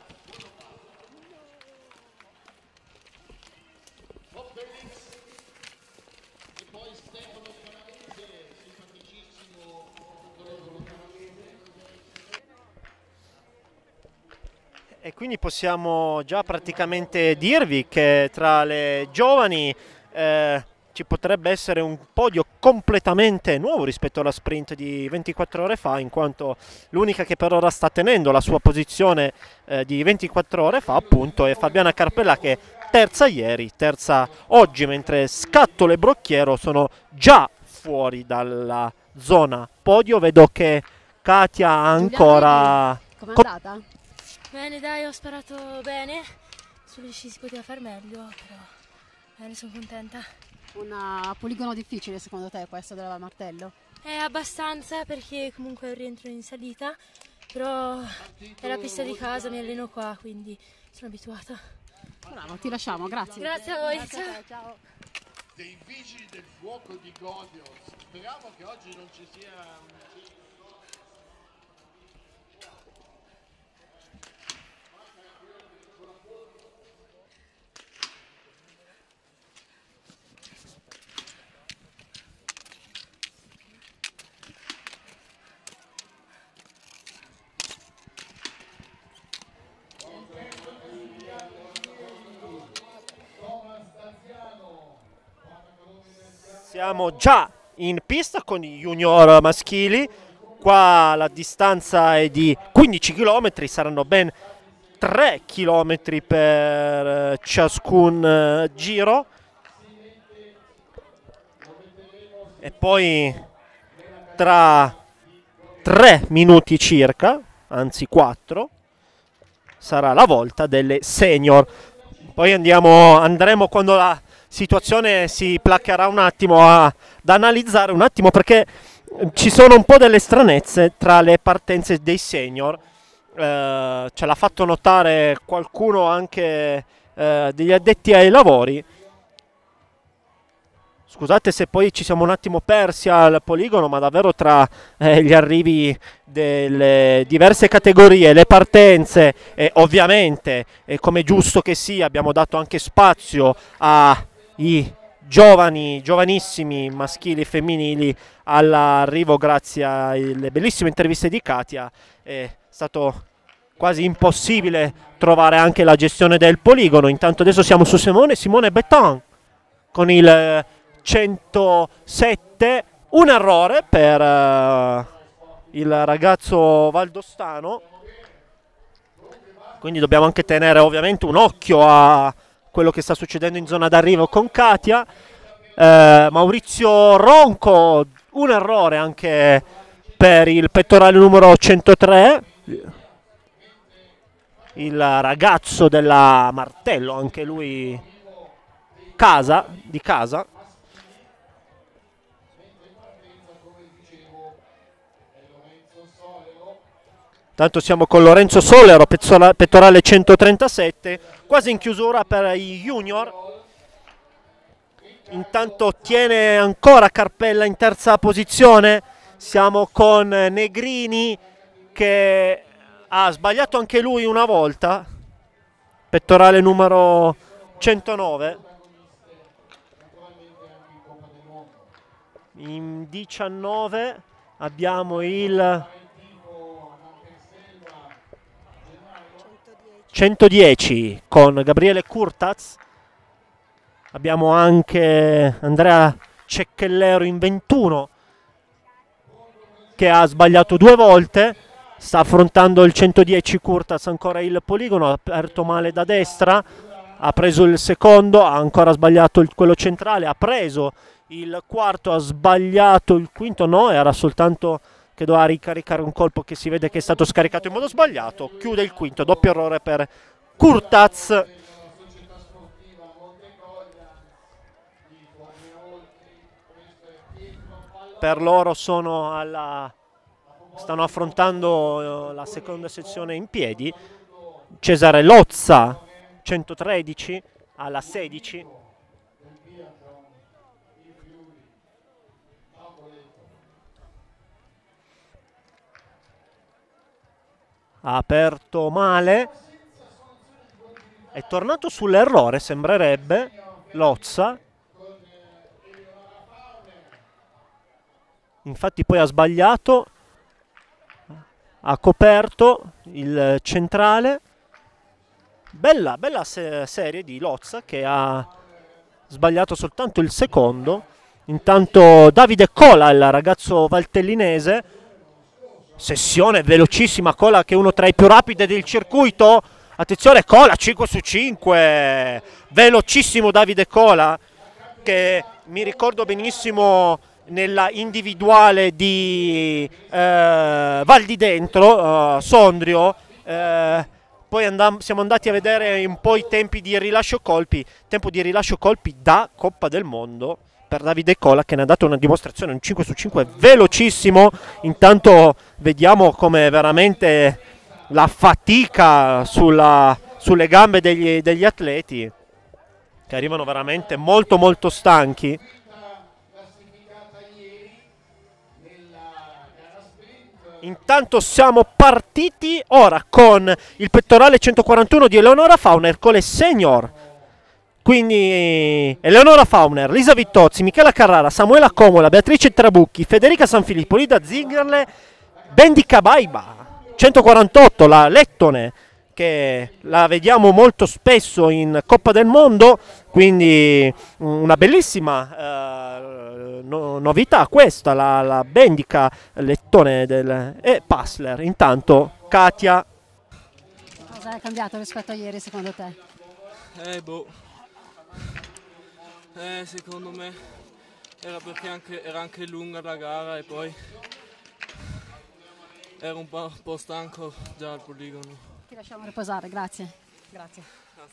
[SPEAKER 1] Top Felix. E poi Stefano Canavese, simpaticissimo canavese.
[SPEAKER 6] E quindi possiamo già praticamente dirvi che tra le giovani ci potrebbe essere un podio completamente nuovo rispetto alla sprint di 24 ore fa, in quanto l'unica che per ora sta tenendo la sua posizione di 24 ore fa appunto è Fabiana Carpella, che terza ieri, terza oggi, mentre Scattola e Brocchiero sono già fuori dalla zona podio. Vedo che Katia ha ancora...
[SPEAKER 5] Com'è andata?
[SPEAKER 10] Bene, dai, ho sparato bene, sulle sci si poteva far meglio, però bene, sono contenta.
[SPEAKER 5] Un poligono difficile secondo te questo della Martello?
[SPEAKER 10] È abbastanza, perché comunque è un rientro in salita, però è la pista di casa, mi alleno qua, quindi sono abituata.
[SPEAKER 5] Bravo, ti lasciamo, grazie.
[SPEAKER 10] Grazie a voi,
[SPEAKER 5] Grazie a te, ciao.
[SPEAKER 1] Dei vigili del fuoco di Godios. Speriamo che oggi non ci sia un...
[SPEAKER 6] Siamo già in pista con i junior maschili, qua la distanza è di 15 km, saranno ben 3 km per ciascun giro e poi tra 3 minuti circa, anzi 4, sarà la volta delle senior. Poi andremo quando la situazione si placherà un attimo ad analizzare un attimo, perché ci sono un po' delle stranezze tra le partenze dei senior. Ce l'ha fatto notare qualcuno anche degli addetti ai lavori. Scusate se poi ci siamo un attimo persi al poligono, ma davvero tra gli arrivi delle diverse categorie, le partenze e ovviamente, come giusto che sia, abbiamo dato anche spazio ai giovanissimi maschili e femminili all'arrivo grazie alle bellissime interviste di Katia. È stato quasi impossibile trovare anche la gestione del poligono. Intanto adesso siamo su Simone Betton con il 107, un errore per il ragazzo valdostano, quindi dobbiamo anche tenere ovviamente un occhio a quello che sta succedendo in zona d'arrivo con Katia. Maurizio Ronco, un errore anche per il pettorale numero 103, il ragazzo della Martello, anche lui di casa. Tanto siamo con Lorenzo Solero, pettorale 137, quasi in chiusura per i junior. Intanto tiene ancora Carpella in terza posizione. Siamo con Negrini che ha sbagliato anche lui una volta, pettorale numero 109. In 19 abbiamo il 110 con Gabriele Curtaz. Abbiamo anche Andrea Ceccellero in 21 che ha sbagliato 2 volte. Sta affrontando il 110 Curtaz, ancora il poligono, ha aperto male da destra, ha preso il secondo, ha ancora sbagliato quello centrale, ha preso il quarto, ha sbagliato il quinto, no, era soltanto che doveva ricaricare un colpo che si vede che è stato scaricato in modo sbagliato. Chiude il quinto, doppio errore per Curtaz. per loro stanno affrontando la seconda sezione in piedi. Cesare Lozza 113 alla 16. Ha aperto male, è tornato sull'errore, sembrerebbe Lozza. Infatti poi ha sbagliato, ha coperto il centrale. Bella serie di Lozza, che ha sbagliato soltanto il secondo. Intanto Davide Cola, il ragazzo valtellinese, sessione velocissima. Cola, che è uno tra i più rapidi del circuito. Attenzione, Cola 5 su 5, velocissimo Davide Cola, che mi ricordo benissimo nella individuale di Val di Dentro, Sondrio. Poi siamo andati a vedere un po' i tempi di rilascio colpi. Tempo di rilascio colpi da Coppa del Mondo per Davide Cola, che ne ha dato una dimostrazione, un 5 su 5 velocissimo. Intanto vediamo come veramente la fatica sulle gambe degli atleti, che arrivano veramente molto molto stanchi. Intanto siamo partiti ora con il pettorale 141 di Eleonora Fauner con le senior. Quindi Eleonora Fauner, Lisa Vittozzi, Michela Carrara, Samuela Comola, Beatrice Trabucchi, Federica Sanfilippo, Lida Zingerle, Bendika Baiba 148, la lettone, che la vediamo molto spesso in Coppa del Mondo, quindi una bellissima novità questa, la Bendika lettone e Passler. Intanto Katia.
[SPEAKER 5] Cosa è cambiato rispetto a ieri secondo te?
[SPEAKER 8] Secondo me era perché era anche lunga la gara e poi ero un po' stanco già al poligono.
[SPEAKER 5] Ti lasciamo riposare, grazie. Grazie.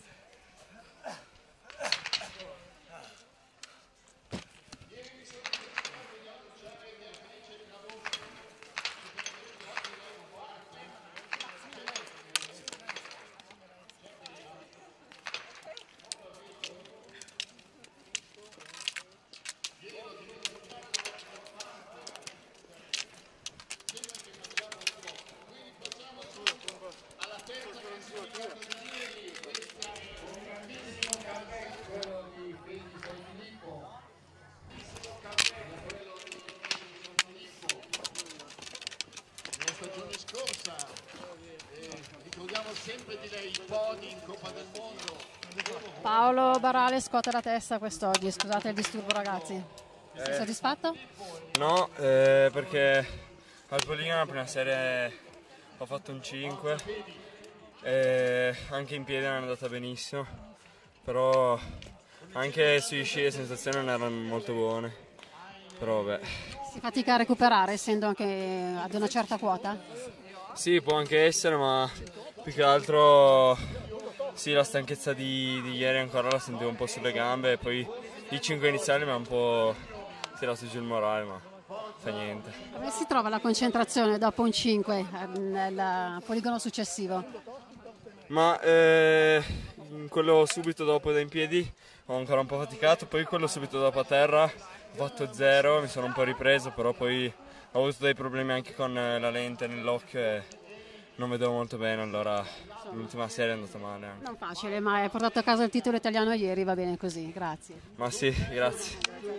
[SPEAKER 5] Paolo Barale scuote la testa quest'oggi, scusate il disturbo ragazzi. Sei soddisfatto?
[SPEAKER 8] No, perché al poligono la prima serie ho fatto un 5 e anche in piedi non è andata benissimo, però anche sui sci le sensazioni non erano molto buone, però vabbè.
[SPEAKER 5] Si fatica a recuperare essendo anche ad una certa quota?
[SPEAKER 8] Sì, può anche essere, ma più che altro sì, la stanchezza di ieri ancora la sentivo un po' sulle gambe e poi i 5 iniziali mi ha un po' tirato giù il morale, ma fa niente.
[SPEAKER 5] Come si trova la concentrazione dopo un 5 nel poligono successivo?
[SPEAKER 8] Ma quello subito dopo da in piedi ho ancora un po' faticato, poi quello subito dopo a terra ho fatto 0, mi sono un po' ripreso, però poi ho avuto dei problemi anche con la lente nell'occhio e non vedevo molto bene, allora l'ultima serie è andata male anche.
[SPEAKER 5] Non facile, ma hai portato a casa il titolo italiano ieri, va bene così, grazie.
[SPEAKER 8] Ma sì, grazie.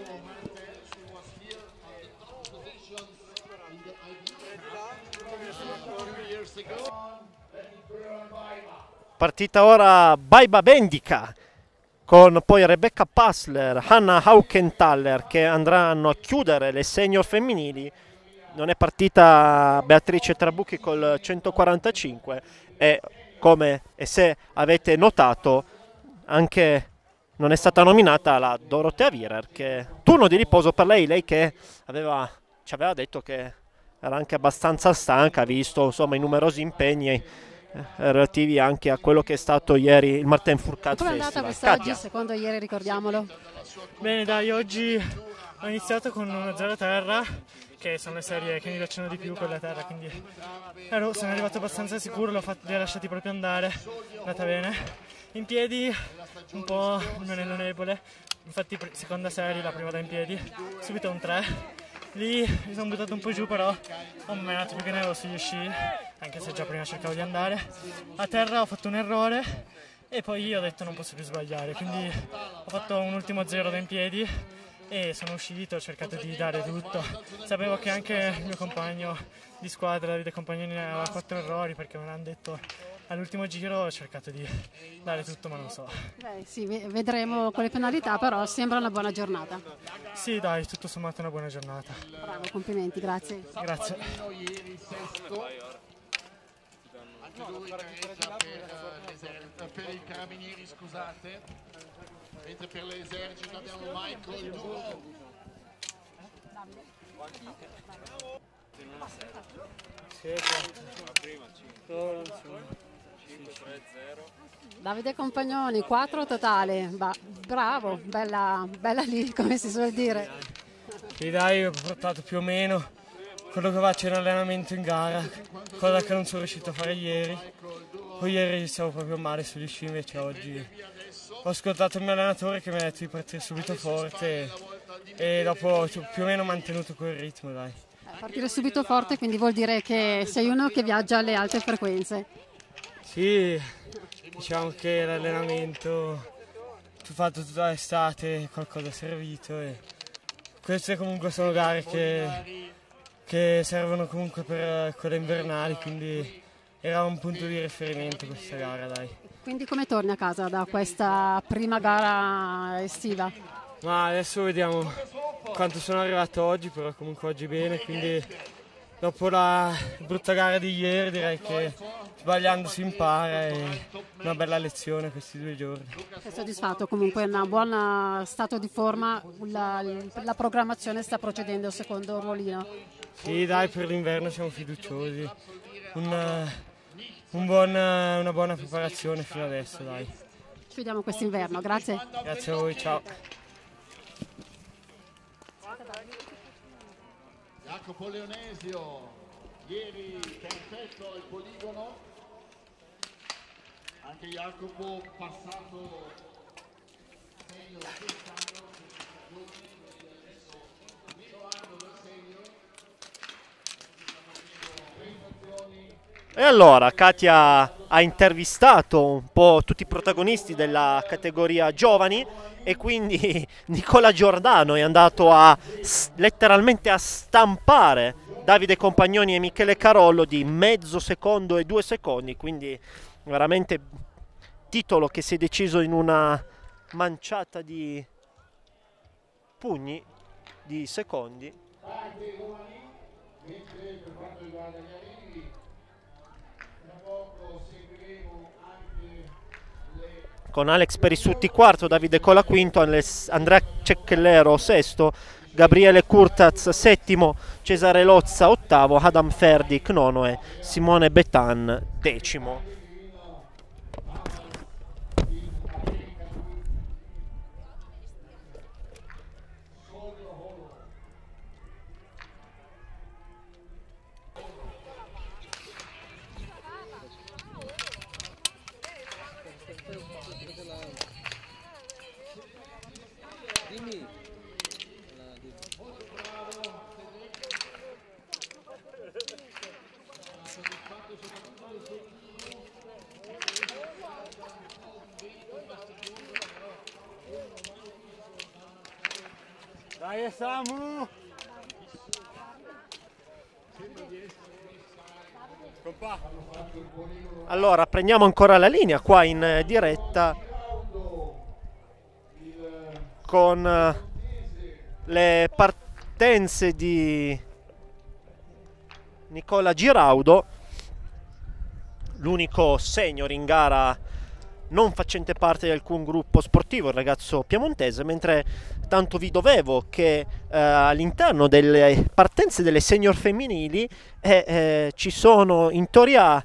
[SPEAKER 6] Partita ora Baiba Bendika con poi Rebecca Passler, Hannah Haukenthaler che andranno a chiudere le senior femminili. Non è partita Beatrice Trabucchi col 145 e se avete notato anche non è stata nominata la Dorotea Wierer, che turno di riposo per lei che ci aveva detto che era anche abbastanza stanca visto insomma i numerosi impegni relativi anche a quello che è stato ieri il Martin Fourcade Festival.
[SPEAKER 5] Come è andata quest'oggi secondo ieri, ricordiamolo?
[SPEAKER 3] Bene dai, oggi
[SPEAKER 11] ho iniziato con uno 0 terra, che sono le serie che mi piacciono di più, quelle a terra, quindi sono arrivato abbastanza sicuro, li ho lasciati proprio andare, è andata bene. In piedi un po' non ero debole, infatti seconda serie, la prima da in piedi, subito un 3. Lì mi sono buttato un po' giù, però ho menato più che ne avevo sugli sci, anche se già prima cercavo di andare. A terra ho fatto un errore e poi ho detto non posso più sbagliare, quindi ho fatto un ultimo 0 da in piedi e sono uscito, ho cercato di dare tutto. Sapevo che anche il mio compagno di squadra, Davide Compagnoni, aveva 4 errori perché me l'hanno detto all'ultimo giro, ho cercato di dare tutto, ma non so.
[SPEAKER 5] Sì, vedremo con le penalità, però sembra una buona giornata.
[SPEAKER 11] Sì, dai, tutto sommato una buona giornata.
[SPEAKER 5] Bravo, complimenti, grazie.
[SPEAKER 11] Grazie.
[SPEAKER 1] Anche lui gareggia per i carabinieri, scusate, mentre per l'esercito abbiamo Michael Duro.
[SPEAKER 5] Davide Compagnoni, 4 totale, bravo, bella lì, come si suol dire.
[SPEAKER 11] Sì, dai, ho portato più o meno quello che faccio in allenamento in gara, cosa che non sono riuscito a fare ieri. Poi ieri stavo proprio male sugli sci, invece oggi ho ascoltato il mio allenatore che mi ha detto di partire subito forte e dopo ho più o meno mantenuto quel ritmo, dai.
[SPEAKER 5] Partire subito forte quindi vuol dire che sei uno che viaggia alle alte frequenze.
[SPEAKER 11] Sì, diciamo che l'allenamento fatto tutta l'estate, qualcosa è servito e queste comunque sono gare che servono comunque per quelle invernali, quindi era un punto di riferimento questa gara, dai.
[SPEAKER 5] Quindi come torni a casa da questa prima gara estiva?
[SPEAKER 11] Ma adesso vediamo quanto sono arrivato oggi, però comunque oggi bene, quindi dopo la brutta gara di ieri direi che sbagliando si impara e una bella lezione questi 2 giorni.
[SPEAKER 5] Sei soddisfatto? Comunque un buon stato di forma, la programmazione sta procedendo secondo Ruolino?
[SPEAKER 11] Sì, dai, per l'inverno siamo fiduciosi, una buona preparazione fino adesso, dai.
[SPEAKER 5] Ci vediamo quest'inverno, grazie.
[SPEAKER 11] Grazie a voi, ciao.
[SPEAKER 1] Jacopo Leonesio, ieri perfetto al poligono, anche Jacopo passato segno quest'anno,
[SPEAKER 6] E allora Katia ha intervistato un po' tutti i protagonisti della categoria giovani e quindi Nicola Giordano è andato letteralmente a stampare Davide Compagnoni e Michele Carollo di mezzo secondo e 2 secondi, quindi veramente titolo che si è deciso in una manciata di pugni di secondi. Con Alex Perissutti quarto, Davide Cola quinto, Andrea Ceccellero sesto, Gabriele Curtaz settimo, Cesare Lozza ottavo, Adam Ferdic nono e Simone Betan decimo.
[SPEAKER 11] Dai Samu!
[SPEAKER 6] Allora prendiamo ancora la linea qua in diretta con le partenze di Nicola Giraudo, l'unico senior in gara non facente parte di alcun gruppo sportivo, il ragazzo piemontese, mentre tanto vi dovevo che all'interno delle partenze delle senior femminili ci sono in teoria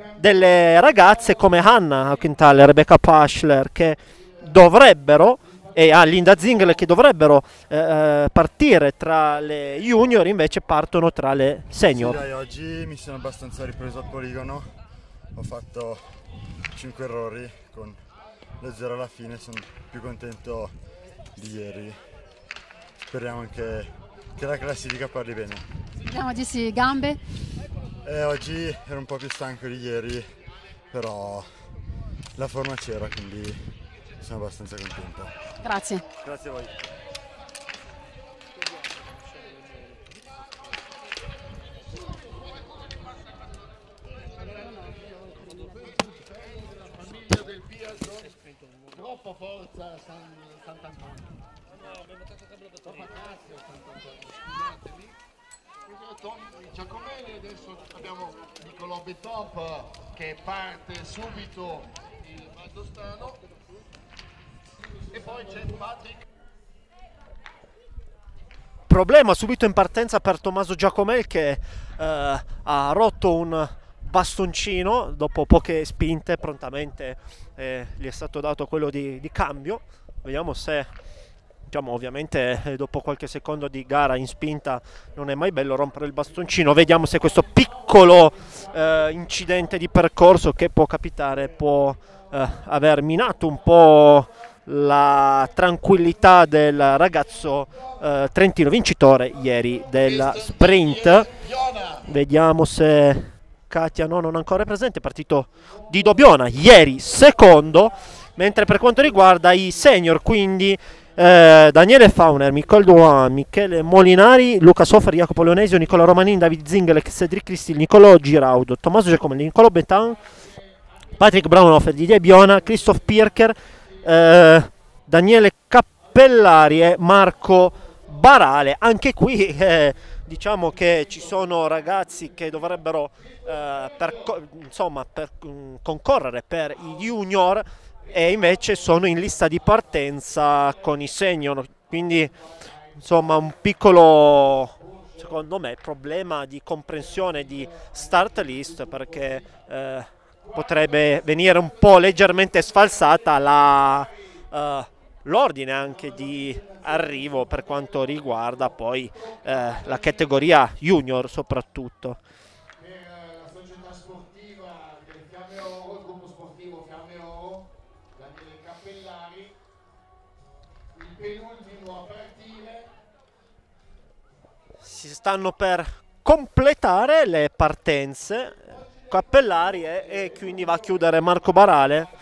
[SPEAKER 6] delle ragazze come Hannah Quintale e Rebecca Paschler che dovrebbero e a Linda Zingler, che dovrebbero partire tra le junior, invece partono tra le senior.
[SPEAKER 12] Sì, dai, oggi mi sono abbastanza ripreso al poligono, ho fatto 5 errori con lo 0 alla fine, sono più contento di ieri. Speriamo che la classifica parli bene.
[SPEAKER 5] Speriamo di sì. Gambe?
[SPEAKER 12] Oggi ero un po' più stanco di ieri, però la forma c'era, quindi sono abbastanza contento.
[SPEAKER 5] Grazie.
[SPEAKER 12] Grazie a voi.
[SPEAKER 1] Troppa forza Sant'Antonio. Scusatemi. Giacomelli, adesso abbiamo Nicolò Betop che parte subito il Valdostano e poi c'è Patrick.
[SPEAKER 6] Problema subito in partenza per Tommaso Giacomel, che ha rotto un bastoncino dopo poche spinte. Prontamente gli è stato dato quello di cambio. Vediamo se, diciamo, ovviamente dopo qualche secondo di gara in spinta non è mai bello rompere il bastoncino. Vediamo se questo piccolo incidente di percorso che può capitare può aver minato un po' la tranquillità del ragazzo trentino vincitore ieri della sprint. Vediamo se Katia non ancora è presente. Partito di Dobbiona ieri secondo, mentre per quanto riguarda i senior, quindi Daniele Fauner, Nicole Duan, Michele Molinari, Luca Soffer, Jacopo Leonesio, Nicola Romanin, David Zingel, Cedric Cristil, Nicolò Giraudo, Tommaso Giacomelli, Nicolò Betan, Patrick Braunhofer, Didier Biona, Christoph Pirker, Daniele Cappellari e Marco Barale. Anche qui diciamo che ci sono ragazzi che dovrebbero concorrere per i junior e invece sono in lista di partenza con i senior, quindi insomma un piccolo, secondo me, problema di comprensione di start list, perché potrebbe venire un po' leggermente sfalsata l'ordine anche di arrivo per quanto riguarda poi la categoria junior soprattutto.
[SPEAKER 1] Per la società sportiva delle Fiamme Oro, il gruppo sportivo Fiamme Oro, Daniele Cappellari, il penultimo a partire.
[SPEAKER 6] Si stanno per completare le partenze Cappellari e quindi va a chiudere Marco Barale.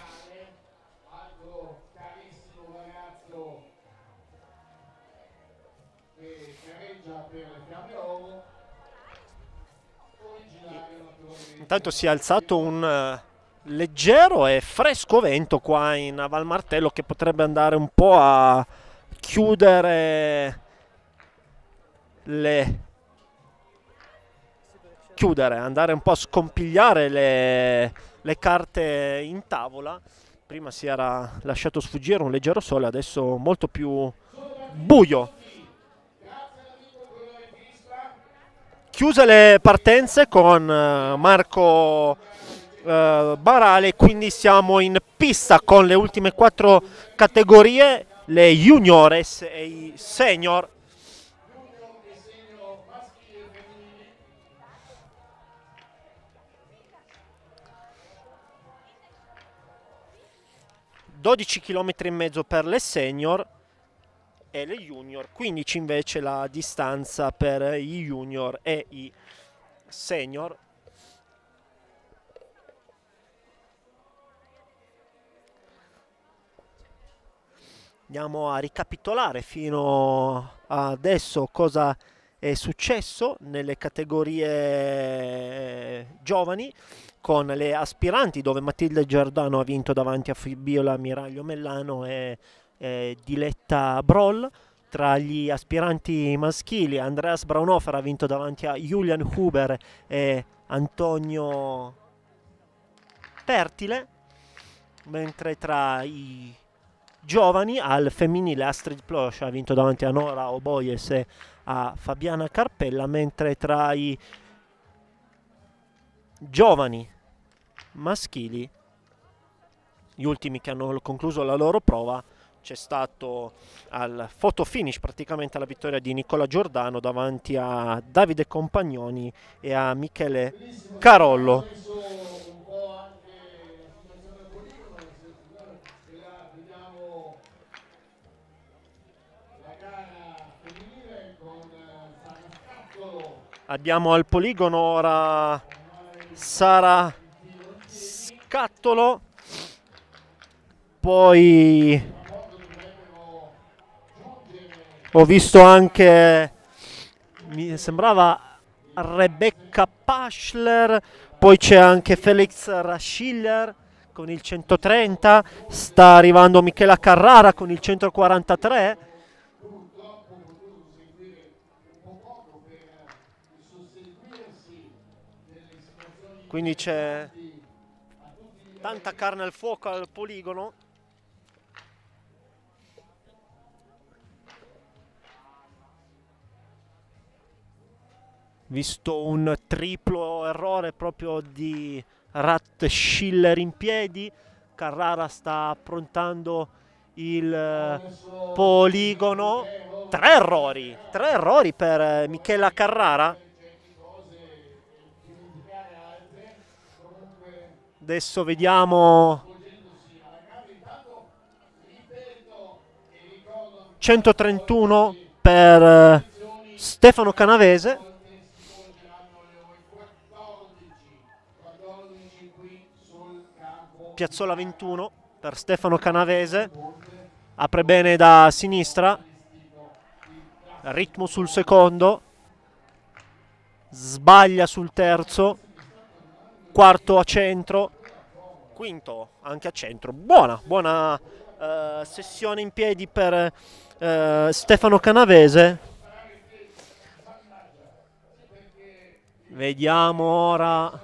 [SPEAKER 6] Intanto si è alzato un leggero e fresco vento qua in Val Martello, che potrebbe andare un po' a chiudere andare un po' a scompigliare le carte in tavola. Prima si era lasciato sfuggire un leggero sole, adesso molto più buio. Chiuse le partenze con Marco Barale, quindi siamo in pista con le ultime 4 categorie, le juniores e i senior. (12,5 km per le senior e le junior, 15 invece la distanza per i junior e i senior. Andiamo a ricapitolare fino adesso cosa è successo nelle categorie giovani, con le aspiranti, dove Matilde Giordano ha vinto davanti a Fabiola Miraglio Mellano e Diletta Broll. Tra gli aspiranti maschili Andreas Braunhofer ha vinto davanti a Julian Huber e Antonio Pertile, mentre tra i giovani al femminile Astrid Plosch ha vinto davanti a Nora Oboyes e a Fabiana Carpella, mentre tra i giovani maschili, gli ultimi che hanno concluso la loro prova, c'è stato al photo finish praticamente la vittoria di Nicola Giordano davanti a Davide Compagnoni e a Michele Carollo. Abbiamo al poligono ora Sara Scattolo, poi ho visto anche, mi sembrava Rebecca Paschler, poi c'è anche Felix Raschiller con il 130, sta arrivando Michela Carrara con il 143. Quindi c'è tanta carne al fuoco al poligono. Visto un triplo errore proprio di Raschiller in piedi. Carrara sta approntando il poligono. Tre errori per Michela Carrara. Adesso vediamo 131 per Stefano Canavese. Piazzola 21 per Stefano Canavese. Apre bene da sinistra. Ritmo sul secondo. Sbaglia sul terzo. Quarto a centro. Quinto anche a centro. Buona sessione in piedi per Stefano Canavese. Vediamo ora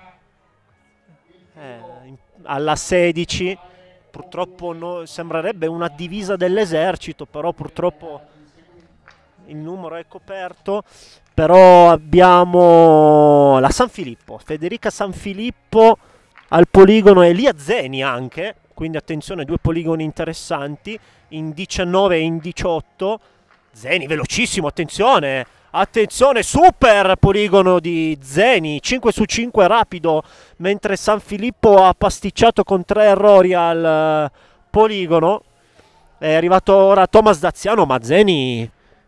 [SPEAKER 6] alla 16. Purtroppo sembrerebbe una divisa dell'esercito, però purtroppo il numero è coperto. Però abbiamo la San Filippo, Federica San Filippo al poligono, Elia Zeni anche, quindi attenzione, due poligoni interessanti in 19 e in 18. Zeni velocissimo, attenzione, super poligono di Zeni, 5 su 5 rapido, mentre San Filippo ha pasticciato con 3 errori al poligono. È arrivato ora Thomas Daziano, ma Zeni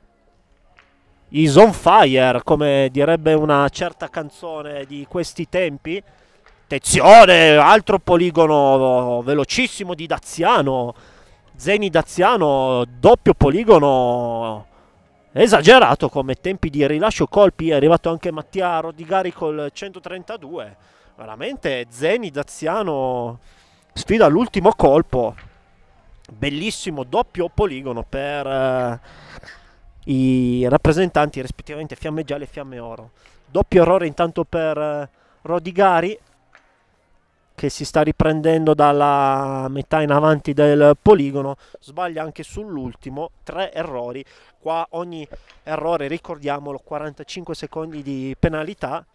[SPEAKER 6] is on fire, come direbbe una certa canzone di questi tempi. Attenzione, altro poligono velocissimo di Daziano. Zeni Daziano, doppio poligono esagerato come tempi di rilascio colpi. È arrivato anche Mattia Rodigari col 132. Veramente Zeni Daziano sfida all'ultimo colpo. Bellissimo doppio poligono per i rappresentanti rispettivamente Fiamme Gialle e Fiamme Oro. Doppio errore intanto per Rodigari, che si sta riprendendo dalla metà in avanti del poligono. Sbaglia anche sull'ultimo, 3 errori. Qua ogni errore, ricordiamolo, 45 secondi di penalità.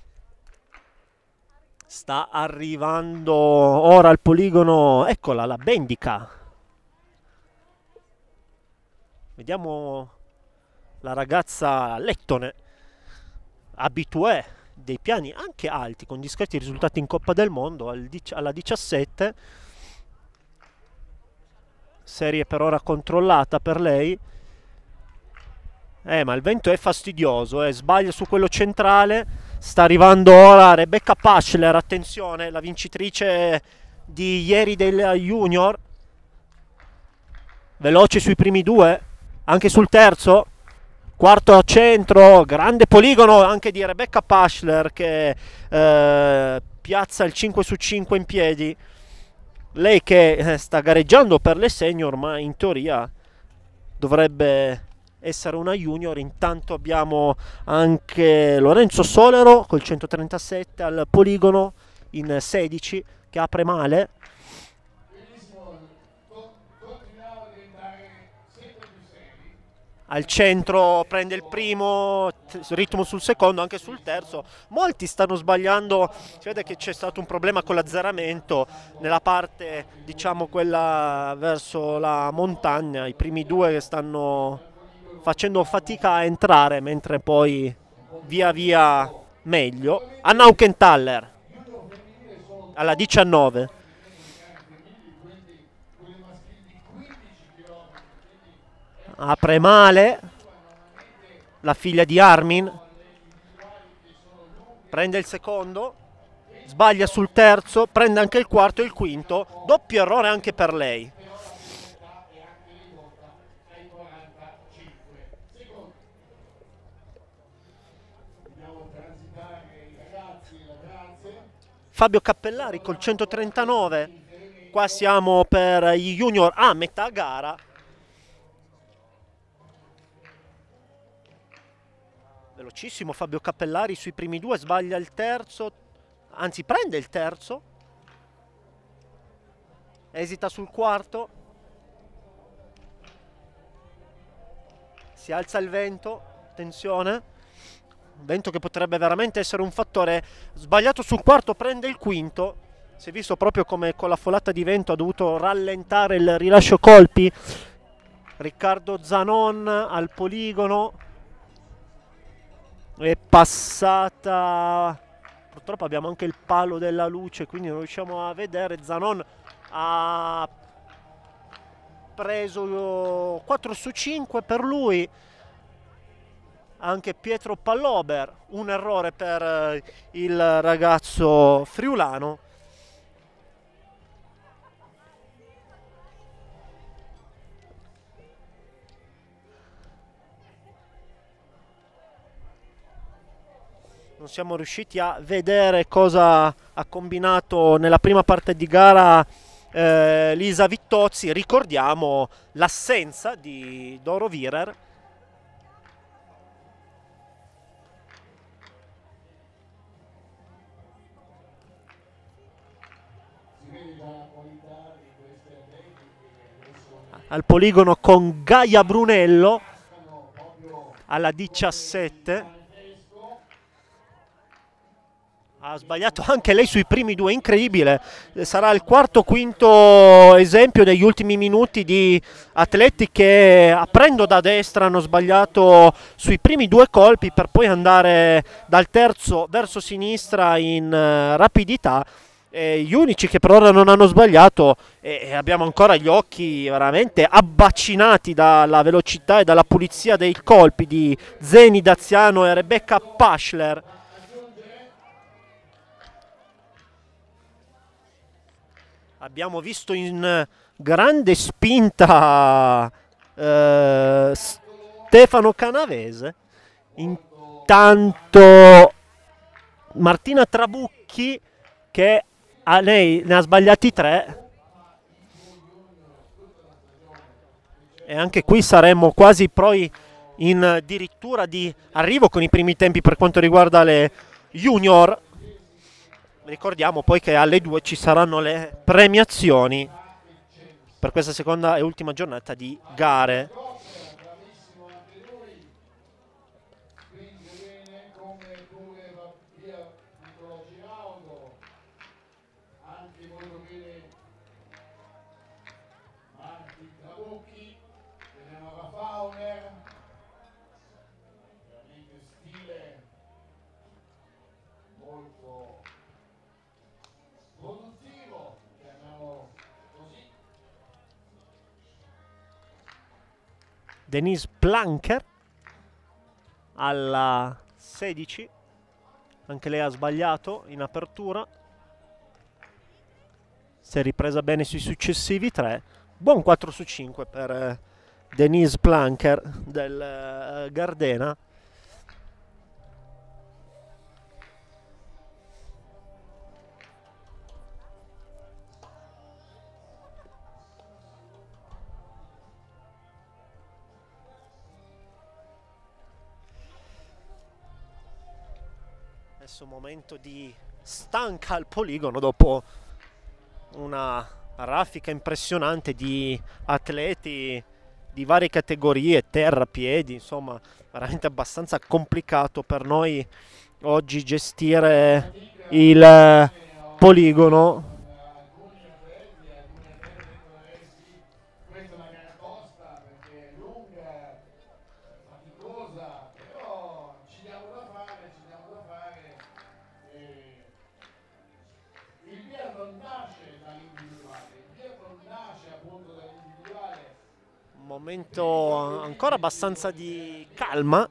[SPEAKER 6] Sta arrivando ora al poligono, eccola la Bendica. Vediamo la ragazza lettone, abitué dei piani anche alti, con discreti risultati in Coppa del Mondo, alla 17. Serie per ora controllata per lei. Ma il vento è fastidioso, sbaglia su quello centrale. Sta arrivando ora Rebecca Paschler, attenzione, la vincitrice di ieri del Junior. Veloce sui primi due, anche sul terzo. Quarto a centro, grande poligono anche di Rebecca Paschler, che piazza il 5 su 5 in piedi. Lei che sta gareggiando per le senior, ma in teoria dovrebbe essere una junior. Intanto abbiamo anche Lorenzo Solero col 137 al poligono in 16, che apre male. al centro prende il primo, ritmo sul secondo, anche sul terzo. Molti stanno sbagliando, si vede che c'è stato un problema con l'azzeramento nella parte, diciamo, quella verso la montagna. I primi due che stanno facendo fatica a entrare, mentre poi via via meglio. Annaukenthaler alla 19. Apre male la figlia di Armin, prende il secondo, sbaglia sul terzo, prende anche il quarto e il quinto, doppio errore anche per lei. Fabio Cappellari col 139, qua siamo per gli junior a metà gara. Velocissimo Fabio Cappellari sui primi due, sbaglia il terzo, anzi prende il terzo, esita sul quarto, si alza il vento, attenzione, vento che potrebbe veramente essere un fattore. Sbagliato sul quarto, prende il quinto, si è visto proprio come con la folata di vento ha dovuto rallentare il rilascio colpi. Riccardo Zanon al poligono. È passata, purtroppo abbiamo anche il palo della luce, quindi non riusciamo a vedere. Zanon ha preso 4 su 5 per lui. Anche Pietro Pallober, un errore per il ragazzo friulano. Non siamo riusciti a vedere cosa ha combinato nella prima parte di gara Lisa Vittozzi. Ricordiamo l'assenza di Doro Virer. Al poligono con Gaia Brunello alla 17. Ha sbagliato anche lei sui primi due, incredibile. Sarà il quarto o quinto esempio negli ultimi minuti di atleti che, aprendo da destra, hanno sbagliato sui primi due colpi per poi andare dal terzo verso sinistra in rapidità. Gli unici che per ora non hanno sbagliato, e abbiamo ancora gli occhi veramente abbacinati dalla velocità e dalla pulizia dei colpi di Zeni Daziano e Rebecca Paschler. Abbiamo visto in grande spinta Stefano Canavese. Intanto Martina Trabucchi, che a lei ne ha sbagliati 3. E anche qui saremmo quasi poi in addirittura di arrivo con i primi tempi per quanto riguarda le junior. Ricordiamo poi che alle 2 ci saranno le premiazioni per questa seconda e ultima giornata di gare. Denise Planker alla 16, anche lei ha sbagliato in apertura, si è ripresa bene sui successivi 3, buon 4 su 5 per Denise Planker del Gardena. Adesso momento di stanca al poligono dopo una raffica impressionante di atleti di varie categorie, terra, piedi, insomma veramente abbastanza complicato per noi oggi gestire il poligono. Momento ancora abbastanza di calma.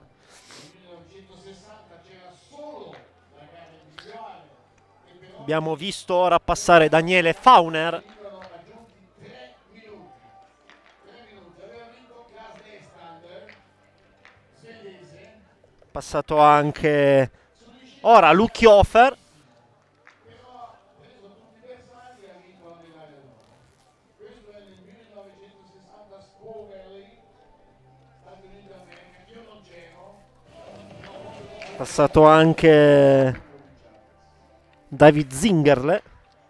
[SPEAKER 6] Abbiamo visto ora passare Daniele Fauner. Passato anche ora Lucky Offer. Passato anche David Zingerle.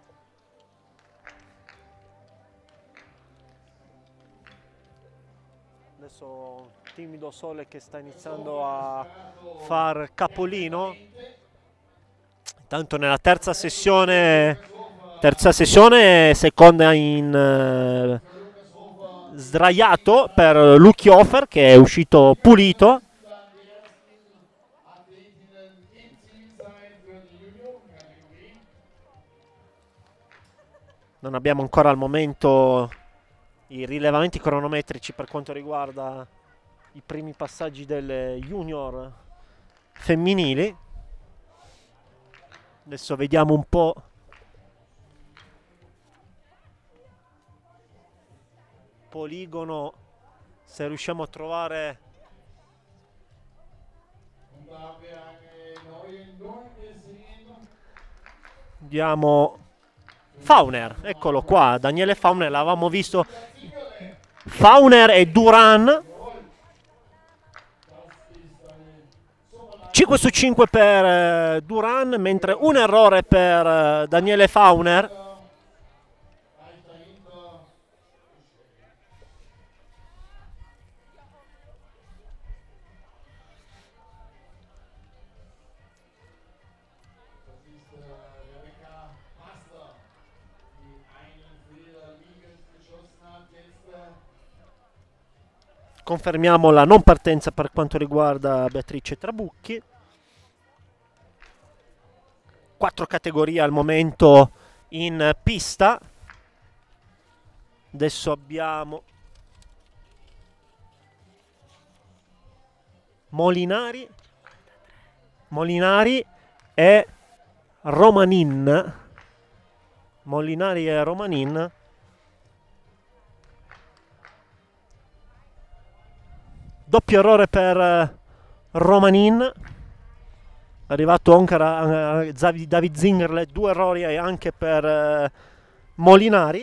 [SPEAKER 6] Adesso timido Sole che sta iniziando a far capolino. Intanto nella terza sessione seconda in sdraiato per Lucky Offer, che è uscito pulito. Non abbiamo ancora al momento i rilevamenti cronometrici per quanto riguarda i primi passaggi delle junior femminili. Adesso vediamo un po' poligono, se riusciamo a trovare vediamo Fauner, eccolo qua, Daniele Fauner, l'avevamo visto, Fauner e Duran, 5 su 5 per Duran, mentre un errore per Daniele Fauner. Confermiamo la non partenza per quanto riguarda Beatrice Trabucchi. 4 categorie al momento in pista. Adesso abbiamo Molinari e Romanin. Molinari e Romanin. Doppio errore per Romanin, arrivato anche David Zingerle, 2 errori anche per Molinari.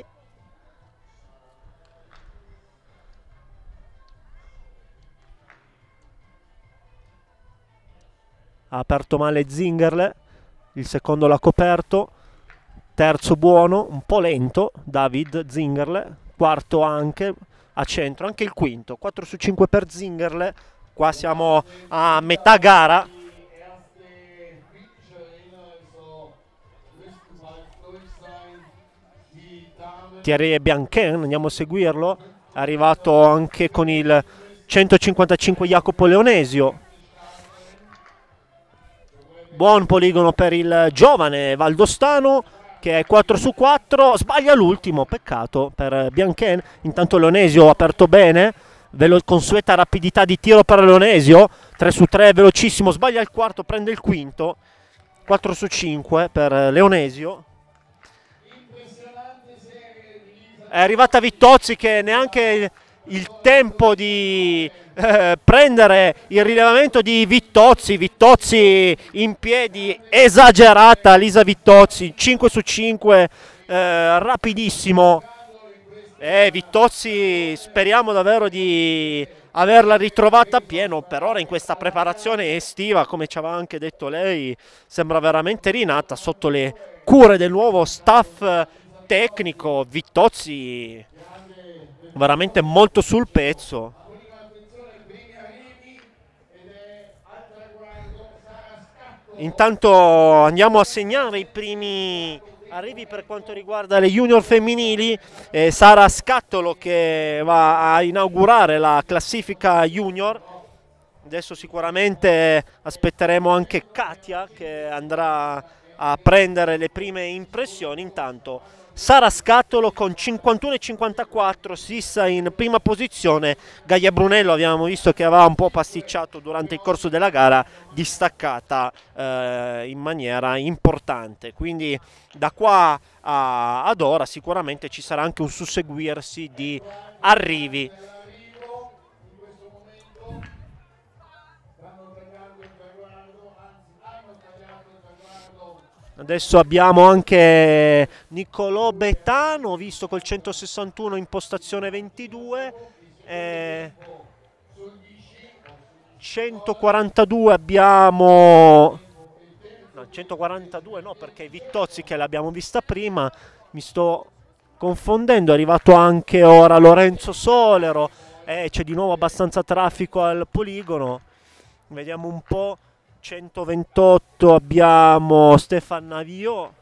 [SPEAKER 6] Ha aperto male Zingerle, il secondo l'ha coperto, terzo buono, un po' lento David Zingerle, quarto anche a centro, anche il quinto, 4 su 5 per Zingerle. Qua siamo a metà gara. Thierry Bianchen, andiamo a seguirlo, è arrivato anche con il 155 Jacopo Leonesio. Buon poligono per il giovane Valdostano, che è 4 su 4, sbaglia l'ultimo, peccato per Bianchen. Intanto Leonesio ha aperto bene, consueta rapidità di tiro per Leonesio, 3 su 3, velocissimo, sbaglia il quarto, prende il quinto, 4 su 5 per Leonesio. È arrivata Vittozzi, che neanche il tempo di prendere il rilevamento di Vittozzi in piedi, esagerata Lisa Vittozzi, 5 su 5, rapidissimo. Vittozzi speriamo davvero di averla ritrovata a pieno. Per ora in questa preparazione estiva, come ci aveva anche detto lei, sembra veramente rinata sotto le cure del nuovo staff tecnico. Vittozzi veramente molto sul pezzo. Intanto andiamo a segnare i primi arrivi per quanto riguarda le junior femminili. Sara Scattolo che va a inaugurare la classifica junior. Adesso sicuramente aspetteremo anche Katia che andrà a prendere le prime impressioni. Intanto Sara Scattolo con 51,54, si issa in prima posizione. Gaia Brunello abbiamo visto che aveva un po' pasticciato durante il corso della gara, distaccata in maniera importante, quindi da qua ad ora sicuramente ci sarà anche un susseguirsi di arrivi. Adesso abbiamo anche Niccolò Betano, visto col 161 in postazione 22, 142 abbiamo, no 142 no perché Vittozzi che l'abbiamo vista prima, mi sto confondendo, è arrivato anche ora Lorenzo Solero, c'è di nuovo abbastanza traffico al poligono, vediamo un po'. 128 abbiamo Stefan Navio.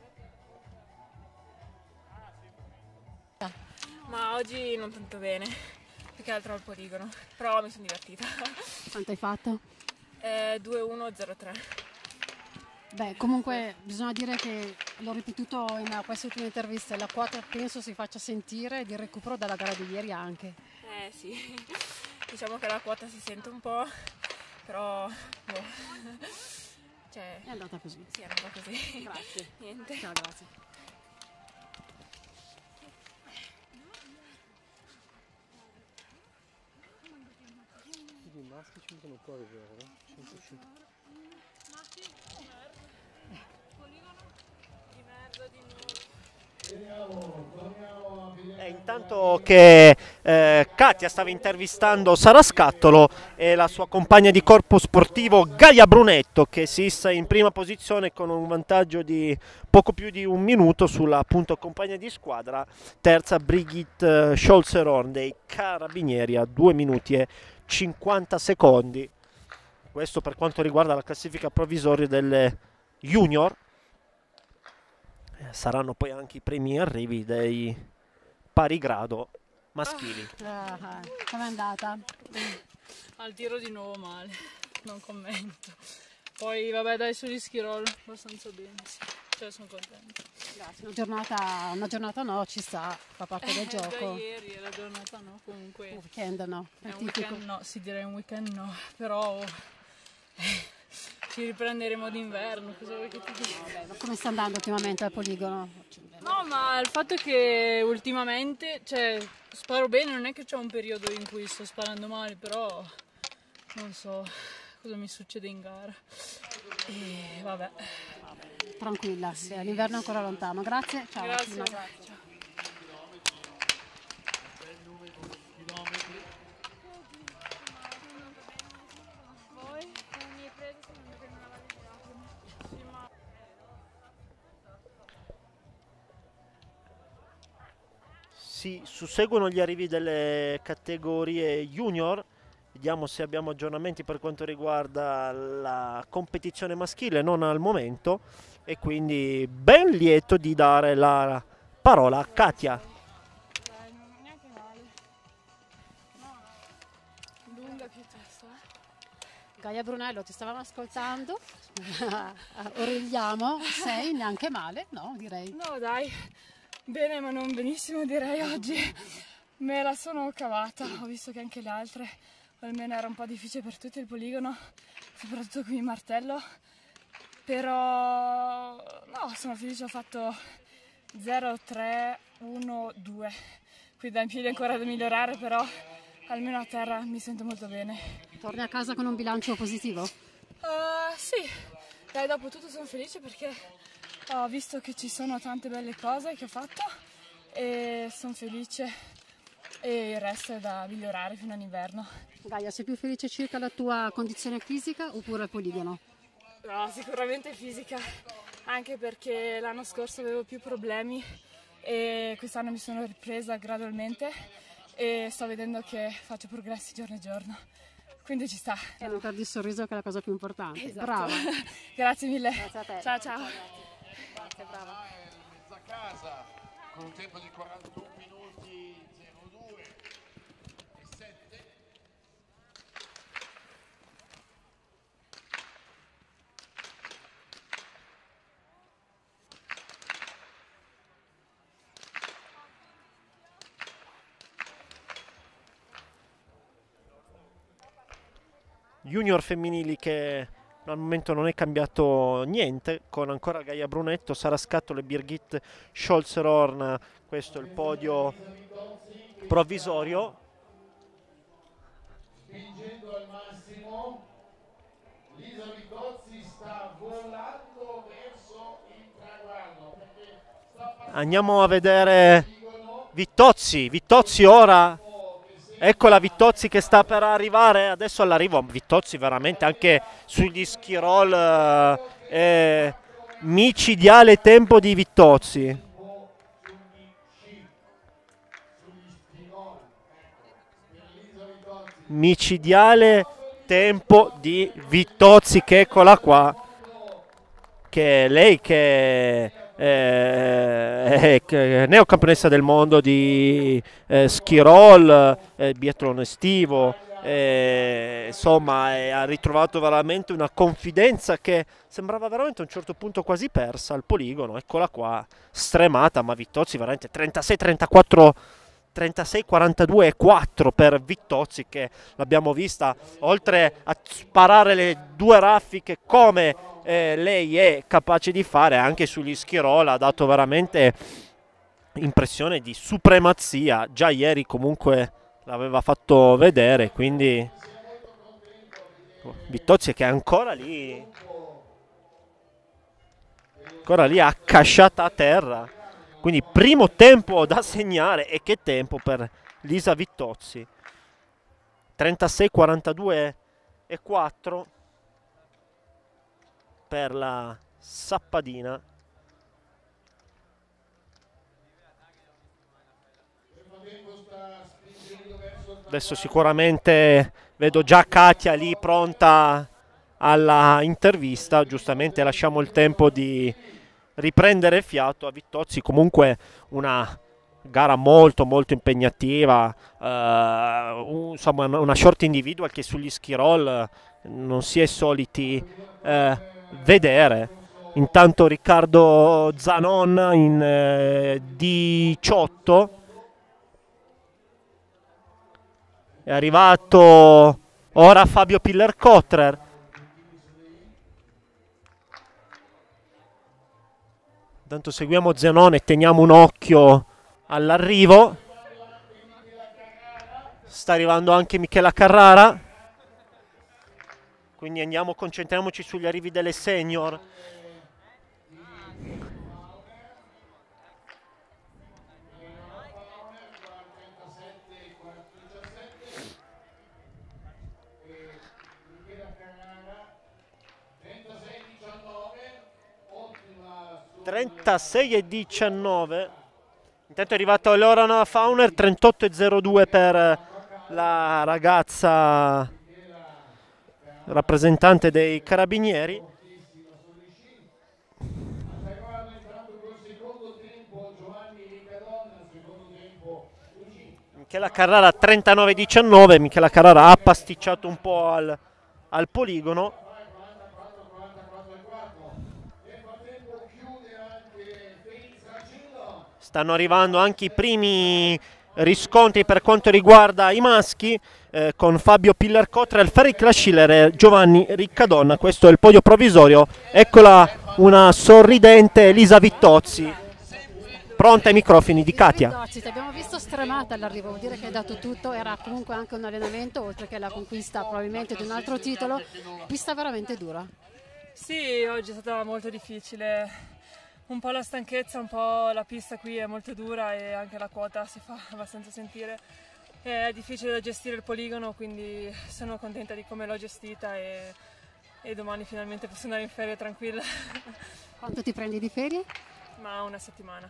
[SPEAKER 7] Ma oggi non tanto bene, più che altro al poligono, però mi sono divertita.
[SPEAKER 5] Quanto hai fatto?
[SPEAKER 7] 2-1-0-3.
[SPEAKER 5] Beh, comunque bisogna dire che l'ho ripetuto in queste ultime interviste, la quota penso si faccia sentire di recupero dalla gara di ieri anche.
[SPEAKER 7] Sì, diciamo che la quota si sente un po'. Però boh. Cioè,
[SPEAKER 5] è andata così.
[SPEAKER 7] Sì, è andata così.
[SPEAKER 5] Grazie.
[SPEAKER 7] Niente.
[SPEAKER 5] Ciao, grazie.
[SPEAKER 2] I maschi ci mettono qua, vero? 150.
[SPEAKER 6] Intanto che Katia stava intervistando Sara Scattolo e la sua compagna di corpo sportivo Gaia Brunetto che si issa in prima posizione con un vantaggio di poco più di un minuto sulla appunto compagna di squadra, terza Brigitte Scholzeron dei Carabinieri a 2 minuti e 50 secondi. Questo per quanto riguarda la classifica provvisoria delle junior. Saranno poi anche i primi arrivi dei pari grado maschili.
[SPEAKER 5] Com'è andata?
[SPEAKER 13] Al tiro di nuovo male, non commento. Poi vabbè dai sugli ski roll abbastanza bene, sì. Cioè sono contenta.
[SPEAKER 5] Grazie, una giornata no, ci sta, fa parte del gioco.
[SPEAKER 13] Da ieri è la giornata no, comunque.
[SPEAKER 5] Un weekend no.
[SPEAKER 13] È un weekend no, si direi un weekend no, però ci riprenderemo d'inverno, cosa vuoi che ti dica?
[SPEAKER 5] Ma come sta andando ultimamente al poligono?
[SPEAKER 13] No, ma il fatto è che ultimamente, cioè, sparo bene, non è che c'è un periodo in cui sto sparando male, però non so cosa mi succede in gara. E vabbè.
[SPEAKER 5] Tranquilla, sì. L'inverno è ancora lontano. Grazie, ciao.
[SPEAKER 13] Grazie. Ciao.
[SPEAKER 6] Si susseguono gli arrivi delle categorie junior, vediamo se abbiamo aggiornamenti per quanto riguarda la competizione maschile, non al momento, e quindi ben lieto di dare la parola a Katia.
[SPEAKER 13] Neanche male. No, lunga piuttosto.
[SPEAKER 5] Gaia Brunello, ti stavamo ascoltando, origliamo, sei neanche male, no direi.
[SPEAKER 7] No dai. Bene ma non benissimo direi oggi, me la sono cavata, ho visto che anche le altre, almeno era un po' difficile per tutti il poligono, soprattutto qui in martello, però no, sono felice, ho fatto 0, 3, 1, 2, qui da in piedi ancora da migliorare, però almeno a terra mi sento molto bene.
[SPEAKER 5] Torni a casa con un bilancio positivo?
[SPEAKER 7] Sì, dai, dopo tutto sono felice perché ho visto che ci sono tante belle cose che ho fatto e sono felice e il resto è da migliorare fino all'inverno.
[SPEAKER 5] Gaia, sei più felice circa la tua condizione fisica oppure il poligono?
[SPEAKER 7] No, sicuramente fisica, anche perché l'anno scorso avevo più problemi e quest'anno mi sono ripresa gradualmente e sto vedendo che faccio progressi giorno giorno, quindi ci sta.
[SPEAKER 5] E non perdi il sorriso, che è la cosa più importante.
[SPEAKER 7] Esatto.
[SPEAKER 5] Brava.
[SPEAKER 7] Grazie mille.
[SPEAKER 5] Grazie a te.
[SPEAKER 7] Ciao ciao.
[SPEAKER 5] Grazie, brava.
[SPEAKER 1] Mezza casa con un tempo di 41 minuti 02 e 7.
[SPEAKER 6] Junior femminili che al momento non è cambiato niente, con ancora Gaia Brunetto, Sara Scattola e Birgit Scholzerhorn. Questo è il podio provvisorio.
[SPEAKER 1] Spingendo al massimo, Lisa Vittozzi sta volando verso il traguardo.
[SPEAKER 6] Andiamo a vedere Vittozzi ora. Eccola Vittozzi che sta per arrivare, adesso all'arrivo. Vittozzi veramente anche sugli ski roll, micidiale tempo di Vittozzi. Micidiale tempo di Vittozzi, che eccola qua, che è lei che è neocampionessa del mondo di ski roll, biathlon estivo, insomma ha ritrovato veramente una confidenza che sembrava veramente a un certo punto quasi persa al poligono. Eccola qua, stremata, ma Vittozzi veramente 36-34, 36-42 e 4 per Vittozzi, che l'abbiamo vista, oltre a sparare le due raffiche come lei è capace di fare anche sugli ski roll, ha dato veramente impressione di supremazia. Già ieri comunque l'aveva fatto vedere, quindi Vittozzi che è ancora lì accasciata a terra. Quindi primo tempo da segnare, e che tempo per Lisa Vittozzi, 36-42 e 4 per la sappadina. Adesso sicuramente vedo già Katia lì pronta alla intervista, giustamente lasciamo il tempo di riprendere fiato a Vittozzi. Comunque una gara molto impegnativa, insomma una short individual che sugli ski roll non si è soliti vedere. Intanto Riccardo Zanon in 18 è arrivato ora Fabio Piller-Kotrer. Intanto seguiamo Zanon e teniamo un occhio all'arrivo. Sta arrivando anche Michela Carrara, quindi concentriamoci sugli arrivi delle senior.
[SPEAKER 1] e
[SPEAKER 6] 36-19. Intanto è arrivato Lorana Fauner, 38-02 per la ragazza rappresentante dei Carabinieri. Michela Carrara 39-19. Michela Carrara ha pasticciato un po' al poligono. Stanno arrivando anche i primi riscontri per quanto riguarda i maschi, con Fabio Piller-Kotrer, Ferric Laschiller e Giovanni Riccadonna. Questo è il podio provvisorio. Eccola una sorridente Elisa Vittozzi, pronta ai microfoni di Katia.
[SPEAKER 5] Vittozzi, ti abbiamo visto stremata all'arrivo, vuol dire che hai dato tutto, era comunque anche un allenamento, oltre che la conquista probabilmente di un altro titolo. Pista veramente dura.
[SPEAKER 7] Sì, oggi è stata molto difficile. Un po' la stanchezza, un po' la pista qui è molto dura e anche la quota si fa abbastanza sentire. È difficile da gestire il poligono, quindi sono contenta di come l'ho gestita e domani finalmente posso andare in ferie tranquilla.
[SPEAKER 5] Quanto ti prendi di ferie?
[SPEAKER 7] Ma una settimana.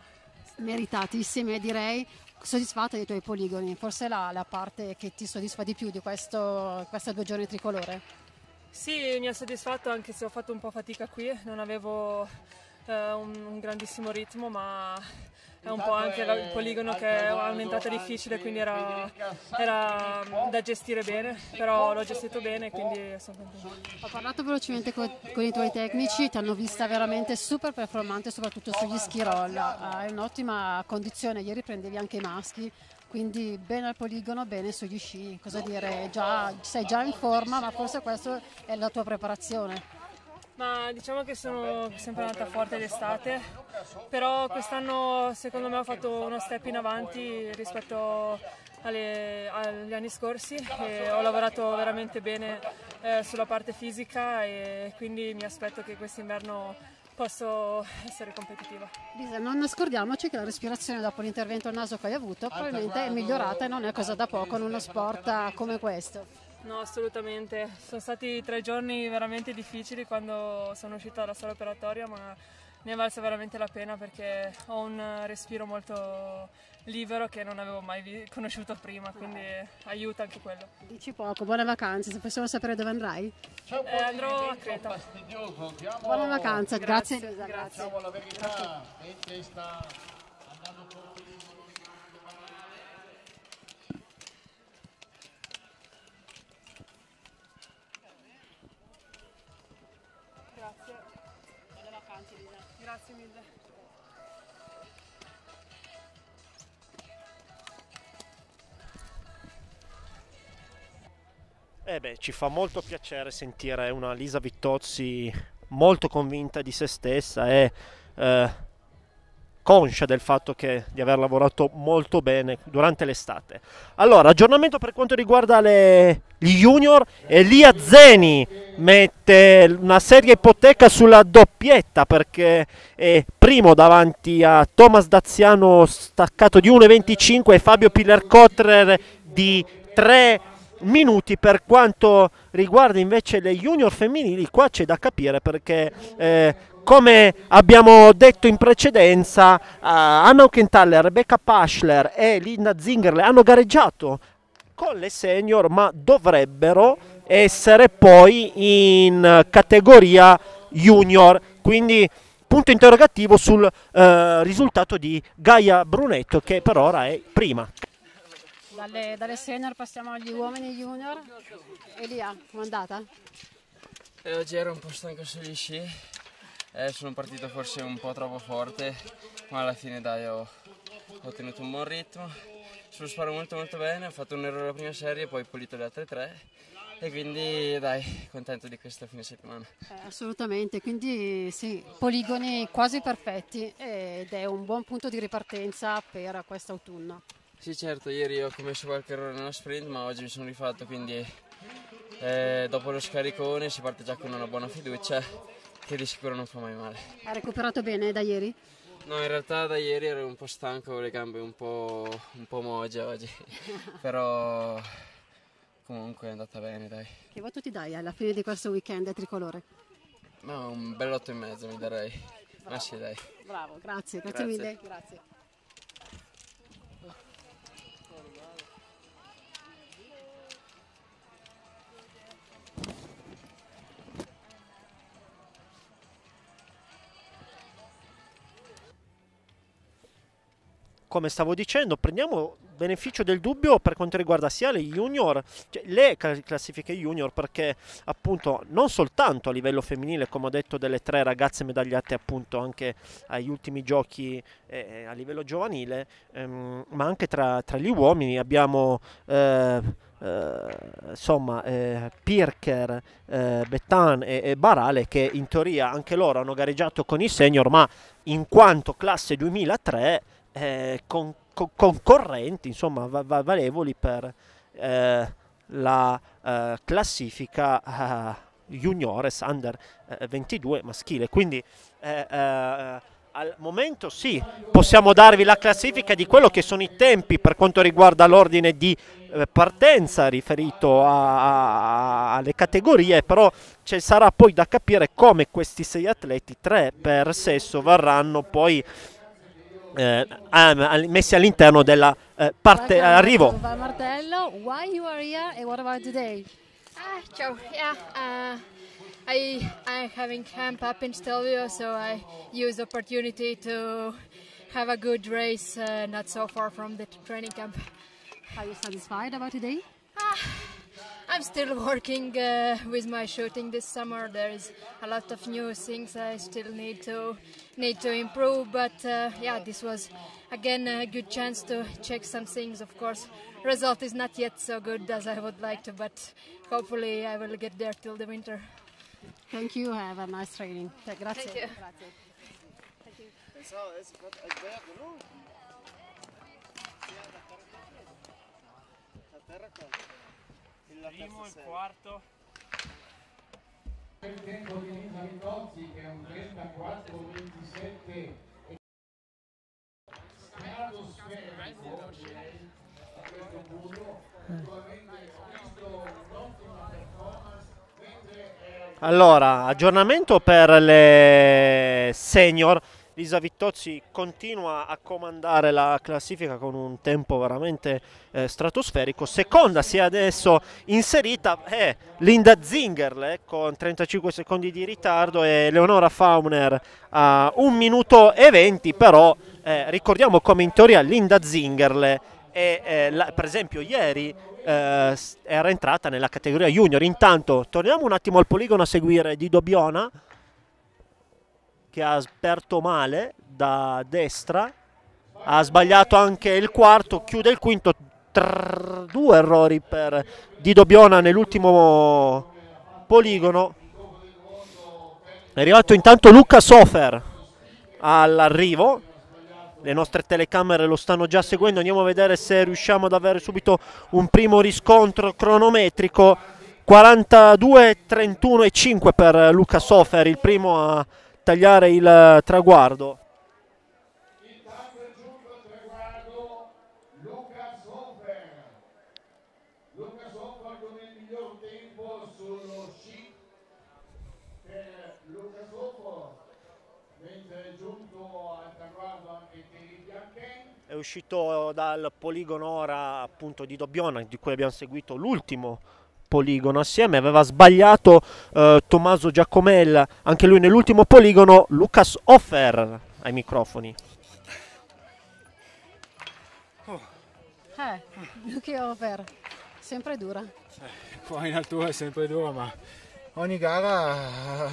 [SPEAKER 5] Meritatissime, direi. Soddisfatta dei tuoi poligoni? Forse è la parte che ti soddisfa di più di questi 2 giorni tricolore?
[SPEAKER 7] Sì, mi ha soddisfatto anche se ho fatto un po' fatica qui, non avevo un grandissimo ritmo, ma è un po' anche il poligono che è aumentato difficile, quindi era da gestire bene, però l'ho gestito bene, quindi sono contenta.
[SPEAKER 5] Ho parlato velocemente con i tuoi tecnici, ti hanno vista veramente super performante, soprattutto sugli ski roll. Hai un'ottima condizione, ieri prendevi anche i maschi, quindi bene al poligono, bene sugli sci. Cosa dire, sei già in forma, ma forse questa è la tua preparazione.
[SPEAKER 7] Ma diciamo che sono sempre andata forte d'estate, però quest'anno secondo me ho fatto uno step in avanti rispetto agli anni scorsi e ho lavorato veramente bene sulla parte fisica e quindi mi aspetto che quest'inverno posso essere competitiva.
[SPEAKER 5] Lisa, non nascondiamoci che la respirazione dopo l'intervento al naso che hai avuto probabilmente è migliorata e non è cosa da poco in uno sport come questo.
[SPEAKER 7] No, assolutamente. Sono stati 3 giorni veramente difficili quando sono uscita dalla sala operatoria, ma ne è valsa veramente la pena perché ho un respiro molto libero che non avevo mai conosciuto prima, quindi aiuta anche quello.
[SPEAKER 5] Dici poco, buone vacanze, se possiamo sapere dove andrai?
[SPEAKER 7] Andrò a Creta.
[SPEAKER 5] Buona vacanza, grazie Lisa.
[SPEAKER 1] Grazie. Diciamo la verità, mentre sta andando fortissimo.
[SPEAKER 7] Grazie. Buone vacanze Lisa. Grazie mille.
[SPEAKER 6] Ci fa molto piacere sentire una Lisa Vittozzi molto convinta di se stessa e conscia del fatto di aver lavorato molto bene durante l'estate. Allora, aggiornamento per quanto riguarda gli junior. Elia Zeni mette una seria ipoteca sulla doppietta perché è primo davanti a Thomas Daziano staccato di 1,25 e Fabio Piller-Kotrer di 3 minuti. Per quanto riguarda invece le junior femminili, qua c'è da capire perché come abbiamo detto in precedenza, Anna Augenthaler, Rebecca Paschler e Linda Zingerle hanno gareggiato con le senior, ma dovrebbero essere poi in categoria junior, quindi punto interrogativo sul risultato di Gaia Brunetto, che per ora è prima.
[SPEAKER 5] Dalle senior passiamo agli uomini junior. Elia, com'è andata?
[SPEAKER 9] Oggi ero un po' stanco sugli sci, sono partito forse un po' troppo forte, ma alla fine dai ho ottenuto un buon ritmo. Sullo sparo molto bene, ho fatto un errore la prima serie, poi pulito le altre 3 e quindi dai, contento di questo fine settimana.
[SPEAKER 5] Assolutamente, quindi sì, poligoni quasi perfetti ed è un buon punto di ripartenza per quest'autunno.
[SPEAKER 9] Sì, certo, ieri ho commesso qualche errore nello sprint, ma oggi mi sono rifatto, quindi dopo lo scaricone si parte già con una buona fiducia che di sicuro non fa mai male.
[SPEAKER 5] Hai recuperato bene da ieri?
[SPEAKER 9] No, in realtà da ieri ero un po' stanco, ho le gambe un po' moge oggi, però comunque è andata bene, dai.
[SPEAKER 5] Che voto ti dai alla fine di questo weekend tricolore?
[SPEAKER 9] No, un bel 8,5 mi darei, ma sì dai.
[SPEAKER 5] Bravo, grazie mille. Grazie.
[SPEAKER 6] Come stavo dicendo, prendiamo beneficio del dubbio per quanto riguarda sia le junior, cioè le classifiche junior, perché appunto non soltanto a livello femminile, come ho detto, delle 3 ragazze medagliate appunto anche agli ultimi giochi a livello giovanile, ma anche tra gli uomini abbiamo Pirker, Bettan e Barale, che in teoria anche loro hanno gareggiato con i senior, ma in quanto classe 2003 concorrenti, insomma, valevoli per la classifica juniores under 22 maschile. Quindi al momento sì, possiamo darvi la classifica di quello che sono i tempi per quanto riguarda l'ordine di partenza riferito alle categorie, però ci sarà poi da capire come questi 6 atleti, 3 per sesso, verranno poi messi all'interno della parte arrivo.
[SPEAKER 5] Val Martello, why you are here and what about today?
[SPEAKER 14] Ciao, yeah, I'm having camp up in Stelvio, so I use the opportunity to have a good race not so far from the training camp.
[SPEAKER 5] Are you satisfied about today?
[SPEAKER 14] I'm still working with my shooting this summer. There is a lot of new things I still need to improve, but yeah, this was again a good chance to check some things. Of course, result is not yet so good as I would like to, but hopefully I will get there till the winter.
[SPEAKER 5] Thank you, have a nice training. Grazie.
[SPEAKER 14] Thank you.
[SPEAKER 3] Primo e quarto.
[SPEAKER 1] Il tempo di Lisa Vitozzi che è un 34-27 stratosferico, direi, a questo punto. Naturalmente ho visto un'ottima performance, mentre
[SPEAKER 6] Allora, aggiornamento per le senior. Lisa Vittozzi continua a comandare la classifica con un tempo veramente stratosferico. Seconda si è adesso inserita Linda Zingerle con 35 secondi di ritardo e Leonora Fauner a 1 minuto e 20, però ricordiamo come in teoria Linda Zingerle per esempio ieri era entrata nella categoria junior. Intanto torniamo un attimo al poligono a seguire Dido Biona, che ha aperto male da destra, ha sbagliato anche il quarto, chiude il quinto. 2 errori per Dido Biona nell'ultimo poligono. È arrivato intanto Luca Sofer all'arrivo, le nostre telecamere lo stanno già seguendo, andiamo a vedere se riusciamo ad avere subito un primo riscontro cronometrico. 42-31-5 per Luca Sofer, il primo a tagliare il traguardo.
[SPEAKER 1] intanto è giunto al traguardo Luca Sofer. Luca Sofer con il miglior tempo sullo sci per Luca Sofer, mentre è giunto al traguardo anche Thierry Bianchen.
[SPEAKER 6] È uscito dal poligono ora appunto di Dobbiona, di cui abbiamo seguito l'ultimo poligono assieme. Aveva sbagliato Tommaso Giacomella anche lui nell'ultimo poligono. Lucas Offer ai microfoni.
[SPEAKER 5] Luca Offer, sempre dura.
[SPEAKER 15] Qua in altura è sempre dura, ma ogni gara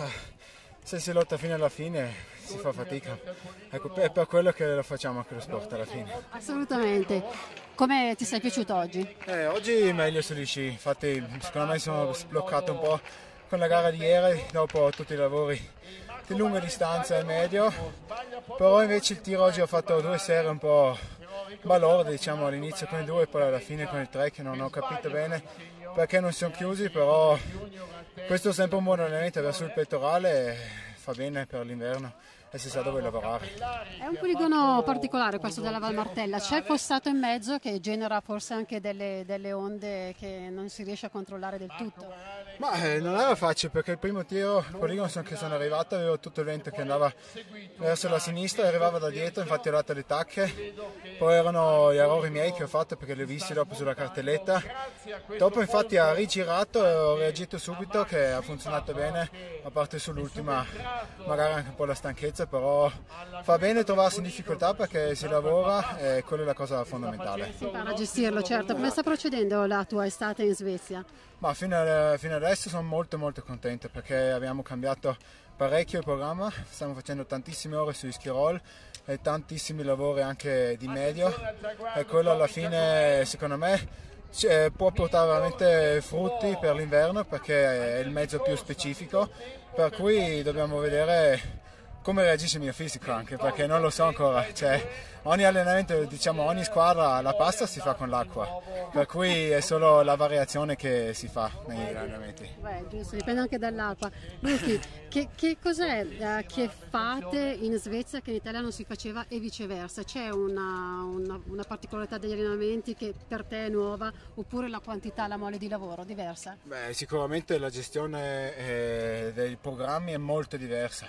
[SPEAKER 15] se si lotta fino alla fine si fa fatica. Ecco, è per quello che lo facciamo anche lo sport alla fine.
[SPEAKER 5] Assolutamente. Come ti sei piaciuto oggi?
[SPEAKER 15] Oggi meglio sugli sci, infatti secondo me sono sbloccato un po' con la gara di ieri dopo tutti i lavori di lunga distanza e medio, però invece il tiro oggi ho fatto 2 serie un po' balorde, diciamo all'inizio con i 2 e poi alla fine con il 3, che non ho capito bene perché non sono chiusi, però questo è sempre un buon allenamento verso il pettorale, fa bene per l'inverno e si sa dove lavorare.
[SPEAKER 5] È un poligono particolare questo della Val Martella, c'è il fossato in mezzo che genera forse anche delle onde che non si riesce a controllare del tutto.
[SPEAKER 15] Ma non era facile perché il primo tiro, il poligono che sono arrivato, avevo tutto il vento che andava verso la sinistra e arrivava da dietro, infatti ho dato le tacche, poi erano gli errori miei che ho fatto perché li ho visti dopo sulla cartelletta, dopo infatti ha rigirato e ho reagito subito che ha funzionato bene, a parte sull'ultima magari anche un po' la stanchezza, però fa bene trovarsi in difficoltà perché si lavora e quella è la cosa fondamentale.
[SPEAKER 5] Si impara a gestirlo, certo. Come sta procedendo la tua estate in Svezia?
[SPEAKER 15] Ma fino adesso sono molto contento perché abbiamo cambiato parecchio il programma, stiamo facendo tantissime ore sui ski roll e tantissimi lavori anche di medio e quello alla fine secondo me può portare veramente frutti per l'inverno perché è il mezzo più specifico, per cui dobbiamo vedere come reagisce il mio fisico anche perché non lo so ancora, cioè, ogni allenamento, diciamo ogni squadra la pasta si fa con l'acqua, per cui è solo la variazione che si fa negli allenamenti.
[SPEAKER 5] Beh, giusto, dipende anche dall'acqua. Luchi, che cos'è che fate in Svezia che in Italia non si faceva e viceversa? C'è una particolarità degli allenamenti che per te è nuova oppure la quantità, la mole di lavoro diversa?
[SPEAKER 15] Beh, sicuramente la gestione dei programmi è molto diversa.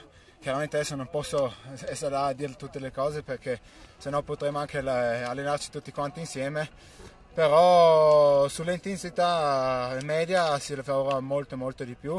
[SPEAKER 15] chiaramente adesso non posso essere là a dire tutte le cose perché sennò potremmo anche allenarci tutti quanti insieme, però sull'intensità media si lavora molto di più.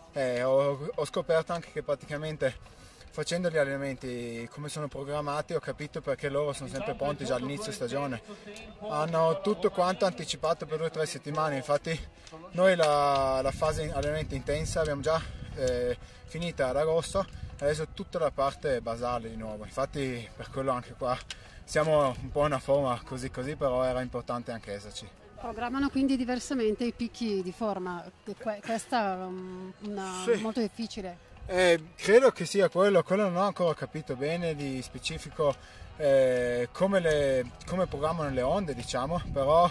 [SPEAKER 15] Ho scoperto anche che praticamente facendo gli allenamenti come sono programmati ho capito perché loro sono sempre pronti già all'inizio stagione. Hanno tutto quanto anticipato per 2 o 3 settimane, infatti noi la fase allenamento intensa abbiamo già finita ad agosto, adesso tutta la parte basale di nuovo, infatti per quello anche qua siamo un po' in una forma così, però era importante anche esserci.
[SPEAKER 5] Programmano quindi diversamente i picchi di forma, questa è molto difficile.
[SPEAKER 15] Credo che sia quello non ho ancora capito bene di specifico come programmano le onde, diciamo, però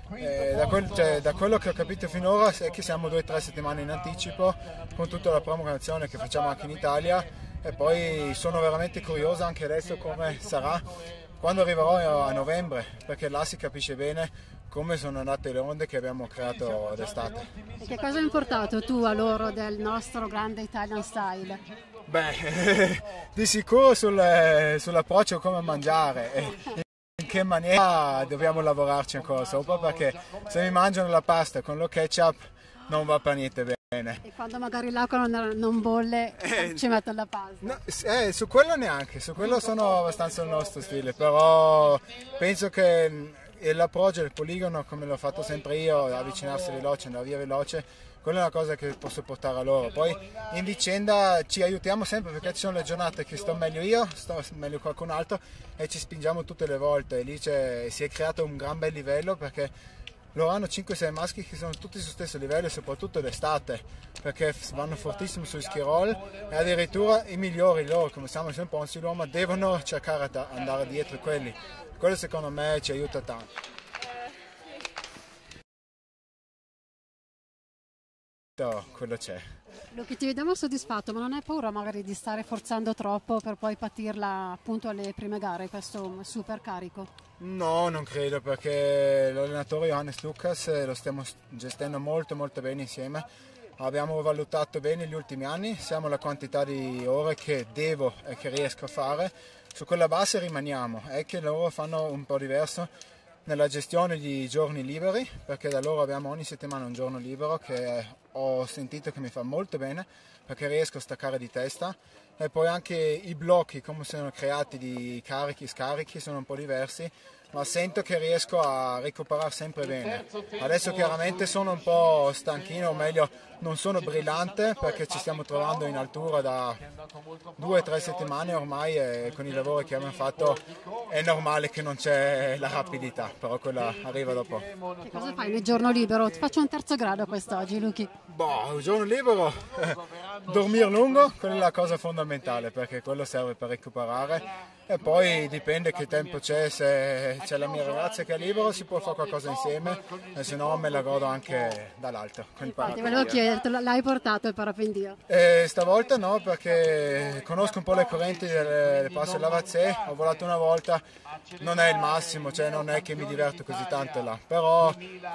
[SPEAKER 15] da quello che ho capito finora è che siamo 2 o 3 settimane in anticipo con tutta la programmazione che facciamo anche in Italia, e poi sono veramente curioso anche adesso come sarà quando arriverò a novembre, perché là si capisce bene come sono andate le onde che abbiamo creato d'estate.
[SPEAKER 5] E che cosa hai importato tu a loro del nostro grande Italian Style?
[SPEAKER 15] Beh, di sicuro sull'approccio come mangiare e in che maniera dobbiamo lavorarci ancora sopra, perché se mi mangiano la pasta con lo ketchup non va per niente bene.
[SPEAKER 5] E quando magari l'acqua non bolle ci mettono la pasta?
[SPEAKER 15] No, su quello neanche, su quello sono abbastanza il nostro stile, però penso che l'approccio del poligono, come l'ho fatto sempre io, avvicinarsi veloce, andare via veloce, quella è una cosa che posso portare a loro. Poi in vicenda ci aiutiamo sempre, perché ci sono le giornate che sto meglio io, sto meglio qualcun altro e ci spingiamo tutte le volte. E lì si è creato un gran bel livello, perché loro hanno 5-6 maschi che sono tutti sullo stesso livello, soprattutto d'estate, perché vanno fortissimo sui ski roll e addirittura i migliori loro, come siamo sempre un siloma, devono cercare di andare dietro quelli. Quello secondo me ci aiuta tanto. Quello c'è.
[SPEAKER 5] Luca, ti vediamo soddisfatto, ma non hai paura magari di stare forzando troppo per poi patirla appunto alle prime gare, questo super carico?
[SPEAKER 15] No, non credo, perché l'allenatore Johannes Lucas lo stiamo gestendo molto bene insieme. Abbiamo valutato bene gli ultimi anni, siamo la quantità di ore che devo e che riesco a fare. Su quella base rimaniamo, è che loro fanno un po' diverso nella gestione di giorni liberi, perché da loro abbiamo ogni settimana un giorno libero che ho sentito che mi fa molto bene, perché riesco a staccare di testa, e poi anche i blocchi, come sono creati di carichi e scarichi, sono un po' diversi, ma sento che riesco a recuperare sempre bene. Adesso chiaramente sono un po' stanchino, o meglio non sono brillante, perché ci stiamo trovando in altura da 2 o 3 settimane ormai, e con i lavori che abbiamo fatto è normale che non c'è la rapidità, però quella arriva dopo.
[SPEAKER 5] Che cosa fai nel giorno libero? Ti faccio un terzo grado quest'oggi, Luchi.
[SPEAKER 15] Un giorno libero, dormire lungo, quella è la cosa fondamentale, perché quello serve per recuperare, e poi dipende che tempo c'è, se c'è la mia ragazza che è libero si può fare qualcosa insieme, e se no me la godo anche dall'alto.
[SPEAKER 5] Ti volevo chiederti, l'hai portato il parapendio?
[SPEAKER 15] Stavolta no, perché conosco un po' le correnti del passo Lavazze, ho volato una volta, non è il massimo, cioè non è che mi diverto così tanto là, però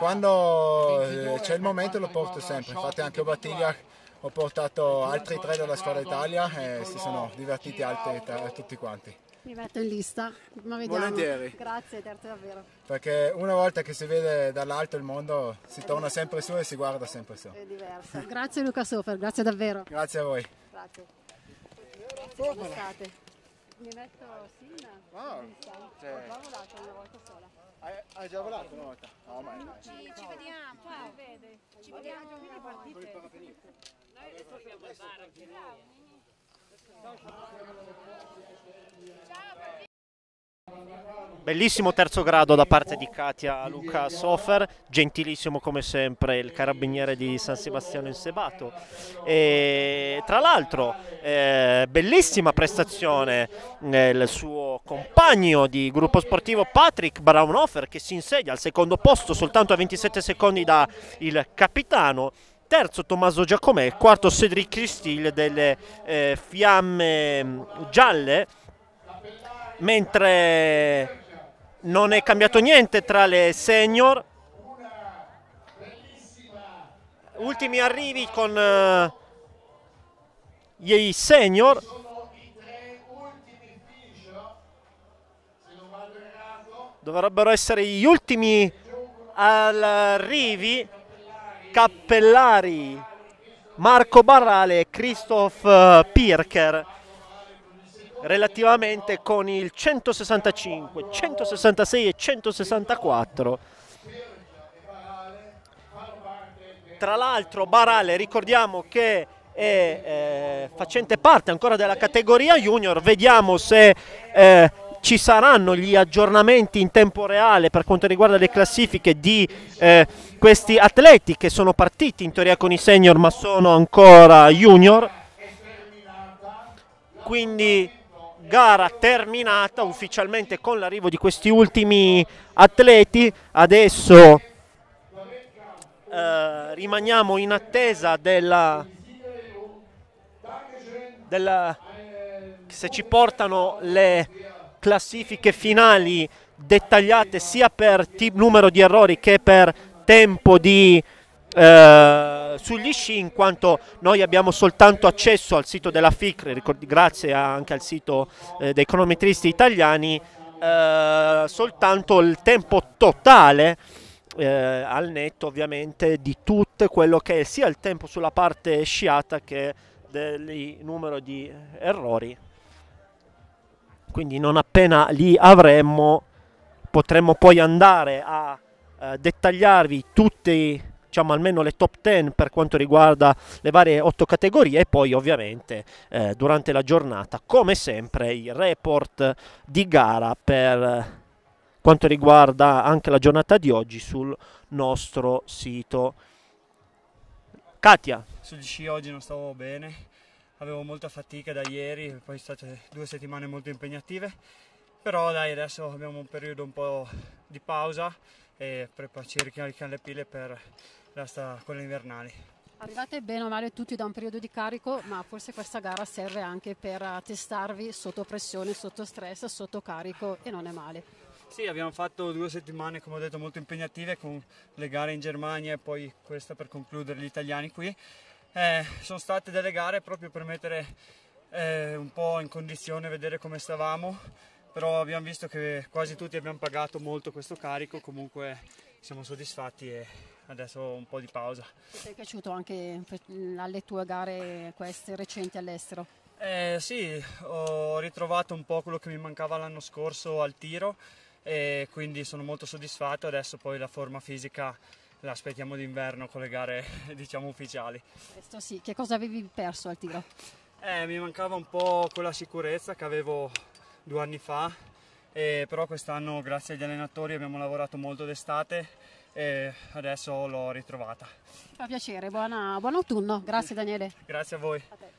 [SPEAKER 15] quando c'è il momento lo porto sempre. Infatti anche a Battiglia ho portato altri 3 della squadra Italia e si sono divertiti tutti quanti.
[SPEAKER 5] Mi metto in lista, ma vediamo.
[SPEAKER 15] Volentieri.
[SPEAKER 5] Grazie davvero.
[SPEAKER 15] Perché una volta che si vede dall'alto il mondo si torna sempre su e si guarda sempre su.
[SPEAKER 5] È diverso. Grazie Luca Sofer, grazie davvero.
[SPEAKER 15] Grazie a voi.
[SPEAKER 5] Grazie. Come state? Mi metto Sinna.
[SPEAKER 15] Wow.
[SPEAKER 5] Ho già volato una volta sola.
[SPEAKER 15] Hai già volato una volta? No, ma
[SPEAKER 5] ci vediamo. Ciao. Ci vediamo.
[SPEAKER 3] Noi adesso dobbiamo andare anche noi.
[SPEAKER 6] Bellissimo terzo grado da parte di Katia Luca Sofer, gentilissimo come sempre il carabiniere di San Sebastiano in Sebato, e tra l'altro bellissima prestazione il suo compagno di gruppo sportivo Patrick Braunhofer, che si insedia al secondo posto soltanto a 27 secondi da il capitano. Terzo Tommaso Giacomè, quarto Cedric Cristil delle Fiamme Gialle, mentre non è cambiato niente tra le senior. Ultimi arrivi con gli senior, dovrebbero essere gli ultimi arrivi. Cappellari, Marco Barale e Christoph Pirker, relativamente con il 165, 166 e 164. Tra l'altro Barale, ricordiamo che è facente parte ancora della categoria junior. Vediamo se ci saranno gli aggiornamenti in tempo reale per quanto riguarda le classifiche di questi atleti che sono partiti in teoria con i senior ma sono ancora junior. Quindi gara terminata ufficialmente con l'arrivo di questi ultimi atleti. Adesso rimaniamo in attesa se ci portano le classifiche finali dettagliate sia per numero di errori che per tempo di sugli sci, in quanto noi abbiamo soltanto accesso al sito della FICR, grazie anche al sito dei cronometristi italiani, soltanto il tempo totale al netto ovviamente di tutto quello che è sia il tempo sulla parte sciata che del numero di errori. Quindi non appena li avremmo potremmo poi andare a dettagliarvi tutti, diciamo almeno le top 10 per quanto riguarda le varie 8 categorie, e poi ovviamente durante la giornata come sempre il report di gara per quanto riguarda anche la giornata di oggi sul nostro sito. Katia.
[SPEAKER 16] Sugli sci oggi non stavo bene, avevo molta fatica da ieri, poi sono state 2 settimane molto impegnative, però dai, adesso abbiamo un periodo un po' di pausa e ci ricarichiamo le pile per quelle invernali.
[SPEAKER 5] Arrivate bene o male tutti da un periodo di carico, ma forse questa gara serve anche per testarvi sotto pressione, sotto stress, sotto carico, e non è male.
[SPEAKER 16] Sì, abbiamo fatto 2 settimane, come ho detto, molto impegnative con le gare in Germania e poi questa per concludere gli italiani qui. Sono state delle gare proprio per mettere un po' in condizione, vedere come stavamo, però abbiamo visto che quasi tutti abbiamo pagato molto questo carico, comunque siamo soddisfatti e adesso un po' di pausa.
[SPEAKER 5] Ti è piaciuto anche alle tue gare queste recenti all'estero?
[SPEAKER 16] Sì, ho ritrovato un po' quello che mi mancava l'anno scorso al tiro e quindi sono molto soddisfatto. Adesso poi la forma fisica la aspettiamo d'inverno con le gare diciamo ufficiali.
[SPEAKER 5] Questo sì, che cosa avevi perso al tiro?
[SPEAKER 16] Mi mancava un po' quella sicurezza che avevo 2 anni fa, però quest'anno grazie agli allenatori abbiamo lavorato molto d'estate e adesso l'ho ritrovata.
[SPEAKER 5] Fa piacere, buon autunno, grazie Daniele.
[SPEAKER 16] Grazie a voi.
[SPEAKER 5] A te.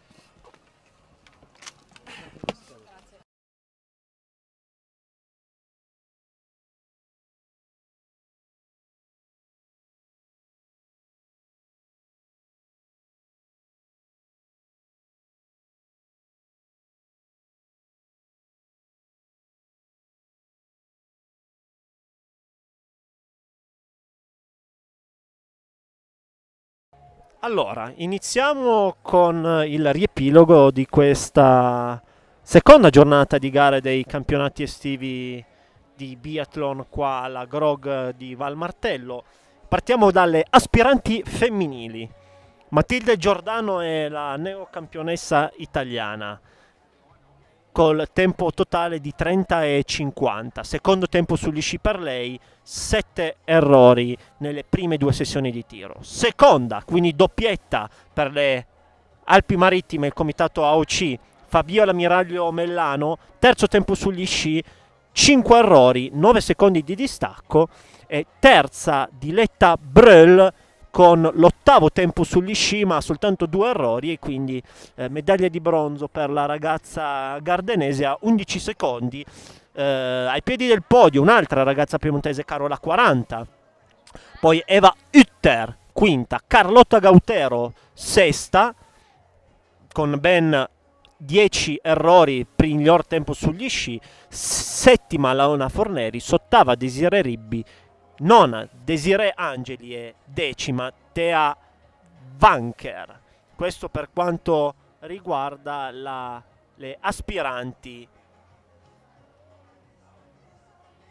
[SPEAKER 6] Allora, iniziamo con il riepilogo di questa seconda giornata di gare dei campionati estivi di biathlon qua alla Grog di Val Martello. Partiamo dalle aspiranti femminili. Matilde Giordano è la neocampionessa italiana col tempo totale di 30 e 50. Secondo tempo sugli sci per lei, 7 errori nelle prime 2 sessioni di tiro. Seconda, quindi doppietta per le Alpi Marittime, il comitato AOC, Fabiola Miraglio Mellano. Terzo tempo sugli sci, 5 errori, 9 secondi di distacco. E terza Diletta Bröll con l'8º tempo sugli sci ma soltanto 2 errori, e quindi medaglia di bronzo per la ragazza gardenese a 11 secondi. Ai piedi del podio un'altra ragazza piemontese, Carola 40, poi Eva Utter quinta, Carlotta Gautero sesta con ben 10 errori per il miglior tempo sugli sci, settima Laona Forneris, ottava Desiree Ribbi, nona Desiree Angeli e decima Thea Vanker. Questo per quanto riguarda le aspiranti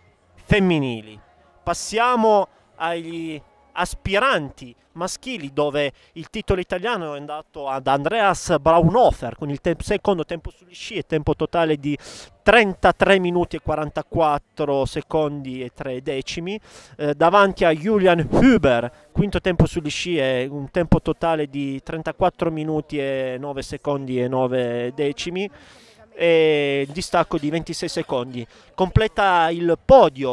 [SPEAKER 6] femminili. Passiamo agli aspiranti maschili, dove il titolo italiano è andato ad Andreas Braunhofer con il secondo tempo sugli sci e tempo totale di 33 minuti e 44 secondi e 3 decimi, davanti a Julian Huber, quinto tempo sugli sci e un tempo totale di 34 minuti e 9 secondi e 9 decimi, e il distacco di 26 secondi. Completa il podio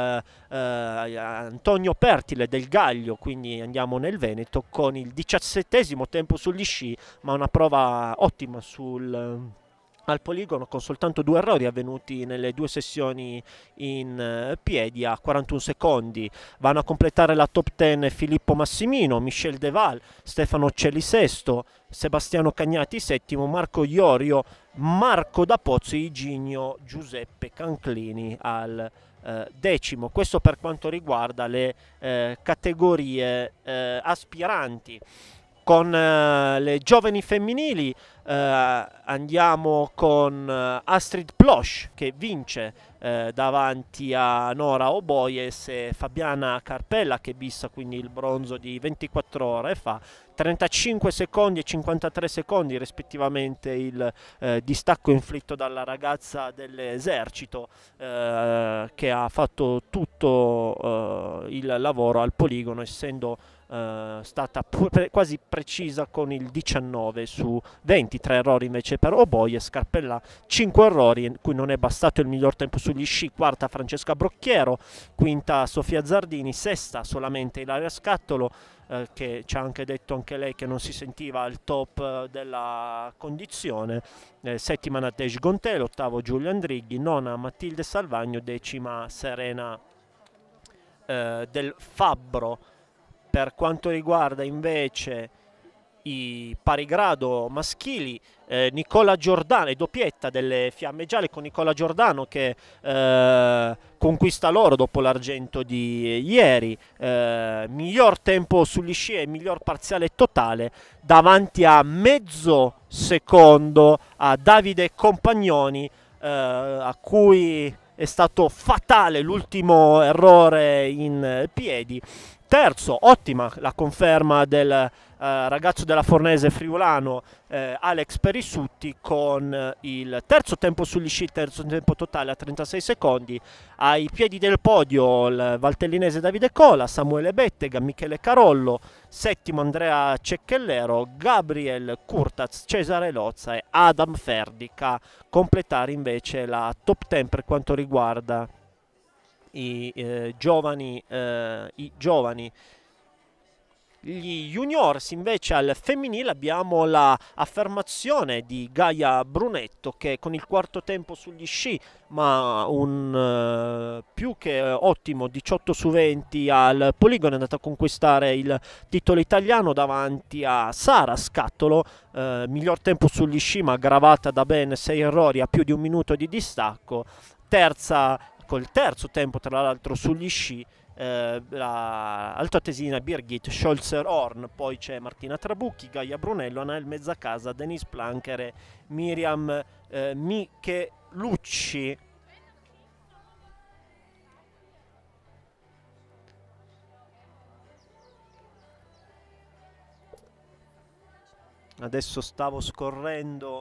[SPEAKER 6] Antonio Pertile del Gaglio, quindi andiamo nel Veneto, con il 17° tempo sugli sci, ma una prova ottima al poligono, con soltanto 2 errori avvenuti nelle 2 sessioni in piedi a 41 secondi. Vanno a completare la top 10 Filippo Massimino, Michel Deval, Stefano Celli sesto, Sebastiano Cagnati settimo, Marco Iorio, Marco D'Apozzo e Iginio Giuseppe Canclini al decimo. Questo per quanto riguarda le categorie aspiranti. Con le giovani femminili andiamo con Astrid Plosch, che vince davanti a Nora Oboyes e Fabiana Carpella, che bissa quindi il bronzo di 24 ore fa. 35 secondi e 53 secondi rispettivamente il distacco inflitto dalla ragazza dell'esercito, che ha fatto tutto il lavoro al poligono, essendo stata quasi precisa con il 19 su 23 errori invece per Oboye. Scarpella 5 errori, in cui non è bastato il miglior tempo sugli sci. Quarta Francesca Brocchiero, quinta Sofia Zardini, sesta solamente Ilaria Scattolo, che ci ha anche detto anche lei che non si sentiva al top della condizione, settima Nadej Gontel, ottavo Giulio Andrighi, nona Matilde Salvagno, decima Serena del Fabbro. Per quanto riguarda invece i parigrado maschili, Nicola Giordano, doppietta delle Fiamme Gialle con Nicola Giordano che conquista l'oro dopo l'argento di ieri, miglior tempo sugli sci e miglior parziale totale, davanti a mezzo secondo a Davide Compagnoni, a cui è stato fatale l'ultimo errore in piedi. Terzo, ottima la conferma del ragazzo della Fornese friulano Alex Perissutti, con il terzo tempo sugli sci, terzo tempo totale a 36 secondi. Ai piedi del podio il valtellinese Davide Cola, Samuele Bettega, Michele Carollo, settimo Andrea Ceccellero, Gabriel Curtaz, Cesare Lozza e Adam Ferdica. Completare invece la top 10 per quanto riguarda i giovani. Gli juniors invece al femminile abbiamo la affermazione di Gaia Brunetto, che con il quarto tempo sugli sci, ma un più che ottimo 18 su 20 al poligono, è andata a conquistare il titolo italiano davanti a Sara Scattolo, miglior tempo sugli sci ma aggravata da ben 6 errori a più di un minuto di distacco. Terza col terzo tempo tra l'altro sugli sci la altoatesina Birgit Scholzer-Horn, poi c'è Martina Trabucchi, Gaia Brunello, Anael Mezzacasa, Denise Plancher e Miriam Michelucci. Adesso stavo scorrendo.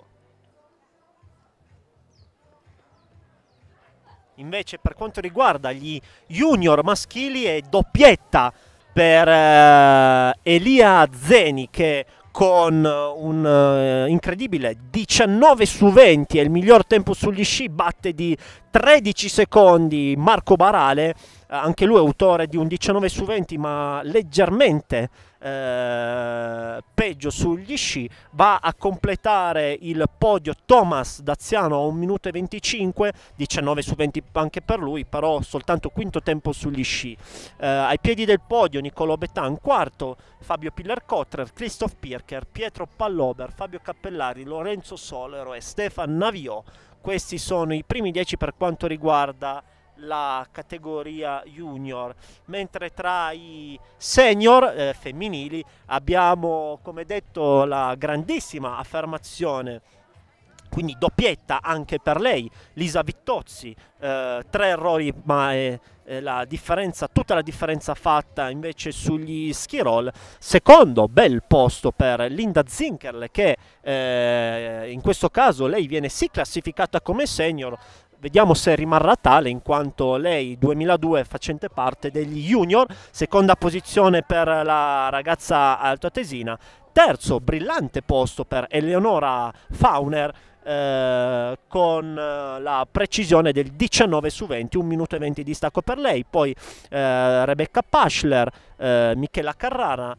[SPEAKER 6] Invece per quanto riguarda gli junior maschili è doppietta per Elia Zeni, che con un incredibile 19 su 20 è il miglior tempo sugli sci, batte di 13 secondi Marco Barale, anche lui è autore di un 19 su 20 ma leggermente peggio sugli sci. Va a completare il podio Thomas Daziano a 1 minuto e 25, 19 su 20 anche per lui, però soltanto quinto tempo sugli sci. Ai piedi del podio Niccolò Betan quarto, Fabio Piller-Kotrer, Christoph Pirker, Pietro Pallober, Fabio Cappellari, Lorenzo Solero e Stefan Naviò. Questi sono i primi 10 per quanto riguarda la categoria junior, mentre tra i senior femminili abbiamo, come detto, la grandissima affermazione quindi doppietta anche per lei. Lisa Vittozzi, 3 errori, ma la differenza, tutta la differenza fatta invece sugli ski roll. Secondo bel posto per Linda Zinkerle, che in questo caso lei viene sì classificata come senior. Vediamo se rimarrà tale, in quanto lei 2002 facente parte degli junior. Seconda posizione per la ragazza altoatesina. Terzo brillante posto per Eleonora Fauner, con la precisione del 19 su 20, 1 minuto e 20 di distacco per lei. Poi Rebecca Paschler, Michela Carrara,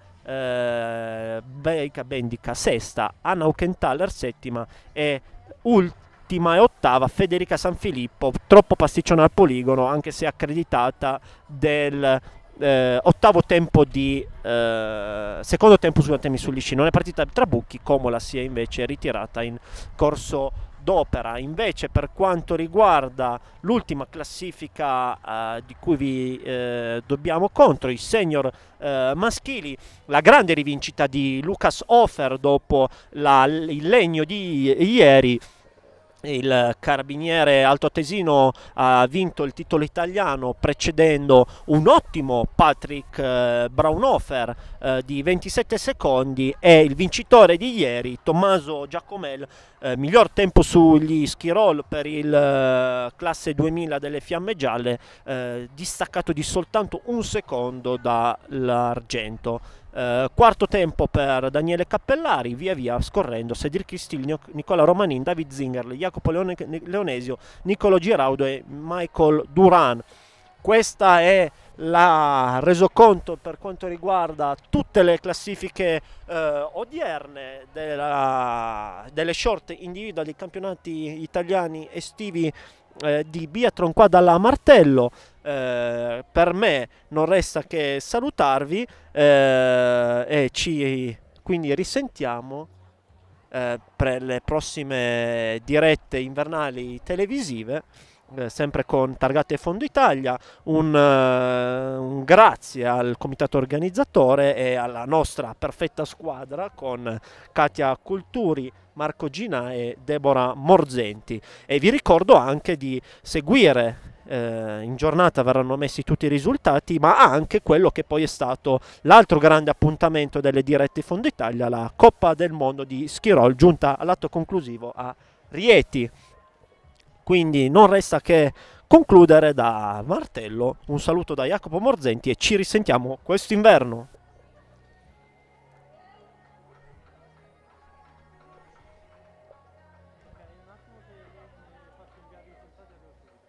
[SPEAKER 6] Beika Bendica sesta, Anna Aukenthaler settima e ultima e ottava Federica Sanfilippo, troppo pasticcione al poligono, anche se accreditata del ottavo tempo di secondo tempo sui lisci. Non è partita tra buchi, Comola si è invece ritirata in corso d'opera. Invece per quanto riguarda l'ultima classifica di cui vi dobbiamo contro, i senior maschili, la grande rivincita di Lucas Hofer dopo il legno di ieri. Il carabiniere altoatesino ha vinto il titolo italiano precedendo un ottimo Patrick Braunhofer di 27 secondi, e il vincitore di ieri, Tommaso Giacomel, miglior tempo sugli ski roll per il classe 2000 delle Fiamme Gialle, distaccato di soltanto un secondo dall'argento. Quarto tempo per Daniele Cappellari, via via scorrendo Cedric Cristil, Nicola Romanin, David Zingerle, Jacopo Leonesio, Nicolo Giraudo e Michael Duran. Questa è la resoconto per quanto riguarda tutte le classifiche odierne delle short individuali dei campionati italiani estivi di biathlon qua dalla Martello. Per me non resta che salutarvi e ci quindi risentiamo per le prossime dirette invernali televisive, sempre con Targate Fondo Italia. Un grazie al comitato organizzatore e alla nostra perfetta squadra con Katia Culturi, Marco Gina e Deborah Morzenti. E vi ricordo anche di seguire, in giornata verranno messi tutti i risultati, ma anche quello che poi è stato l'altro grande appuntamento delle dirette Fondo Italia, la Coppa del Mondo di ski roll, giunta all'atto conclusivo a Rieti. Quindi non resta che concludere da Martello. Un saluto da Jacopo Morzenti e ci risentiamo quest'inverno.